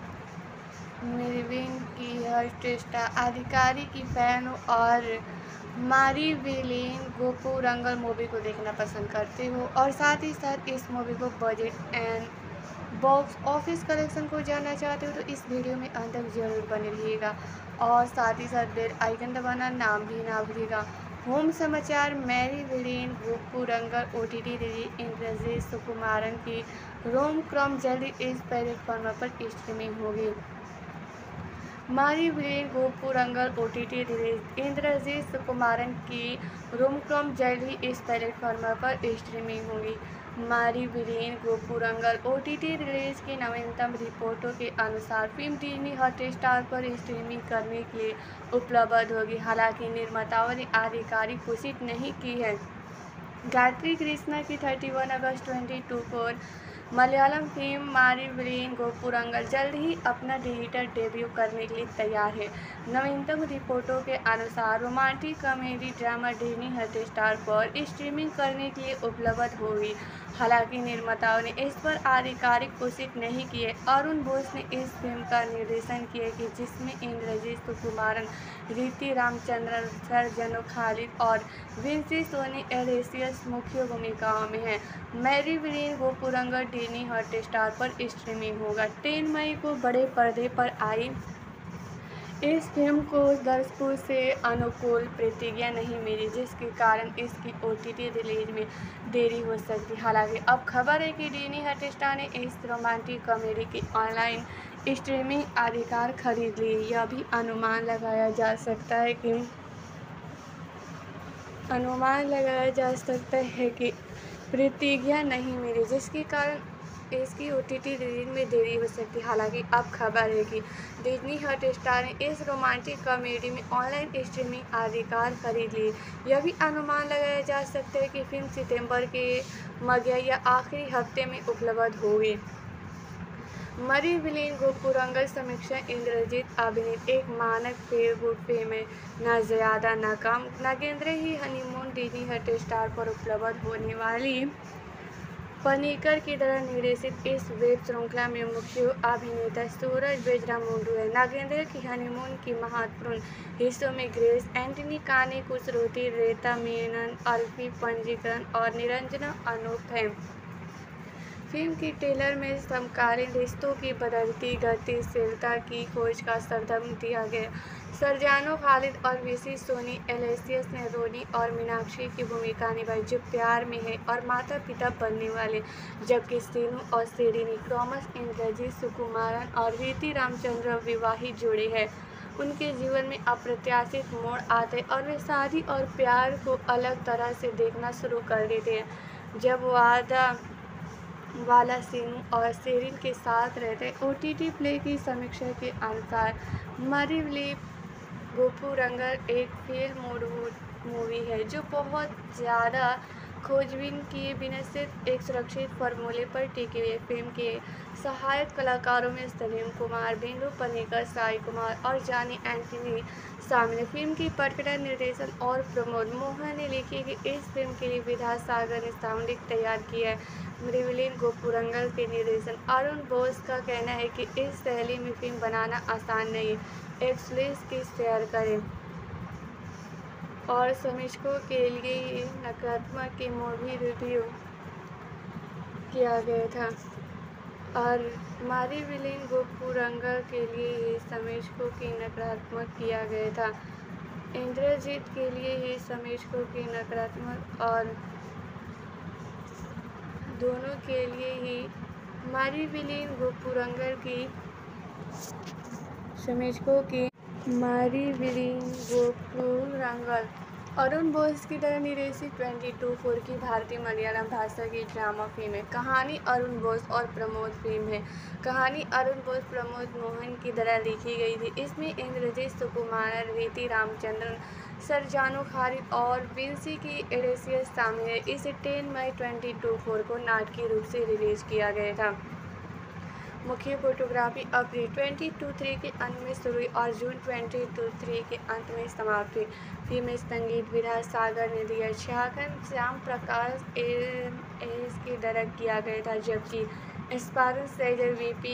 मेरविन की हर्षेष्टा अधिकारी की फ़ैन हो और मारी विलेन गोपुरंगल मूवी को देखना पसंद करते हो और साथ ही साथ इस मूवी को budget and box office collection को जानना चाहते हो तो इस वीडियो में अंत तक जरूर बने रहिएगा और साथ ही साथ बेल आइकन दबाना नाम भी ना भूलिएगा। होम समाचार। Mary villain Gopurangal O T T release Indrajith Sukumaran की रोम क्रम जल्दी इस प्लेटफॉर्म पर स्ट्रीमिंग होगी। मारी villain Gopurangal O T T release Indrajith Sukumaran की रोम क्रम जल्द ही इस प्लेटफॉर्म पर स्ट्रीमिंग होगी। मारी villain Gopurangal O T T release की नवीनतम रिपोर्टों के अनुसार फिल्म डिज्नी हॉटस्टार पर स्ट्रीमिंग करने के लिए उपलब्ध होगी। हालांकि निर्माताओं ने आधिकारिक पुष्टि नहीं की है। गायत्री कृष्णा की इकतीस अगस्त बाईस को मलयालम फिल्म मारी विलेन गोपुरंगल जल्द ही अपना डिजिटल डेब्यू करने के लिए तैयार है। नवीनतम रिपोर्टों के अनुसार romantic comedy drama Disney Hotstar पर स्ट्रीमिंग करने के लिए उपलब्ध होगी। हालांकि निर्माताओं ने इस पर आधिकारिक पुष्टि नहीं की है। अरुण बोस ने इस फिल्म का निर्देशन किया कि जिसमें इंद्रजीत सुकुमारन, रीति रामचंद्रन, सरजनो खालिद और विंसी सोनी एलेसियस मुख्य भूमिकाओं में हैं। Mary villain Gopurangal Disney Hotstar पर स्ट्रीमिंग होगा। तीन मई को बड़े पर्दे पर आई इस फिल्म को दर्शकों से अनुकूल प्रतिक्रिया नहीं मिली, जिसके कारण इसकी ओ टी टी रिलीज में देरी हो सकती है। हालांकि अब खबर है कि डिज्नी हॉटस्टार ने इस रोमांटिक कॉमेडी की ऑनलाइन स्ट्रीमिंग अधिकार खरीद लिए। यह भी अनुमान लगाया जा सकता है कि अनुमान लगाया जा सकता है कि प्रतिक्रिया नहीं मिली, जिसके कारण इसकी ओ टी टी रिलीज में देरी हो सकती है। हालांकि अब खबर है कि डिज्नी हॉटस्टार ने इस रोमांटिक कॉमेडी में ऑनलाइन स्ट्रीमिंग अधिकार खरीद लिए। यह भी अनुमान लगाया जा सकता है कि फिल्म सितंबर के मध्य या आखिरी हफ्ते में उपलब्ध होगी। मरी विलेन गोपुरंगल समीक्षा। इंद्रजीत अभिनीत एक मानक फेयर गुड फिल्म है, न ज्यादा न कम। नागेंद्र ही हनीमून डिज्नी हॉटस्टार पर उपलब्ध होने वाली पनीकर की तरह निर्देशित इस वेब श्रृंखला में मुख्य अभिनेता सूरज बेजरामुंडू है। नागेंद्र की हनीमून की महत्वपूर्ण हिस्सों में ग्रेस एंटनी, कानी कुसरुती, रेता मेनन, अल्फी पंजीकरण और निरंजना अनूप है। फिल्म की ट्रेलर में समकालीन रिश्तों की बदलती गतिशीलता की खोज का संदर्भ दिया गया। सरजानो खालिद और विशी सोनी एलेसियस ने रोनी और मीनाक्षी की भूमिका निभाई, जो प्यार में है और माता पिता बनने वाले, जबकि सीनू और सेरिनी क्रॉमस इंद्रजीत सुकुमारन और रीति रामचंद्र विवाहित जोड़े हैं। उनके जीवन में अप्रत्याशित मोड़ आते और वे शादी और प्यार को अलग तरह से देखना शुरू कर देते हैं। जब वादा वाला सीनू और सेरिन के साथ रहते। ओ टी टी प्ले की समीक्षा के अनुसार मारी विलेन गोपुरंगल एक फेल मूड मूवी है जो बहुत ज़्यादा खोजबीन किए बिना सिर्फ एक सुरक्षित फार्मूले पर टिकी हुई। फिल्म के सहायक कलाकारों में सलीम कुमार, बिंदु पनीकर, साई कुमार और जानी एंटनी शामिल है। फिल्म की पटकथा, निर्देशन और प्रमोद मोहन ने लिखी कि इस फिल्म के लिए विद्यासागर ने साउंड तैयार किया है। मारी विलेन गोपुरंगल के निर्देशन अरुण बोस का कहना है कि इस शैली में फिल्म बनाना आसान नहीं है। एक्सप्लेस की शेयर करें और समीक्षकों के लिए ये नकारात्मक की मूवी रिव्यू किया गया था और मारी विलेन गोपुरंगल के लिए ये समीक्षकों की नकारात्मक किया गया था। इंद्रजीत के लिए ये समीक्षकों की नकारात्मक और दोनों के लिए ही मारी विलेन गोपुरंगल की समीक्षकों की मारी विलेन गोपुरंगल अरुण बोस की तरह निर्देशित ट्वेंटी टू फोर की भारतीय मलयालम भाषा की ड्रामा फिल्म है। कहानी अरुण बोस और प्रमोद फिल्म है। कहानी अरुण बोस प्रमोद मोहन की तरह लिखी गई थी। इसमें इंद्रजीत सुकुमारन, रीति रामचंद्रन, सरजानो खालिद और विंसी की एडेसियस शामिल है। इसे टेन मई ट्वेंटी टू फोर को नाटकीय रूप से रिलीज किया गया था। मुख्य फोटोग्राफी अप्रैल ट्वेंटी टू थ्री के अंत में शुरू हुई और जून ट्वेंटी टू थ्री के अंत में समाप्त हुई। फिल्म में संगीत विराज सागर ने दिया, छायाग्रहण श्याम प्रकाश एस की डायरेक्ट किया गया था, जबकि स्पार्क सैजल वीपी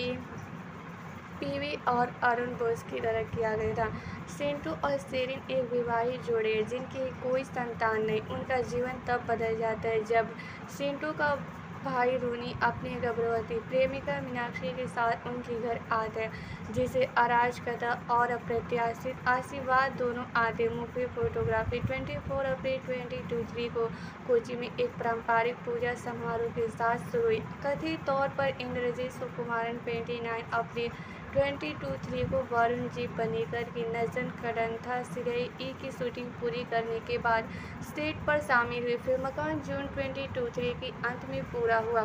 पीवी और अरुण बोस की डायरेक्ट किया गया था। सेंटू और सेरिन एक विवाहित जोड़े हैं जिनकी कोई संतान नहीं। उनका जीवन तब बदल जाता है जब सेंटू का भाई रूनी अपनी गर्भवती प्रेमिका मीनाक्षी के साथ उनके घर आते हैं, जिसे अराजकता और अप्रत्याशित आशीर्वाद दोनों आते। मुख्य फोटोग्राफी चौबीस अप्रैल ट्वेंटी टू थ्री को कोची में एक पारंपरिक पूजा समारोह के साथ शुरू हुई। कथित तौर पर इंद्रजीत सुकुमारन उनतीस अप्रैल ट्वेंटी टू थ्री को वरुण जी पनीकर की नजन कडंथा सिरई ई की शूटिंग पूरी करने के बाद सेट पर शामिल हुए। फिल्म का जून ट्वेंटी टू थ्री के अंत में पूरा हुआ।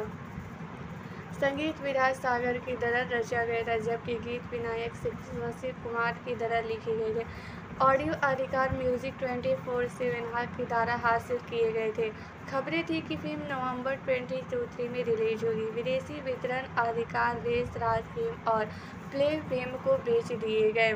संगीत विराज सागर की तरह रचा गया था, जबकि गीत विनायक शिव कुमार की तरह लिखे गए थे। ऑडियो अधिकार म्यूजिक ट्वेंटी फोर सेवन की तरह हासिल किए गए थे। खबरें थी कि फिल्म नवंबर ट्वेंटी टू थ्री में रिलीज होगी। विदेशी वितरण अधिकार रेस राज फिल्म और प्ले फिल्म को बेच दिए गए।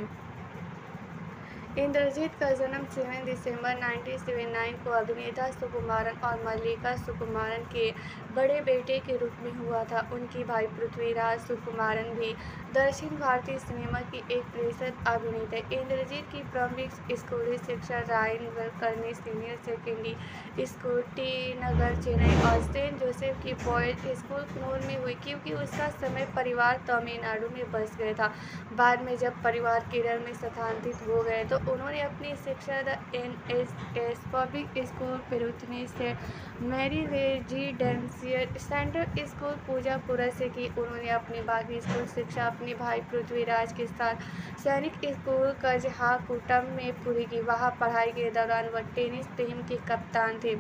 इंद्रजीत का जन्म सात दिसंबर उन्नीस सौ उन्यासी को अभिनेता सुकुमारन और मल्लिका सुकुमारन के बड़े बेटे के रूप में हुआ था। उनकी भाई पृथ्वीराज सुकुमारन भी दक्षिण भारतीय सिनेमा की एक प्रसिद्ध अभिनेता। इंद्रजीत की प्रारंभिक स्कूली शिक्षा Ryan Kulkarni senior secondary school T Nagar Chennai और सेंट जोसेफ की बॉयज स्कूल कन्नूर में हुई, क्योंकि उसका समय परिवार तमिलनाडु में बस गया था। बाद में जब परिवार केरल में स्थानांतरित हो गए तो उन्होंने अपनी शिक्षा the N S S public school पेरुथनी से Mary residential central school Poojappura से की। उन्होंने अपनी बाकी स्कूल शिक्षा अपने भाई पृथ्वीराज के साथ सैनिक स्कूल कजहाकुटम में पूरी की। वहाँ पढ़ाई के दौरान वह टेनिस टीम के कप्तान थे।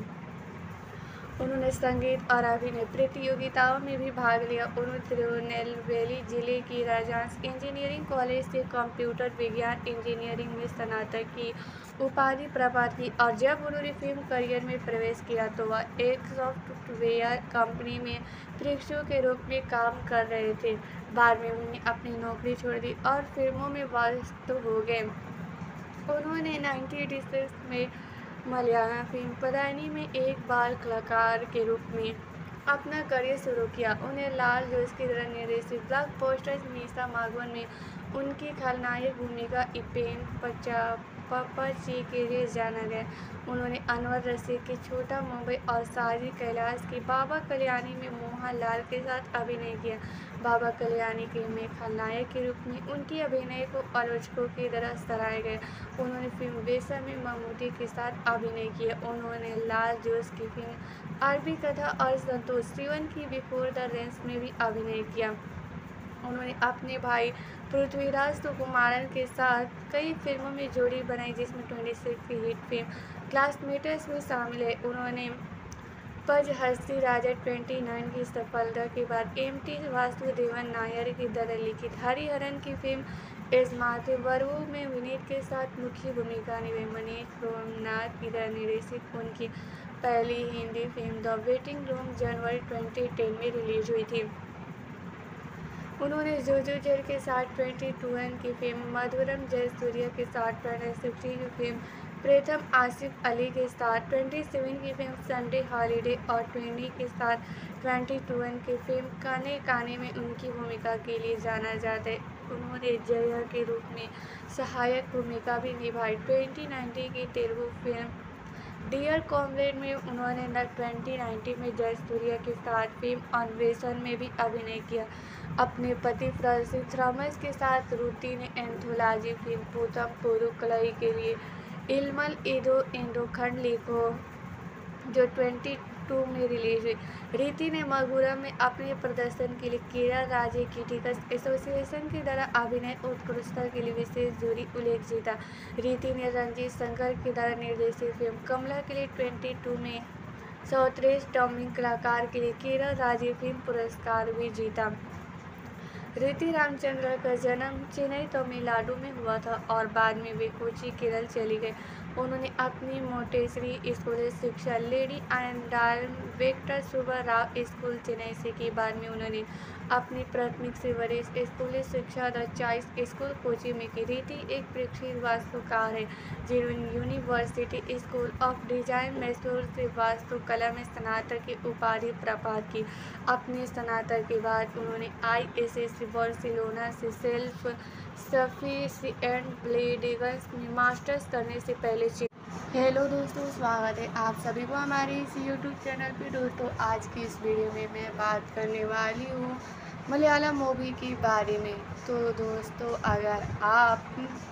उन्होंने संगीत और अभिनय प्रतियोगिताओं में भी भाग लिया। उन्होंने तिरुनेलवेली जिले की राजहंस इंजीनियरिंग कॉलेज से कंप्यूटर विज्ञान इंजीनियरिंग में स्नातक की उपाधि प्राप्त की और जब उन्होंने फिल्म करियर में प्रवेश किया तो वह एक सॉफ्टवेयर कंपनी में प्रशिक्षु के रूप में काम कर रहे थे। बाद में उन्होंने अपनी नौकरी छोड़ दी और फिल्मों में व्यस्त हो गए। उन्होंने नाइनटीन एटी सिक्स में मलयालम फिल्म पदानी में एक बाल कलाकार के रूप में अपना करियर शुरू किया। उन्हें लाल जोश की तरह निर्देशित ब्लॉकबस्टर मीसा मागवन में उनकी खलनायक भूमिका इपेन पप्पाची के लिए जाना गया। उन्होंने अनवर रशीद की छोटा मुंबई और साजिद कैलाश की बाबा कल्याणी में मोहनलाल के साथ अभिनय किया। बाबा कल्याणी की में खलनायक के रूप में उनकी अभिनय को आलोचकों की तरह सराहा गया। उन्होंने फिल्म बेसा में ममूटी के साथ अभिनय किया। उन्होंने लाल जोश की फिल्म आरबी कथा और संतोष सिवन की बिफोर द रेंस में भी अभिनय किया। उन्होंने अपने भाई पृथ्वीराज सुकुमारन के साथ कई फिल्मों में जोड़ी बनाई, जिसमें ट्वेंटी सिक्स की हिट फिल्म क्लासमेट्स में शामिल है। उन्होंने पज हस्ती राजा ट्वेंटी नाइन की सफलता के बाद एम टी वासुदेवन नायर की तरह लिखित हरिहरन की फिल्म एजमाते वरवू में विनीत के साथ मुख्य भूमिका निभाई। मनीष सोमनाथ की तरह निर्देशित उनकी पहली Hindi film the waiting room जनवरी ट्वेंटी टेन में रिलीज हुई थी। उन्होंने जोजो जेल के साथ ट्वेंटी ट्वेल्व की फिल्म मधुरम जयसूर्या के साथ ट्वेंटी सिक्सटीन की फिल्म प्रथम आसिफ अली के साथ ट्वेंटी सेवन की फिल्म संडे हॉलीडे और ट्वेंटी के साथ ट्वेंटी ट्वेल्व की फिल्म काने काने में उनकी भूमिका के लिए जाना जाता है। उन्होंने जया के रूप में सहायक भूमिका भी निभाई। ट्वेंटी नाइनटीन की तेलुगु फिल्म डियर कॉमरेड में उन्होंने न ट्वेंटी नाइनटीन में जयसूर्या के साथ फिल्म अन्वेषण में भी अभिनय किया। अपने पति फ्रांसिस थॉमस के साथ रुति ने एंथोलॉजी फिल्म पूतम पुरुकलाई के लिए इल्मल इदो इंडोखंड लिखो जो बाईस में रिलीज हुई। रीति ने मगुरा में अपने प्रदर्शन के लिए केरल राज्य क्रिटिक्स एसोसिएशन के द्वारा अभिनय उत्कृष्टता के लिए विशेष जूरी उल्लेख जीता। रीति ने रंजीत शंकर के द्वारा निर्देशित फिल्म कमला के लिए बाईस में सर्वश्रेष्ठ डबिंग कलाकार के लिए केरल राज्य फिल्म पुरस्कार भी जीता। रीति रामचंद्रन का जन्म चेन्नई तमिलनाडु में हुआ था और बाद में वे कोच्चि केरल चली गई। उन्होंने अपनी मोंटेसरी स्कूल शिक्षा लेडी एंडाल वेंकट सुब्बा राव स्कूल चेन्नई से की। बाद में उन्होंने अपनी प्राथमिक से वरिष्ठ स्कूली शिक्षा द चॉइस स्कूल कोच्चि में की। रीति एक प्रसिद्ध वास्तुकार है जिन्होंने university school of design Mysore से वास्तुकला में स्नातक की उपाधि प्राप्त की। अपने स्नातक के बाद उन्होंने आई एस एस बार्सिलोना से सेल्फ सफिशिएंट बिल्डिंग्स में मास्टर्स करने से पहले। हेलो दोस्तों, स्वागत है आप सभी को हमारे इस यूट्यूब चैनल पे। दोस्तों, आज की इस वीडियो में मैं बात करने वाली हूँ मलयालम मूवी के बारे में। तो दोस्तों, अगर आप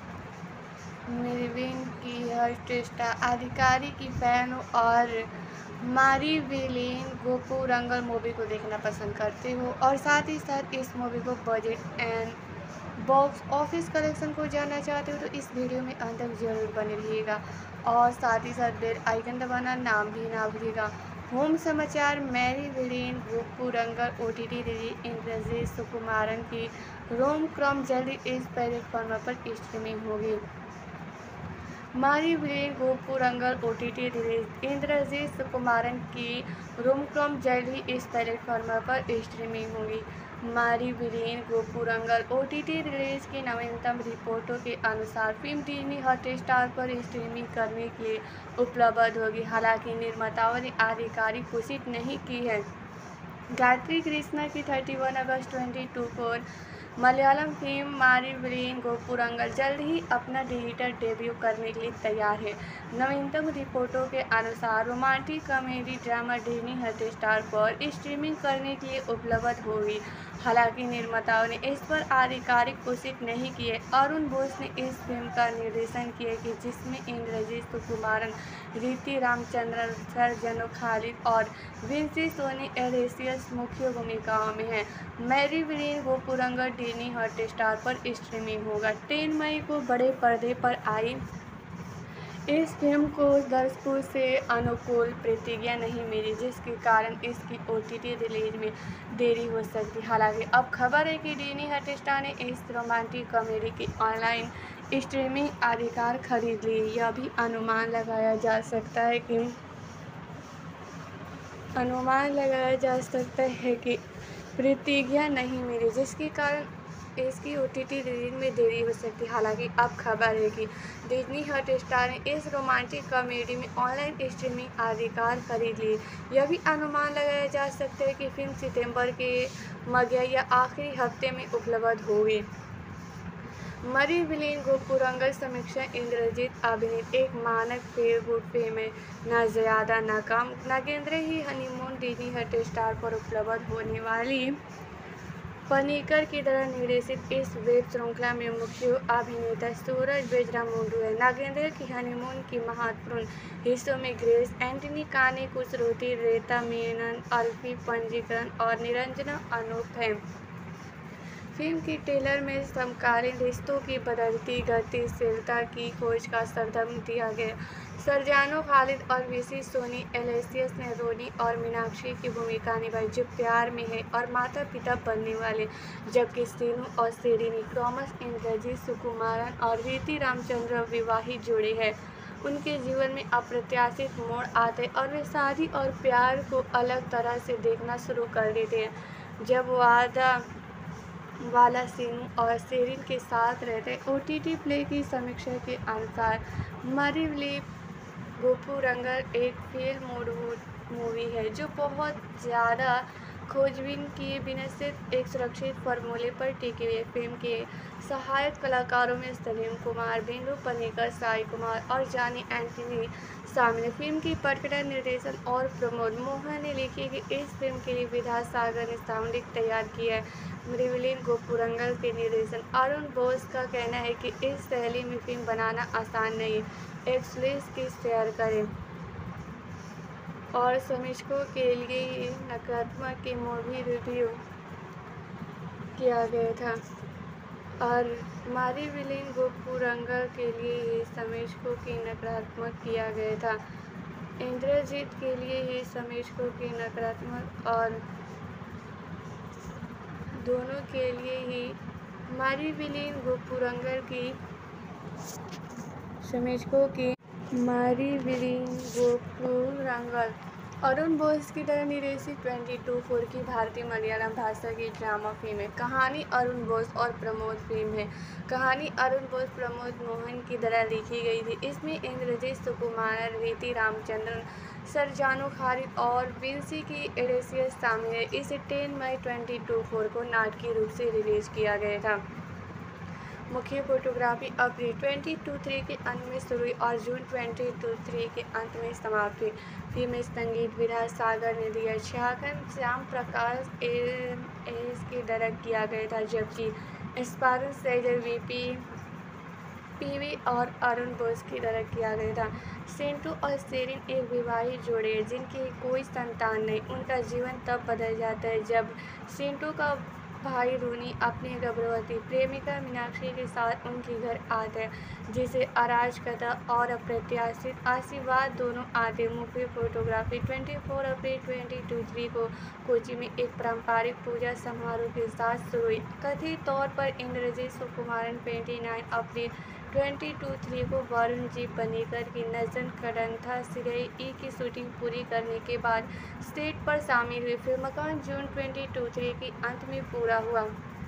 मेरविन की हर्षेष्टा अधिकारी की फैन हो और मारी विलेन गोपुरंगल मूवी को देखना पसंद करते हो और साथ ही साथ इस मूवी को budget and box office collection को जानना चाहते हो तो इस वीडियो में अंत तक जरूर बने रहिएगा और साथ ही साथ बेल आइकन दबाना नाम भी ना भूलिएगा। होम समाचार। Mary villain Gopurangal O T T release Indrajith Sukumaran की रोम क्रॉम जल्दी इस प्लेटफॉर्म पर स्ट्रीमिंग होगी। मारी villain Gopurangal O T T release Indrajith Sukumaran की रोम क्रॉम जल्द ही इस प्लेटफॉर्म पर स्ट्रीमिंग होगी। मारी villain Gopurangal O T T release की नवीनतम रिपोर्टों के अनुसार फिल्म डिज्नी हॉटस्टार पर स्ट्रीमिंग करने के लिए उपलब्ध होगी। हालांकि निर्माताओं ने आधिकारिक घोषित नहीं की है। गायत्री कृष्णा की इकतीस अगस्त बाईस को मलयालम फिल्म मारी विलेन गोपुरंगल जल्द ही अपना डिजिटल डेब्यू करने के लिए तैयार है। नवीनतम रिपोर्टों के अनुसार romantic comedy drama Disney Hotstar पर स्ट्रीमिंग करने के लिए उपलब्ध होगी। हालांकि निर्माताओं ने इस पर आधिकारिक घोषित नहीं किए। अरुण बोस ने इस फिल्म का निर्देशन किया कि जिसमें इंद्रजीत सुकुमारन, रीति रामचंद्रन, सर्जनो खालिद और विंसी सोनी एलेसियस मुख्य भूमिकाओं में हैं। Mary villain Gopurangal Disney Hotstar पर स्ट्रीमिंग होगा। तीन मई को बड़े पर्दे पर आई इस फिल्म को दर्शकों से अनुकूल प्रतिक्रिया नहीं मिली, जिसके कारण इसकी ओ टी टी रिलीज में देरी हो सकती। हालांकि अब खबर है कि डिज्नी हॉटस्टार ने इस रोमांटिक कॉमेडी की ऑनलाइन स्ट्रीमिंग अधिकार खरीद ली। यह भी अनुमान लगाया जा सकता है कि अनुमान लगाया जा सकता है कि प्रतिक्रिया नहीं मिली, जिसके कारण इसकी ओ टी टी रिलीज में देरी हो सकती है। हालांकि अब खबर है कि डिज्नी हॉटस्टार ने इस रोमांटिक कॉमेडी में ऑनलाइन स्ट्रीमिंग अधिकार खरीद लिए। यह भी अनुमान लगाया जा सकता है कि फिल्म सितंबर के मध्य या आखिरी हफ्ते में उपलब्ध होगी। मरी विलेन गोपुरंगल समीक्षा। इंद्रजीत अभिनीत एक मानक फेल गुड फिल्म है, न ज़्यादा न कम। नागेंद्र ही हनीमून डिज्नी हॉटस्टार पर उपलब्ध होने वाली पनीकर की तरह निर्देशित इस वेब श्रृंखला में मुख्य अभिनेता सूरज बेजरामुंडू है। नागेंद्र की हनीमून की महत्वपूर्ण हिस्सों में ग्रेस एंटनी, काने कुसरुति, रेता मेनन, अल्फी पंजीकरण और निरंजना अनूप हैं। फिल्म की ट्रेलर में समकालीन रिश्तों की बदलती गतिशीलता की खोज का संदर्भ दिया गया। सर्जानो खालिद और विंसी सोनी एलेसियस ने रोनी और मीनाक्षी की भूमिका निभाई, जो प्यार में है और माता पिता बनने वाले, जबकि सीनू और सेरिनी थॉमस इंद्रजीत सुकुमारन और रीति रामचंद्रन विवाहित जोड़े हैं। उनके जीवन में अप्रत्याशित मोड़ आते और वे शादी और प्यार को अलग तरह से देखना शुरू कर देते हैं। जब वादा वाला सीनू और सेरिन के साथ रहते। ओ टी टी प्ले की समीक्षा के अनुसार मारी विलेन गोपुरंगल एक फेल मूड मूवी है जो बहुत ज़्यादा खोजबीन किए बिना सिर्फ एक सुरक्षित फॉर्मूले पर टिकी हुई फिल्म के सहायक कलाकारों में सलीम कुमार, बिंदु पनिकर, साई कुमार और जानी एंटनी शामिल हैं। फिल्म की पटकथा, निर्देशन और प्रमोद मोहन ने लिखी कि इस फिल्म के लिए विद्यासागर ने साउंड तैयार किया है। मृविलीन गोपुरंगल के निर्देशन अरुण बोस का कहना है कि इस शैली में फिल्म बनाना आसान नहीं है। एक्सलेस की शेयर करें और समीक्षकों के लिए नकारात्मक की मूवी रिव्यू किया गया था और मृविलीन गोपुरंगल के लिए ही समीक्षकों की नकारात्मक किया गया था। इंद्रजीत के लिए ही समीक्षकों की नकारात्मक और दोनों के लिए ही मृविलीन गोपुरंगल की समीक्षकों की मृविलीन गोपुरंगल अरुण बोस की तरह निर्देशित ट्वेंटी टू फोर की भारतीय मलयालम भाषा की ड्रामा फिल्म है। कहानी अरुण बोस और प्रमोद फिल्म है कहानी अरुण बोस प्रमोद मोहन की तरह लिखी गई थी। इसमें इंद्रजीत सुकुमारन, रीति रामचंद्रन, सरजानो खालिद और विंसी की एडेसियस शामिल है। इसे टेन मई ट्वेंटी टू फोर को नाटकीय रूप से रिलीज किया गया था। मुख्य फोटोग्राफी अप्रैल ट्वेंटी टू थ्री के अंत में शुरू हुई और जून ट्वेंटी टू थ्री के अंत में समाप्त हुई। फिल्म में संगीत विद्यासागर ने दिया, छायाग्रहण श्याम प्रकाश एस के डायरेक्ट किया गया था, जबकि स्पारन सैजल वीपी पीवी और अरुण बोस की डायरेक्ट किया गया था। सेंटू और सेरिन एक विवाहित जोड़े हैं जिनकी कोई संतान नहीं। उनका जीवन तब बदल जाता है जब सेंटू का भाई रूनी अपनी गर्भवती प्रेमिका मीनाक्षी के साथ उनके घर आता है, जिसे अराजकता और अप्रत्याशित आशीर्वाद दोनों आते। मुख्य फोटोग्राफी चौबीस अप्रैल ट्वेंटी टू थ्री को कोची में एक पारंपरिक पूजा समारोह के साथ शुरू हुई। कथित तौर पर इंद्रजीत सुकुमारन उनतीस अप्रैल ट्वेंटी टू थ्री को वरुण जी पनिकर की नजन कडंथा सिरई की शूटिंग पूरी करने के बाद सेट पर शामिल हुई। फिल्म का जून ट्वेंटी टू थ्री के अंत में पूरा हुआ।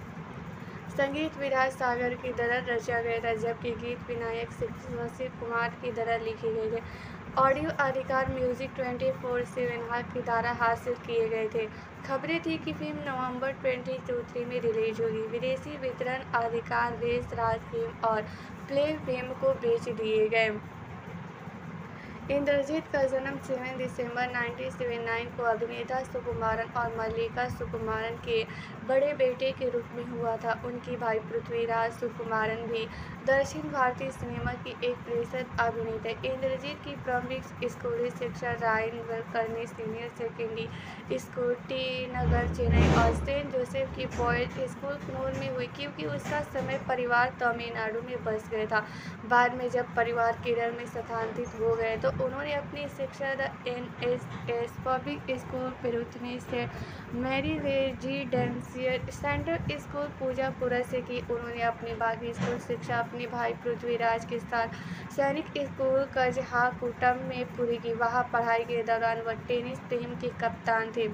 संगीत विद्यासागर की तरह रचा गया था, जबकि गीत विनायक शिव कुमार की तरह लिखे गए थे। ऑडियो अधिकार म्यूजिक ट्वेंटी फोर सेवन की द्वारा हासिल किए गए थे। खबरें थी कि फिल्म नवंबर ट्वेंटी टू थ्री में रिलीज होगी। विदेशी वितरण अधिकार देश राज फिल्म और प्ले फिल्म को बेच दिए गए। इंद्रजीत का जन्म सात दिसंबर उन्नीस सौ उन्यासी को अभिनेता सुकुमारन और मल्लिका सुकुमारन के बड़े बेटे के रूप में हुआ था। उनकी भाई पृथ्वीराज सुकुमारन भी दक्षिण भारतीय सिनेमा की एक प्रसिद्ध अभिनेता। इंद्रजीत की प्रारंभिक स्कूली शिक्षा रायन करनी senior secondary school T Nagar Chennai और सेंट जोसेफ की बॉयज स्कूल कन्नौर में हुई, क्योंकि उसका समय परिवार तमिलनाडु में बस गया था। बाद में जब परिवार केरल में स्थानांतरित हो गए तो उन्होंने अपनी शिक्षा the N S S public school पेरुथनी से Mary residential central school Poojappura से की। उन्होंने अपनी बाकी स्कूल शिक्षा अपने भाई पृथ्वीराज के साथ सैनिक स्कूल कजहाकुटम में पूरी की। वहाँ पढ़ाई के दौरान वह टेनिस टीम के कप्तान थे।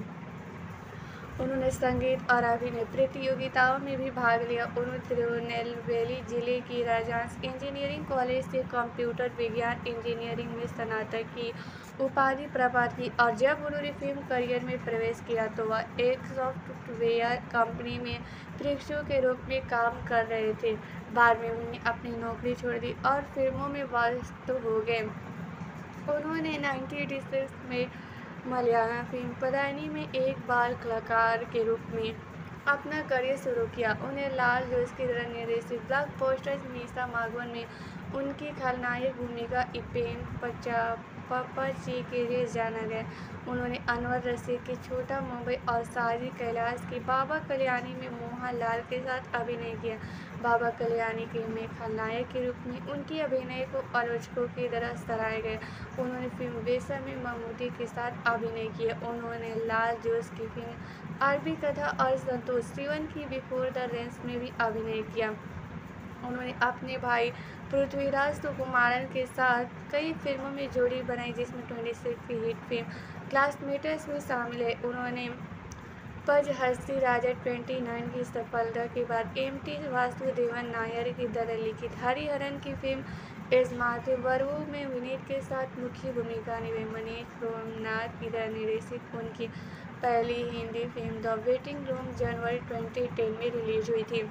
उन्होंने संगीत और अभिनय प्रतियोगिताओं में भी भाग लिया। उन्होंने तिरुनेलवेली जिले की राजहंस इंजीनियरिंग कॉलेज से कंप्यूटर विज्ञान इंजीनियरिंग में स्नातक की उपाधि प्राप्त की और जब उन्होंने फिल्म करियर में प्रवेश किया तो वह एक सॉफ्टवेयर कंपनी में प्रशिक्षु के रूप में काम कर रहे थे। बाद में उन्होंने अपनी नौकरी छोड़ दी और फिल्मों में व्यस्त हो गए। उन्होंने उन्नीस सौ छियासी में मलयालम फिल्म पदानी में एक बाल कलाकार के रूप में अपना करियर शुरू किया। उन्हें लाल जोश की तरह निर्देशित ब्लॉकबस्टर मीसा मागवन में उनकी खलनायक भूमिका इपेन पचा पप्पाची के लिए जाना गया। उन्होंने अनवर रशीद की छोटा मुंबई और साजी कैलाश की बाबा कल्याणी में मोहनलाल के साथ अभिनय किया। बाबा कल्याणी फिल्म में खलनायक के रूप में उनकी अभिनय को आलोचकों की तरह सराहा गया। उन्होंने फिल्म बेसा में ममूटी के साथ अभिनय किया। उन्होंने लाल जोश की फिल्म अरबी कथा और संतोष सिवन की बिफोर द रेंस में भी अभिनय किया। उन्होंने अपने भाई पृथ्वीराज सुकुमारन के साथ कई फिल्मों में जोड़ी बनाई, जिसमें ट्वेंटी सिक्स की हिट फिल्म क्लासमेट्स में शामिल है। उन्होंने पज हस्ती राजा ट्वेंटी नाइन की सफलता के बाद एम टी वासुदेवन नायर की तरह लिखित हरिहरन की फिल्म इस्मार्ट वर्वो में विनीत के साथ मुख्य भूमिका निभाई। मनीष सोमनाथ की तरह निर्देशित उनकी पहली Hindi film the waiting room जनवरी ट्वेंटी टेन में रिलीज हुई थी।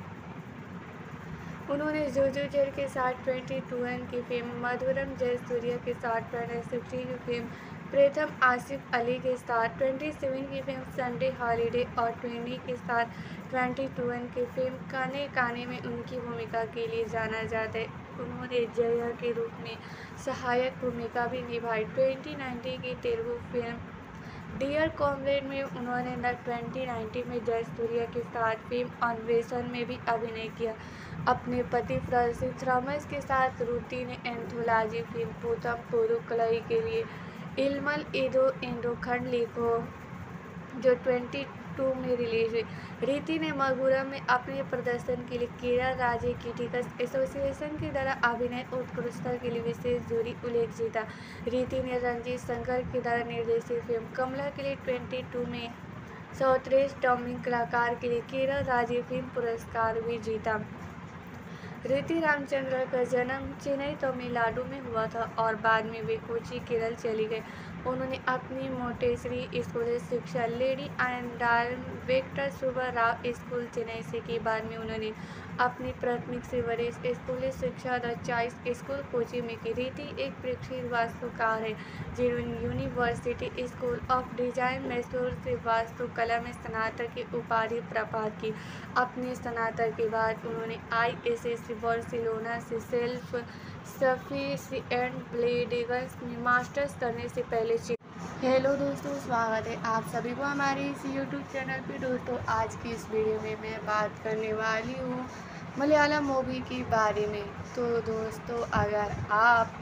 उन्होंने जोजो जर के साथ ट्वेंटी ट्वेंटी की फिल्म मधुरम, जयसूर्या के साथ ट्वेंटी सिक्सटी की फिल्म प्रथम, आसिफ अली के साथ सत्ताईस की फिल्म संडे हॉलीडे और ट्वेंटी के साथ बाईस की फिल्म काने काने में उनकी भूमिका के लिए जाना जाता है। उन्होंने जया के रूप में सहायक भूमिका भी निभाई। ट्वेंटी नाइनटीन की तेलुगु फिल्म डियर कॉमरेड में उन्होंने न ट्वेंटी नाइनटीन में जयसूर्या के साथ फिल्म अन्वेषण में भी अभिनय किया। अपने पति फ्रांसिस थॉमस के साथ रुति ने एंथोलॉजी फिल्म पूतम पुरुकलाई के लिए इल्मल इदो इंडोखंड लिखो जो बाईस में रिलीज हुई। रीति ने मगुरम में अपने प्रदर्शन के लिए केरल राज्य क्रिटिक्स एसोसिएशन के द्वारा अभिनय उत्कृष्टता के लिए विशेष जूरी उल्लेख जीता। रीति ने रंजीत शंकर के द्वारा निर्देशित फिल्म कमला के लिए बाईस में सर्वश्रेष्ठ डबिंग कलाकार के लिए केरल राज्य फिल्म पुरस्कार भी जीता। रीति रामचंद्रन का जन्म चेन्नई तमिलनाडु में हुआ था और बाद में वे कोच्चि केरल चली गए। उन्होंने अपनी मोंटेसरी स्कूल शिक्षा लेडी आनंदाल वेंकट सुब्बा राव स्कूल चेन्नई से की। बाद में उन्होंने अपनी प्राथमिक से वरिष्ठ स्कूली शिक्षा द चॉइस स्कूल कोच्चि में की। रीति एक प्रसिद्ध वास्तुकार है जिन्होंने university school of design Mysore से वास्तुकला में स्नातक की उपाधि प्राप्त की। अपने स्नातक के बाद उन्होंने आई एस एस बार्सिलोना से सेल्फ सफिशिएंट बिल्डिंग्स में मास्टर्स करने से पहले। हेलो दोस्तों, स्वागत है आप सभी को हमारे इस यूट्यूब चैनल पे। दोस्तों, आज की इस वीडियो में मैं बात करने वाली हूँ मलयालम मूवी के बारे में। तो दोस्तों, अगर आप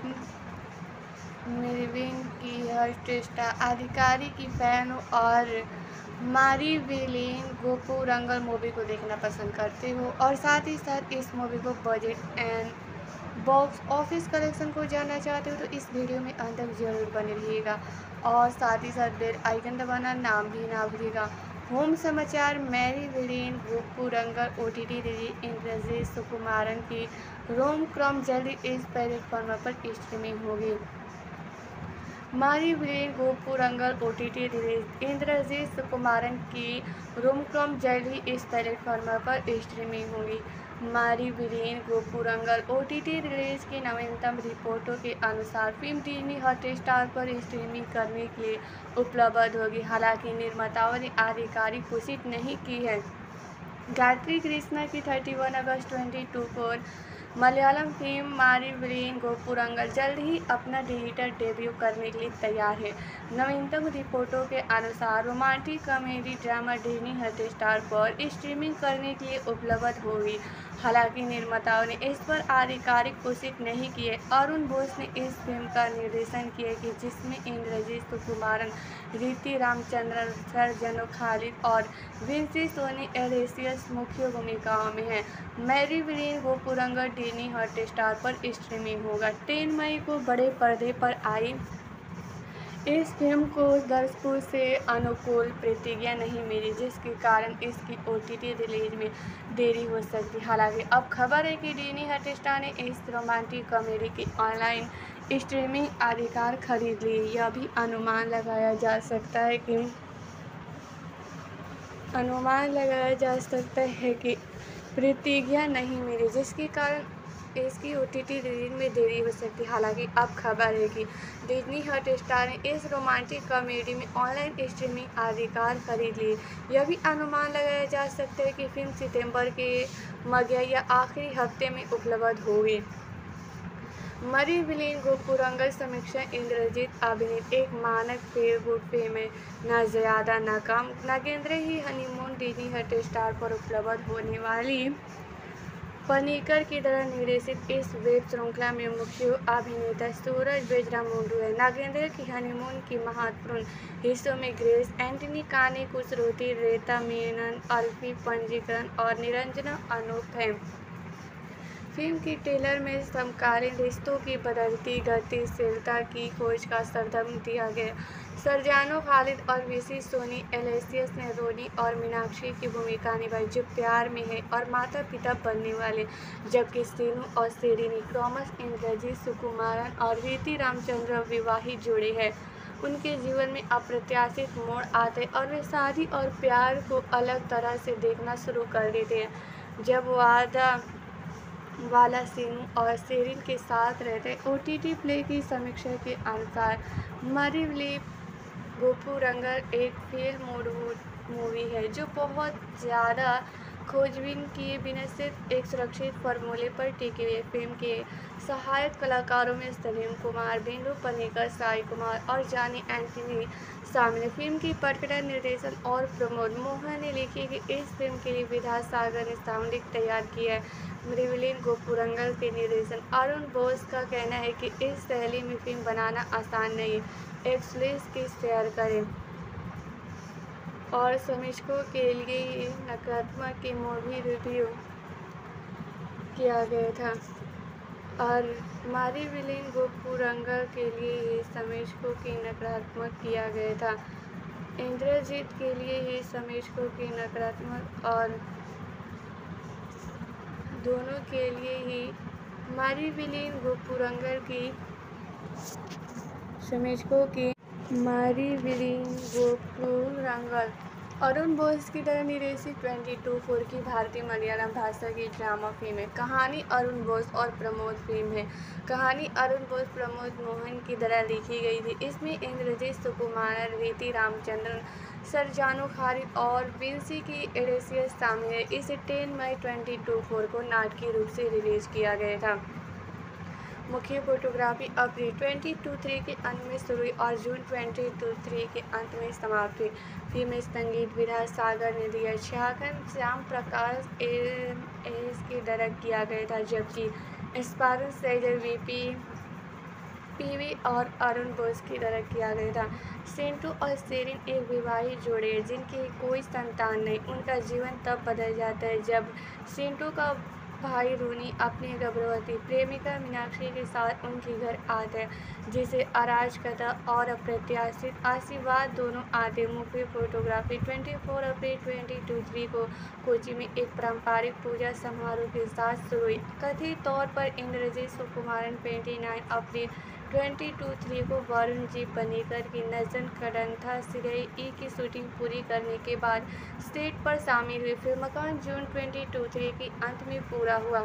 मेरविन की हर्षटेस्टा अधिकारी की फैन हो और मारी विलेन गोपुरंगल मूवी को देखना पसंद करते हो और साथ ही साथ इस मूवी को budget and box office collection को जानना चाहते हो तो इस वीडियो में अंत तक जरूर बने रहिएगा और साथ ही साथ बेल आइकन दबाना नाम भी ना भूलिएगा। होम समाचार। Mary villain Gopurangal O T T release Indrajith Sukumaran की रोम क्रम जल्दी इस प्लेटफॉर्म पर स्ट्रीमिंग होगी। मारी villain Gopurangal O T T release Indrajith Sukumaran की रोम क्रम जल्द ही इस प्लेटफॉर्म पर स्ट्रीमिंग होगी। मारी villain Gopurangal O T T release की नवीनतम रिपोर्टों के अनुसार फिल्म डिज्नी हॉटस्टार पर स्ट्रीमिंग करने के लिए उपलब्ध होगी। हालांकि निर्माताओं ने आधिकारिक घोषित नहीं की है। गायत्री कृष्णा की इकतीस अगस्त बाईस को मलयालम फिल्म मारी विलेन गोपुरंगल जल्द ही अपना डिजिटल डेब्यू करने के लिए तैयार है। नवीनतम रिपोर्टों के अनुसार romantic comedy drama Disney Hotstar पर स्ट्रीमिंग करने के लिए उपलब्ध होगी। हालांकि निर्माताओं ने इस पर आधिकारिक घोषित नहीं किए। अरुण बोस ने इस फिल्म का निर्देशन किया कि जिसमें इंद्रजीत सुकुमारन, रीति रामचंद्रन, सरजनो खालिद और विंसी सोनी एलेसियस मुख्य भूमिकाओं में हैं। Mary villain Gopurangal Disney Hotstar पर स्ट्रीमिंग होगा। दस मई को बड़े पर्दे पर आई इस फिल्म को दर्शकों से अनुकूल प्रतिक्रिया नहीं मिली, जिसके कारण इसकी ओ टी टी रिलीज में देरी हो सकती। हालांकि अब खबर है कि डिज्नी हॉटस्टार ने इस रोमांटिक कॉमेडी की ऑनलाइन स्ट्रीमिंग अधिकार खरीद ली। यह भी अनुमान लगाया जा सकता है कि अनुमान लगाया जा सकता है कि प्रतिक्रिया नहीं मिली, जिसके कारण इसकी ओ टी टी रिलीज में देरी हो सकती है। हालांकि अब खबर है कि डिज्नी हॉटस्टार ने इस रोमांटिक कॉमेडी में ऑनलाइन स्ट्रीमिंग अधिकार खरीद लिए। यह भी अनुमान लगाया जा सकता है कि फिल्म सितंबर के मध्य या आखिरी हफ्ते में उपलब्ध होगी। मरी विलेन गोपुरंगल समीक्षा। इंद्रजीत अभिनीत एक मानक फील गुड फिल्म है, न ज़्यादा न कम। नागेंद्र ही हनीमून डिज्नी हॉटस्टार पर उपलब्ध होने वाली पनीकर की तरह निर्देशित इस वेब श्रृंखला में मुख्य अभिनेता सूरज बेजरामुंडू है। नागेंद्र की हनीमून की महत्वपूर्ण हिस्सों में ग्रेस एंटनी, काने कुसरुति, रेता मेनन, अल्फी पंजीकरण और निरंजना अनूप हैं। फिल्म की ट्रेलर में समकालीन रिश्तों की बदलती गतिशीलता की खोज का संदर्भ दिया गया। सरजानो खालिद और वीसी सोनी एलेसियस ने रोनी और मीनाक्षी की भूमिका निभाई जो प्यार में है और माता पिता बनने वाले, जबकि सीनू और सेरिनी टॉमस इंद्रजीत सुकुमारन और रीति रामचंद्र विवाहित जोड़े हैं। उनके जीवन में अप्रत्याशित मोड़ आते और वे शादी और प्यार को अलग तरह से देखना शुरू कर देते हैं। जब वादा वाला सीनू और सेरिन के साथ रहते। ओटीटी प्ले की समीक्षा के अनुसार मारिवली गोपुरंगल एक फेल मूवी है जो बहुत ज़्यादा खोजबीन किए बिना सिर्फ एक सुरक्षित फॉर्मूले पर टिकी हुई। फिल्म के सहायक कलाकारों में सलीम कुमार, बिंदु पनेकर, साई कुमार और जानी एंथनी शामिल है। फिल्म की पटकथा, निर्देशन और प्रमोद मोहन ने लिखी कि इस फिल्म के लिए विद्यासागर ने साउंड तैयार किया है। मृविलीन गोपुरंगल के निर्देशन अरुण बोस का कहना है कि इस शैली में फिल्म बनाना आसान नहीं है। एक्सलेस की शेयर करें और समीक्षकों के लिए नकारात्मक की मूवी रिव्यू किया गया था और मारिवलीन गोपुरंगल के लिए ही समीक्षकों की नकारात्मक किया गया था। इंद्रजीत के लिए ही समीक्षकों की नकारात्मक और दोनों के लिए ही मारिवलीन गोपुरंगल की समीक्षकों की मारिवलीन गोपुरंगल अरुण बोस की तरह निर्देशित ट्वेंटी टू फोर की भारतीय मलयालम भाषा की ड्रामा फिल्म है। कहानी अरुण बोस और प्रमोद फिल्म है कहानी अरुण बोस प्रमोद मोहन की तरह लिखी गई थी। इसमें इंद्रजीत सुकुमारन, रीति रामचंद्रन, सरजानो खालिद और विंसी की एलेसियस शामिल है। इसे टेन मई ट्वेंटी टू फोर को नाटकीय रूप से रिलीज किया गया था। मुख्य फोटोग्राफी अप्रैल ट्वेंटी टू थ्री के अंत में शुरू हुई और जून ट्वेंटी टू थ्री के अंत में समाप्त हुई। फिल्म में संगीत विद्यासागर ने दिया, छायाग्रहण श्याम प्रकाश एस के डायरेक्ट किया गया था, जबकि स्पारन सेजर वीपी पीवी और अरुण बोस की डायरेक्ट किया गया था। सेंटू और सेरिन एक विवाहित जोड़े हैं जिनकी कोई संतान नहीं। उनका जीवन तब बदल जाता है जब सेंटू का भाई रोनी अपनी गर्भवती प्रेमिका मीनाक्षी के साथ उनके घर आता है, जिसे अराजकता और अप्रत्याशित आशीर्वाद दोनों आते। मुख्य फोटोग्राफी चौबीस अप्रैल ट्वेंटी टू थ्री को कोची में एक पारंपरिक पूजा समारोह के साथ शुरू हुई। कथित तौर पर इंद्रजीत सुकुमारन उनतीस अप्रैल ट्वेंटी टू थ्री को वरुण जी पनेकर की नजन कडंथा सिरई ई की शूटिंग पूरी करने के बाद सेट पर शामिल हुई। फिल्मांकन जून ट्वेंटी टू थ्री के अंत में पूरा हुआ।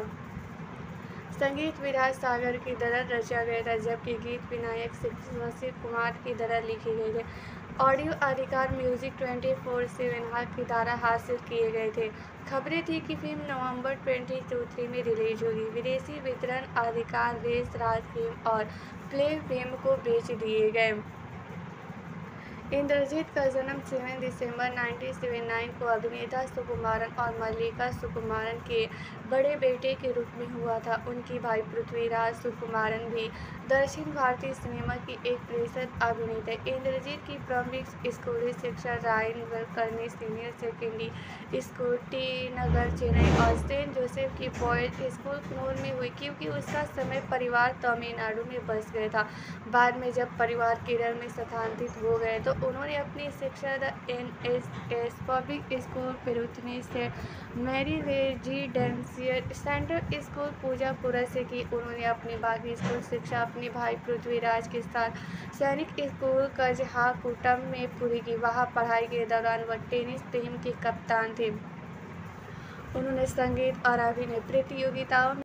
संगीत विद्यासागर की तरह रचा गया था, जबकि गीत विनायक शिव कुमार की तरह लिखे गए थे। ऑडियो अधिकार म्यूजिक ट्वेंटी फोर सेवन की द्वारा हासिल किए गए थे। खबरें थी कि फिल्म नवंबर ट्वेंटी टू थ्री में रिलीज होगी। विदेशी वितरण अधिकार देश राज फिल्म और प्ले फिल्म को बेच दिए गए। इंद्रजीत का जन्म सात दिसंबर उन्नीस सौ उन्यासी को अभिनेता सुकुमारन और मल्लिका सुकुमारन के बड़े बेटे के रूप में हुआ था। उनके भाई पृथ्वीराज सुकुमारन भी दक्षिण भारतीय सिनेमा की एक प्रसिद्ध अभिनेता। इंद्रजीत की प्रारंभिक स्कूली शिक्षा Ryan Kulkarni senior secondary school T Nagar Chennai और सेंट जोसेफ की बॉयज स्कूल कन्नौर में हुई, क्योंकि उसका समय परिवार तमिलनाडु में बस गया था। बाद में जब परिवार केरल में स्थानांतरित हो गए तो उन्होंने अपनी शिक्षा the N S S public school पेरुथनी से Mary residential central school Poojappura से की। उन्होंने अपनी बाकी स्कूल शिक्षा अपने भाई पृथ्वीराज के साथ सैनिक स्कूल कजहाकुटम में पूरी की। वहाँ पढ़ाई के दौरान वह टेनिस टीम के कप्तान थे। उन्होंने संगीत और अभिनय प्रतियोगिताओं